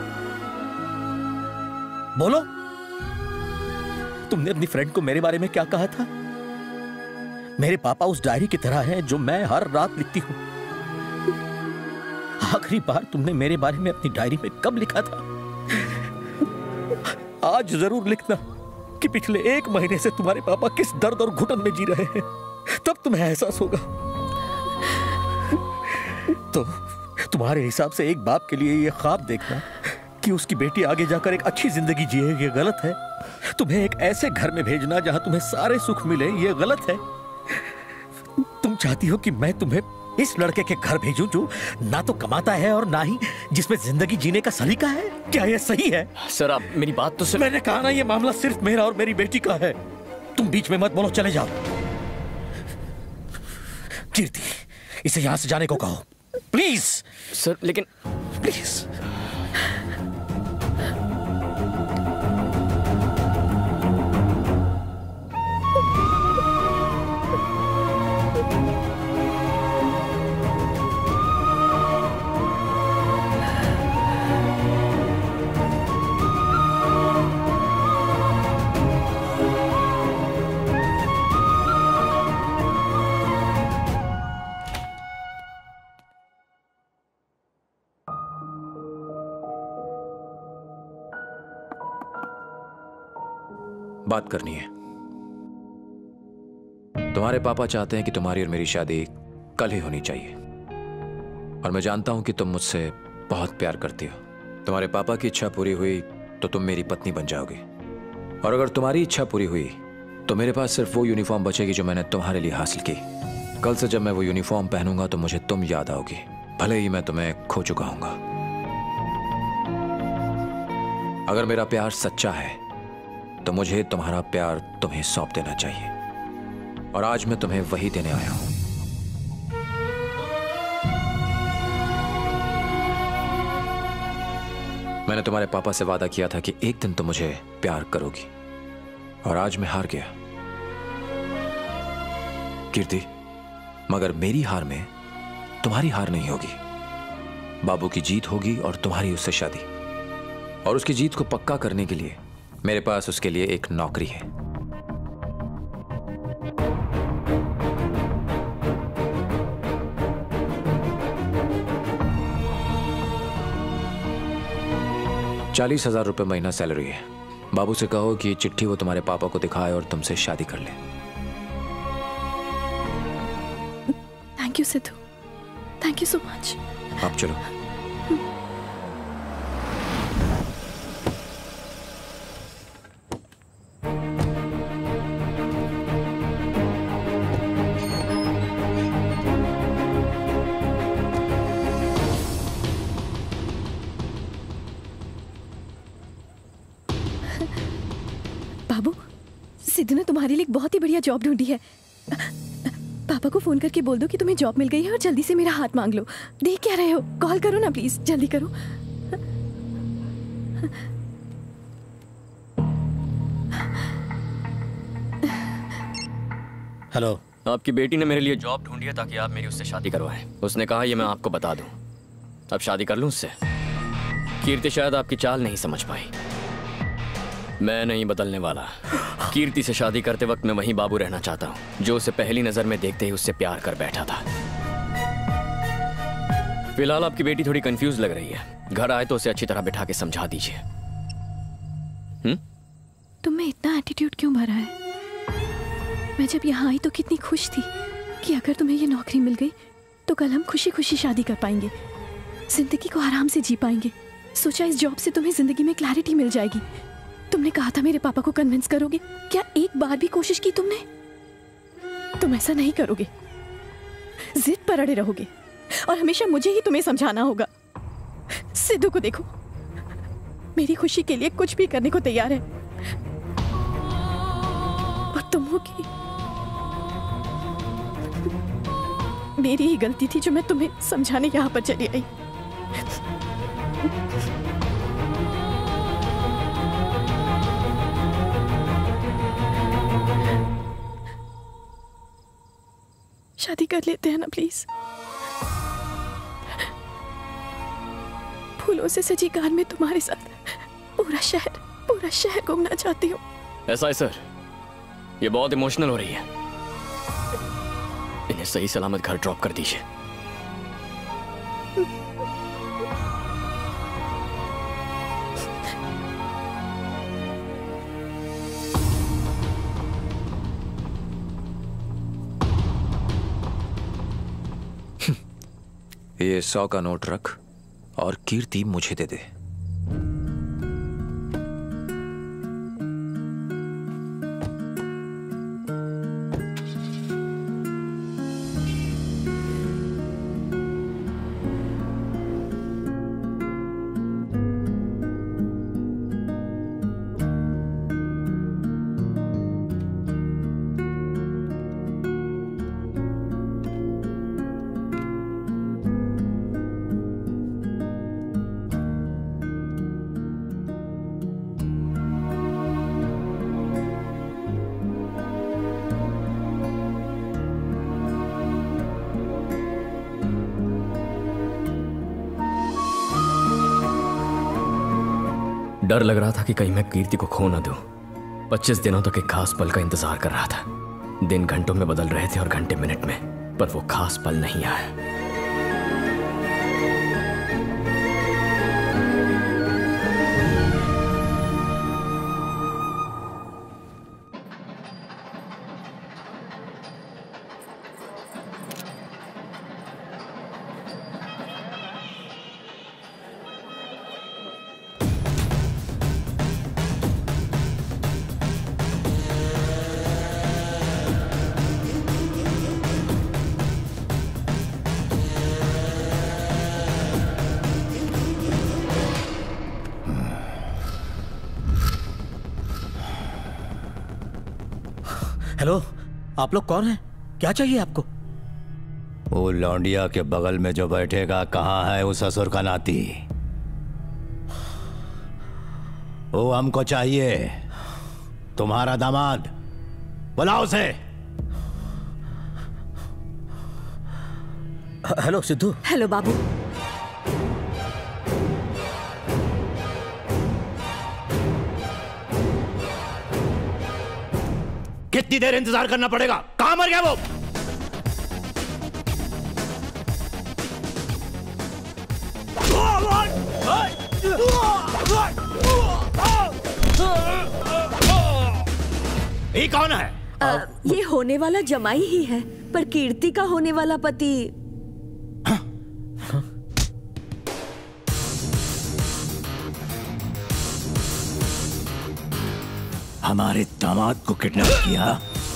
बोलो, तुमने अपनी फ्रेंड को मेरे बारे में क्या कहा था? मेरे पापा उस डायरी की तरह हैं जो मैं हर रात लिखती हूं। आखिरी बार तुमने मेरे बारे में अपनी डायरी में कब लिखा था? आज जरूर लिखना कि पिछले एक महीने से तुम्हारे पापा किस दर्द और घुटन में जी रहे हैं, तब तुम्हें एहसास होगा। तो तुम्हारे हिसाब से एक बाप के लिए यह ख्वाब देखना कि उसकी बेटी आगे जाकर एक अच्छी जिंदगी जिए, ये गलत है। तुम्हें एक ऐसे घर में भेजना जहां तुम्हें सारे सुख मिले, ये गलत है। तुम चाहती हो कि मैं तुम्हें इस लड़के के घर भेजूं जो ना तो कमाता है और ना ही जिसमें जिंदगी जीने का सलीका है? क्या यह सही है? सर, आप मेरी बात तो सुन। मैंने कहा ना, ये मामला सिर्फ मेरा और मेरी बेटी का है। तुम बीच में मत बोलो, चले जाओ। कीर्ति, इसे यहां से जाने को कहो, प्लीज। सर, लेकिन प्लीज। बात करनी है। तुम्हारे पापा चाहते हैं कि तुम्हारी और मेरी शादी कल ही होनी चाहिए, और मैं जानता हूं कि तुम मुझसे बहुत प्यार करती हो। तुम्हारे पापा की इच्छा पूरी हुई तो तुम मेरी पत्नी बन जाओगी, और अगर तुम्हारी इच्छा पूरी हुई तो मेरे पास सिर्फ वो यूनिफॉर्म बचेगी जो मैंने तुम्हारे लिए हासिल की। कल से जब मैं वो यूनिफॉर्म पहनूंगा तो मुझे तुम याद आओगी, भले ही मैं तुम्हें खो चुका हूंगा। अगर मेरा प्यार सच्चा है तो मुझे तुम्हारा प्यार तुम्हें सौंप देना चाहिए, और आज मैं तुम्हें वही देने आया हूं। मैंने तुम्हारे पापा से वादा किया था कि एक दिन तुम मुझे प्यार करोगी, और आज मैं हार गया कीर्ति। मगर मेरी हार में तुम्हारी हार नहीं होगी। बाबू की जीत होगी और तुम्हारी उससे शादी। और उसकी जीत को पक्का करने के लिए मेरे पास उसके लिए एक नौकरी है। चालीस हजार रुपये महीना सैलरी है। बाबू से कहो कि चिट्ठी वो तुम्हारे पापा को दिखाए और तुमसे शादी कर ले। Thank you Siddhu, thank you so much. आप चलो। बाबू, सिद्धू ने तुम्हारे लिए एक बहुत ही बढ़िया जॉब ढूंढी है। पापा को फोन करके बोल दो कि तुम्हें जॉब मिल गई है और जल्दी से मेरा हाथ मांग लो। देख क्या रहे हो, कॉल करो ना प्लीज, जल्दी करो। हेलो, आपकी बेटी ने मेरे लिए जॉब ढूंढी है ताकि आप मेरी उससे शादी करवाएं। उसने कहा ये मैं आपको बता दूं। अब शादी कर लूं उससे? कीर्ति शायद आपकी चाल नहीं समझ पाई। मैं नहीं बदलने वाला। कीर्ति से शादी करते वक्त मैं वहीं बाबू रहना चाहता हूँ जो उसे पहली नजर में देखते ही उससे प्यार कर बैठा था। फिलहाल आपकी बेटी थोड़ी कंफ्यूज लग रही है। घर आए तो उसे अच्छी तरह बिठा के समझा दीजिए। हम्म? तुम में इतना एटीट्यूड क्यों भरा है? मैं जब यहाँ आई तो कितनी खुश थी कि अगर तुम्हें ये नौकरी मिल गई तो कल हम खुशी खुशी शादी कर पाएंगे, जिंदगी को आराम से जी पाएंगे। सोचा इस जॉब से तुम्हें जिंदगी में क्लैरिटी मिल जाएगी। तुमने कहा था मेरे पापा को कन्विंस करोगे। क्या एक बार भी कोशिश की तुमने? तुम ऐसा नहीं करोगे, जिद पर अड़े रहोगे और हमेशा मुझे ही तुम्हें समझाना होगा। सिद्धू को देखो, मेरी खुशी के लिए कुछ भी करने को तैयार है। और तुम होगी, मेरी ही गलती थी जो मैं तुम्हें समझाने यहाँ पर चली आई। शादी कर लेते हैं ना प्लीज। फूलों से सजी कार में तुम्हारे साथ पूरा शहर पूरा शहर घूमना चाहती हूँ। ऐसा है सर, ये बहुत इमोशनल हो रही है। इन्हें सही सलामत घर ड्रॉप कर दीजिए। ये सौ का नोट रख और कीर्ति मुझे दे दे। डर लग रहा था कि कहीं मैं कीर्ति को खो ना दूं। पच्चीस दिनों तक एक खास पल का इंतजार कर रहा था। दिन घंटों में बदल रहे थे और घंटे मिनट में, पर वो खास पल नहीं आया। हेलो, आप लोग कौन हैं? क्या चाहिए आपको? वो लौंडिया के बगल में जो बैठेगा कहाँ है वो ससुर का नाती? वो हमको चाहिए, तुम्हारा दामाद। बुलाओ उसे। हेलो सिद्धू। हेलो बाबू। कितनी देर इंतजार करना पड़ेगा? कहां मर गया वो? ये कौन है? आ, ये होने वाला जमाई ही है, पर कीर्ति का होने वाला पति। हमारे दामाद को किडनैप किया।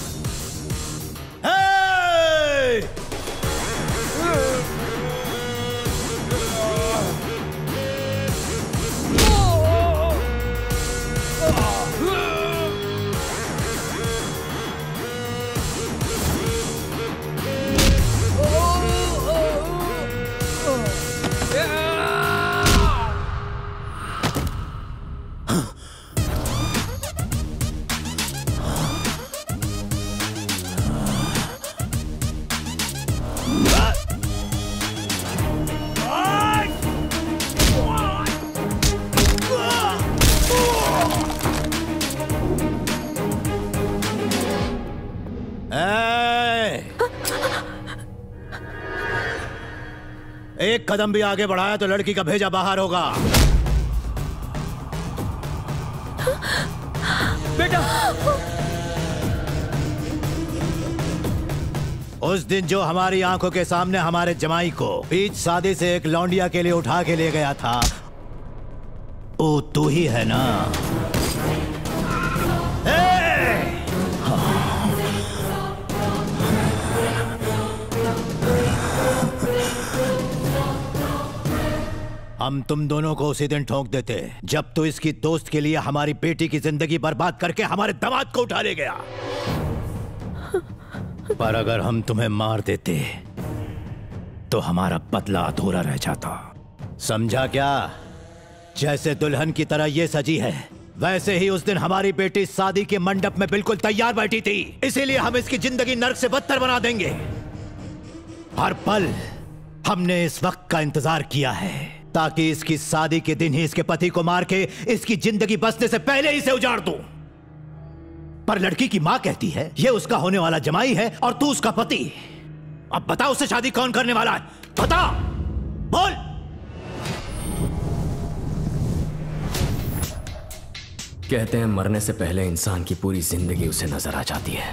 एक कदम भी आगे बढ़ाया तो लड़की का भेजा बाहर होगा। बेटा, उस दिन जो हमारी आंखों के सामने हमारे जमाई को बीच शादी से एक लौंडिया के लिए उठा के ले गया था, वो तू ही है ना? हम तुम दोनों को उसी दिन ठोक देते जब तू इसकी दोस्त के लिए हमारी बेटी की जिंदगी बर्बाद करके हमारे दामाद को उठा ले गया। पर अगर हम तुम्हें मार देते तो हमारा बदला अधूरा रह जाता। समझा क्या? जैसे दुल्हन की तरह ये सजी है, वैसे ही उस दिन हमारी बेटी शादी के मंडप में बिल्कुल तैयार बैठी थी। इसीलिए हम इसकी जिंदगी नर्क से बदतर बना देंगे। हर पल हमने इस वक्त का इंतजार किया है ताकि इसकी शादी के दिन ही इसके पति को मार के इसकी जिंदगी बसने से पहले ही से उजाड़ दूं। पर लड़की की मां कहती है ये उसका होने वाला जमाई है और तू उसका पति। अब बता उससे शादी कौन करने वाला है? बता, बोल। कहते हैं मरने से पहले इंसान की पूरी जिंदगी उसे नजर आ जाती है।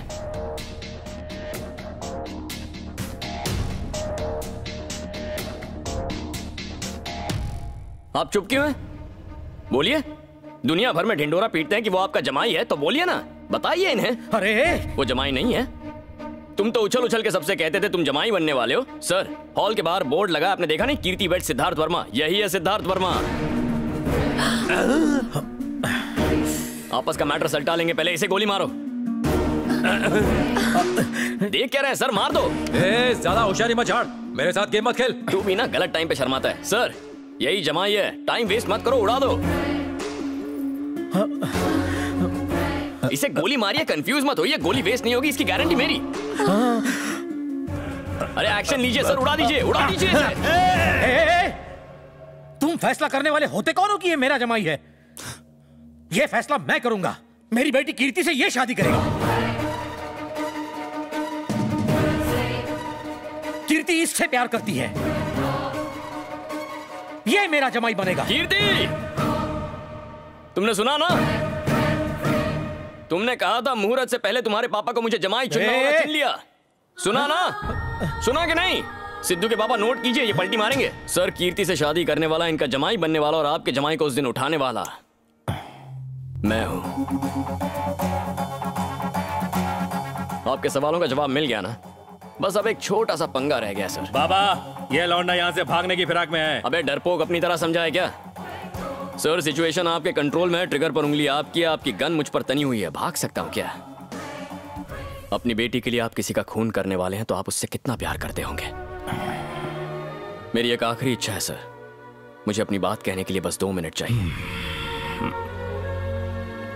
आप चुप क्यों हैं? बोलिए। दुनिया भर में ढिंडोरा पीटते हैं कि वो आपका जमाई है, तो बोलिए ना, बताइए इन्हें। अरे वो जमाई नहीं है। तुम तो उछल उछल के सबसे कहते थे तुम जमाई बनने वाले हो। सर, हॉल के बाहर बोर्ड लगा, आपने देखा नहीं? कीर्ति वेड सिद्धार्थ वर्मा। यही है सिद्धार्थ वर्मा। आपस का मैटर सलटा लेंगे, पहले इसे गोली मारो। देख क्या रहे हैं सर? मार दो। ए, ज्यादा होशियारी मत झाड़, मेरे साथ गेम मत खेल। तू भी ना गलत टाइम पे शर्माता है। सर, यही जमाई है, टाइम वेस्ट मत करो, उड़ा दो। इसे गोली मारिए, कंफ्यूज मत होइए, गोली वेस्ट नहीं होगी, इसकी गारंटी मेरी। अरे एक्शन लीजिए सर, उड़ा दीजिए, उड़ा दीजिए इसे। तुम फैसला करने वाले होते कौन हो कि ये मेरा जमाई है? ये फैसला मैं करूंगा। मेरी बेटी कीर्ति से ये शादी करेगा। कीर्ति इससे प्यार करती है, ये मेरा जमाई बनेगा। कीर्ति, तुमने सुना ना? तुमने कहा था मुहूर्त से पहले तुम्हारे पापा को मुझे जमाई चुनना होगा, चुन लिया। सुना ना? सुना कि नहीं? सिद्धू के पापा नोट कीजिए, ये पलटी मारेंगे। सर, कीर्ति से शादी करने वाला, इनका जमाई बनने वाला और आपके जमाई को उस दिन उठाने वाला मैं हूं। आपके सवालों का जवाब मिल गया ना? बस अब एक छोटा सा पंगा रह गया सर। बाबा, ये लौंडा यहाँ से भागने की फिराक में है। अबे डरपोक, अपनी तरह समझा है क्या? सर, सिचुएशन आपके कंट्रोल में है, ट्रिगर पर उंगली आपकी है, आपकी गन मुझ पर तनी हुई है, भाग सकता हूं क्या? अपनी बेटी के लिए आप किसी का खून करने वाले हैं तो आप उससे कितना प्यार करते होंगे। मेरी एक आखिरी इच्छा है सर, मुझे अपनी बात कहने के लिए बस दो मिनट चाहिए।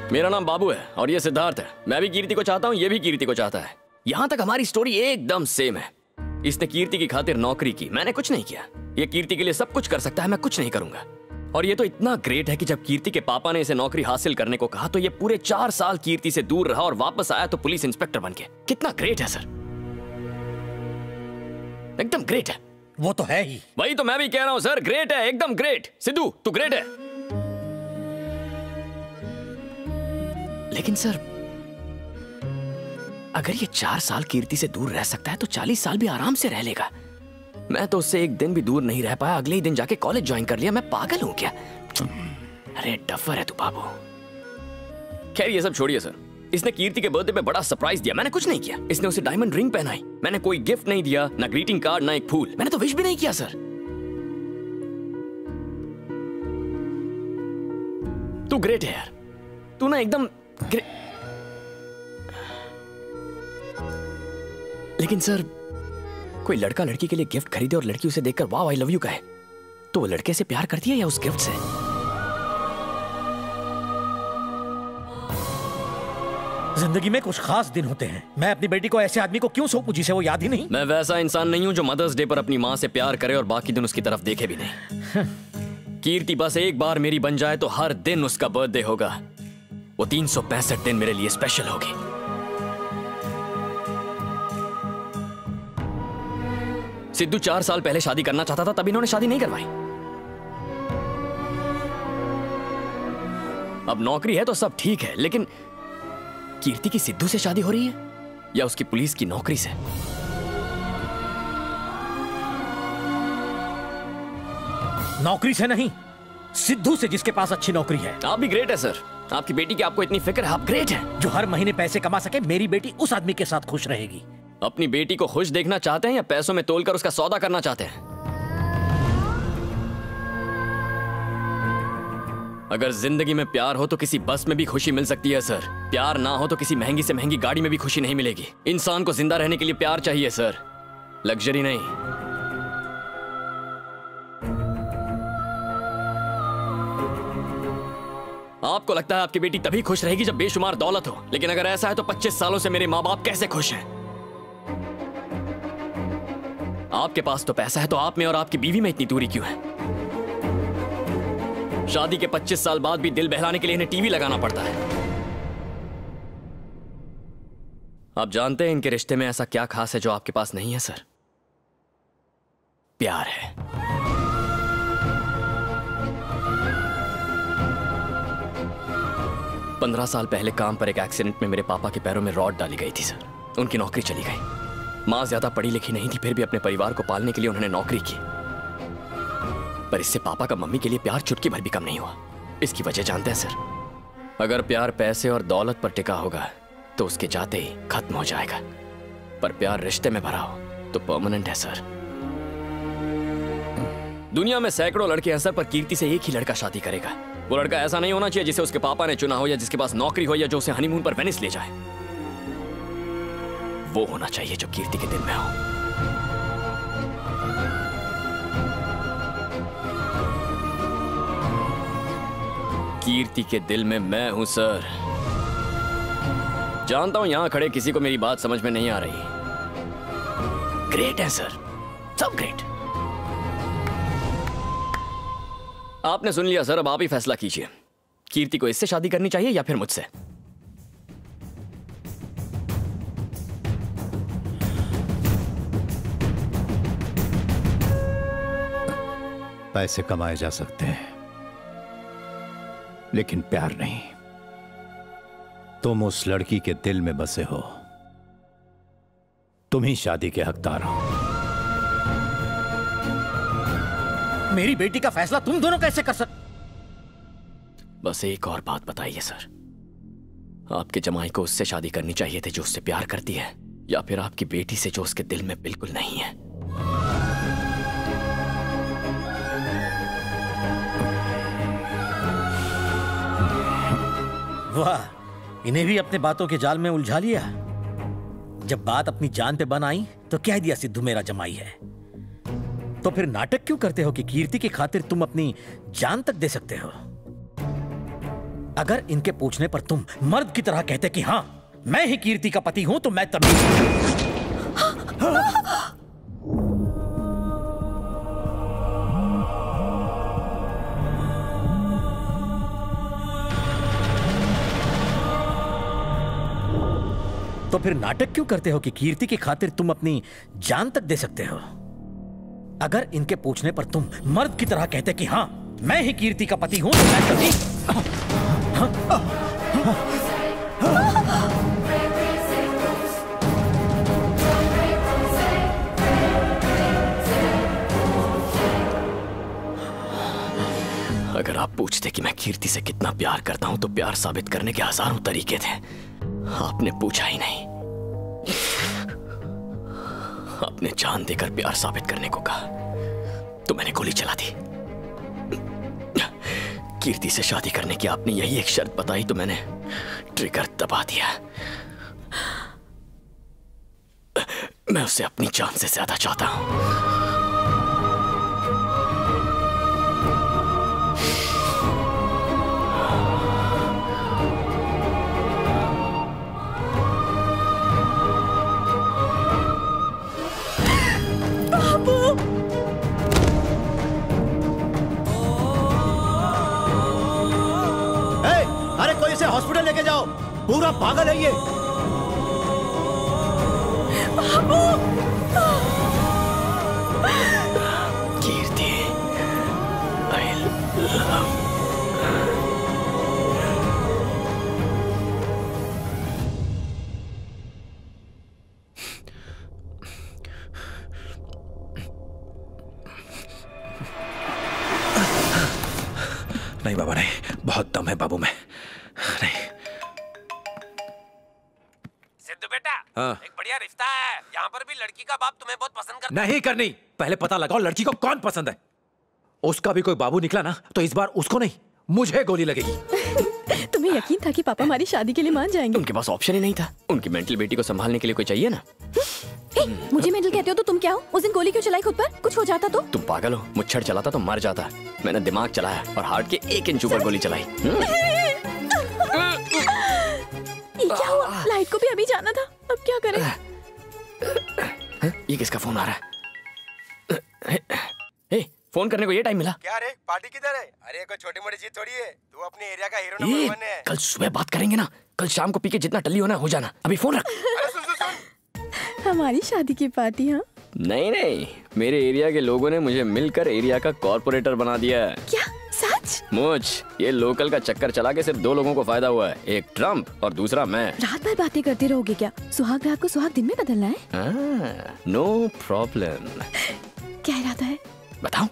मेरा नाम बाबू है और ये सिद्धार्थ है। मैं भी कीर्ति को चाहता हूँ, ये भी कीर्ति को चाहता है। यहाँ तक हमारी स्टोरी एकदम सेम है। इसने कीर्ति की खातिर नौकरी की, मैंने कुछ नहीं किया। ये कीर्ति के लिए सब कुछ कर सकता है, मैं कुछ नहीं करूंगा। और ये तो इतना ग्रेट है कि जब कीर्ति के पापा ने इसे नौकरी हासिल करने को कहा तो ये पूरे चार साल कीर्ति से दूर रहा और वापस आया तो पुलिस इंस्पेक्टर बन के। कितना ग्रेट है सर, एकदम ग्रेट है। वो तो है ही। वही तो मैं भी कह रहा हूं सर, ग्रेट है, एकदम ग्रेट। सिद्धू तू ग्रेट है। लेकिन सर अगर ये चार साल कीर्ति से दूर रह सकता है तो चालीस साल भी आराम से रह लेगा। मैं तो उससे एक दिन भी दूर नहीं रह पाया, अगले ही दिन जाके कॉलेज ज्वाइन कर लिया। मैं पागल हूं क्या? अरे डफर है तू बाबू। खैर ये सब छोड़िए सर, इसने कीर्ति के बर्थडे पे बड़ा सरप्राइज दिया, मैंने कुछ नहीं किया। इसने उसे डायमंड रिंग पहनाई, मैंने कोई गिफ्ट नहीं दिया, ना ग्रीटिंग कार्ड, ना एक फूल। मैंने तो विश भी नहीं किया सर। तू ग्रेट है यार, तू ना एकदम ग्रेट। लेकिन सर कोई लड़का लड़की के लिए गिफ्ट खरीदे और लड़की उसे देखकर वाह आई लव यू कहे तो वो लड़के से प्यार करती है या उस गिफ्ट से? जिंदगी में कुछ खास दिन होते हैं। मैं अपनी बेटी को ऐसे आदमी को क्यों सौंपूं जिसे वो याद ही नहीं? मैं वैसा इंसान नहीं हूं जो मदर्स डे पर अपनी मां से प्यार करे और बाकी दिन उसकी तरफ देखे भी नहीं। कीर्ति बस एक बार मेरी बन जाए तो हर दिन उसका बर्थडे होगा। वो तीन सौ पैंसठ दिन मेरे लिए स्पेशल होगी। सिद्धू चार साल पहले शादी करना चाहता था, तब इन्होंने शादी नहीं करवाई। अब नौकरी है तो सब ठीक है, लेकिन कीर्ति की सिद्धू से शादी हो रही है या उसकी पुलिस की नौकरी से? नौकरी से नहीं, सिद्धू से, जिसके पास अच्छी नौकरी है। आप भी ग्रेट है सर, आपकी बेटी की आपको इतनी फिक्र है, आप ग्रेट हैं। जो हर महीने पैसे कमा सके, मेरी बेटी उस आदमी के साथ खुश रहेगी। अपनी बेटी को खुश देखना चाहते हैं या पैसों में तोलकर उसका सौदा करना चाहते हैं? अगर जिंदगी में प्यार हो तो किसी बस में भी खुशी मिल सकती है सर। प्यार ना हो तो किसी महंगी से महंगी गाड़ी में भी खुशी नहीं मिलेगी। इंसान को जिंदा रहने के लिए प्यार चाहिए सर, लग्जरी नहीं। आपको लगता है आपकी बेटी तभी खुश रहेगी जब बेशुमार दौलत हो, लेकिन अगर ऐसा है तो पच्चीस सालों से मेरे माँ बाप कैसे खुश हैं? आपके पास तो पैसा है, तो आप में और आपकी बीवी में इतनी दूरी क्यों है? शादी के पच्चीस साल बाद भी दिल बहलाने के लिए इन्हें टीवी लगाना पड़ता है। आप जानते हैं इनके रिश्ते में ऐसा क्या खास है जो आपके पास नहीं है सर? प्यार है। पंद्रह साल पहले काम पर एक एक्सीडेंट में मेरे पापा के पैरों में रॉड डाली गई थी सर। उनकी नौकरी चली गई। मां ज्यादा पढ़ी लिखी नहीं थी, फिर भी अपने परिवार को पालने के लिए उन्होंने नौकरी की। पर इससे पापा का मम्मी के लिए प्यार चुटकी भर भी कम नहीं हुआ। इसकी वजह जानते हैं सर? अगर प्यार पैसे और दौलत पर टिका होगा तो उसके जाते ही खत्म हो जाएगा, पर प्यार रिश्ते में भरा हो तो परमानेंट है सर। दुनिया में सैकड़ों लड़के हैं सर, पर कीर्ति से एक ही लड़का शादी करेगा। वो लड़का ऐसा नहीं होना चाहिए जिसे उसके पापा ने चुना हो, या जिसके पास नौकरी हो, या जो उसे हनीमून पर वेनिस ले जाए। वो होना चाहिए जो कीर्ति के दिल में हो। कीर्ति के दिल में मैं हूं सर। जानता हूं यहां खड़े किसी को मेरी बात समझ में नहीं आ रही। ग्रेट है सर, सब ग्रेट। आपने सुन लिया सर, अब आप ही फैसला कीजिए। कीर्ति को इससे शादी करनी चाहिए या फिर मुझसे? पैसे कमाए जा सकते हैं लेकिन प्यार नहीं। तुम उस लड़की के दिल में बसे हो, तुम ही शादी के हकदार हो। मेरी बेटी का फैसला तुम दोनों कैसे कर सक? बस एक और बात बताइए सर, आपके जमाई को उससे शादी करनी चाहिए थी जो उससे प्यार करती है, या फिर आपकी बेटी से जो उसके दिल में बिल्कुल नहीं है? वाह, इन्हें भी अपने बातों के जाल में उलझा लिया। जब बात अपनी जान पे बन आई तो कह दिया सिद्धू मेरा जमाई है। तो फिर नाटक क्यों करते हो कि कीर्ति की खातिर तुम अपनी जान तक दे सकते हो? अगर इनके पूछने पर तुम मर्द की तरह कहते कि हाँ मैं ही कीर्ति का पति हूं तो मैं तभी तो फिर नाटक क्यों करते हो कि कीर्ति की खातिर तुम अपनी जान तक दे सकते हो? अगर इनके पूछने पर तुम मर्द की तरह कहते कि हाँ मैं ही कीर्ति का पति हूं तो मैं तभी अगर आप पूछते कि मैं कीर्ति से कितना प्यार करता हूं तो प्यार साबित करने के हजारों तरीके थे। आपने पूछा ही नहीं। आपने जान देकर प्यार साबित करने को कहा तो मैंने गोली चला दी। कीर्ति से शादी करने की आपने यही एक शर्त बताई तो मैंने ट्रिगर दबा दिया। मैं उसे अपनी जान से ज्यादा चाहता हूं। अरे कोई इसे हॉस्पिटल लेके जाओ, पूरा पागल है ये। बाबू! कीर्ति, I love नहीं बाबा नहीं, बहुत दम है बाबू में। नहीं सिद्धू बेटा, हाँ। एक बढ़िया रिश्ता है। यहाँ पर भी लड़की का बाप तुम्हें बहुत पसंद करता है। नहीं करनी, पहले पता लगाओ लड़की को कौन पसंद है। उसका भी कोई बाबू निकला ना तो इस बार उसको नहीं मुझे गोली लगेगी। तुम्हें यकीन था कि पापा हमारी शादी के लिए मान जाएंगे? उनके पास ऑप्शन ही नहीं था। उनकी मेंटल बेटी को संभालने के लिए कोई चाहिए ना। ए, मुझे मेंटल कहते हो तो तुम क्या हो? उस दिन गोली क्यों चलाई खुद पर? कुछ हो जाता तो? तुम पागल हो। मुच्छड़ चलाता तो मर जाता। मैंने दिमाग चलाया और हार्ट के एक इंच ऊपर गोली चलाई। ये क्या हुआ? लाइट को भी अभी जाना था, अब क्या करें? ये किसका फोन आ रहा है? ए, फोन करने को ये टाइम मिला? क्या रे, पार्टी किधर है? अरे कोई छोटी मोटी चीज थोड़ी है, तू अपने एरिया का हीरो ये, नंबर वन है। कल सुबह बात करेंगे ना। कल शाम को पी के जितना टल्ली होना हो जाना। अभी फोन रख। अरे सुन सुन सुन। हमारी शादी की पार्टी? हाँ नहीं नहीं, मेरे एरिया के लोगों ने मुझे मिलकर एरिया का कॉर्पोरेटर बना दिया है। क्या सच? मुझ ये लोकल का चक्कर चला के सिर्फ दो लोगों को फायदा हुआ है, एक ट्रम्प और दूसरा मैं। रात भर बातें करते रहोगे क्या? सुहाग रात को सुहाग दिन में बदलना है? No problem. क्या इरादा है? बताओ।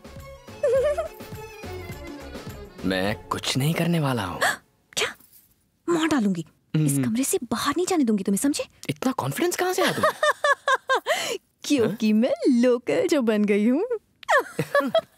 मैं कुछ नहीं करने वाला हूँ। क्या? मार डालूंगी। इस कमरे से बाहर नहीं जाने दूंगी तुम्हें, समझे? इतना कॉन्फिडेंस कहाँ से आया तुम्हें? क्योंकि मैं लोकल जो बन गई हूँ।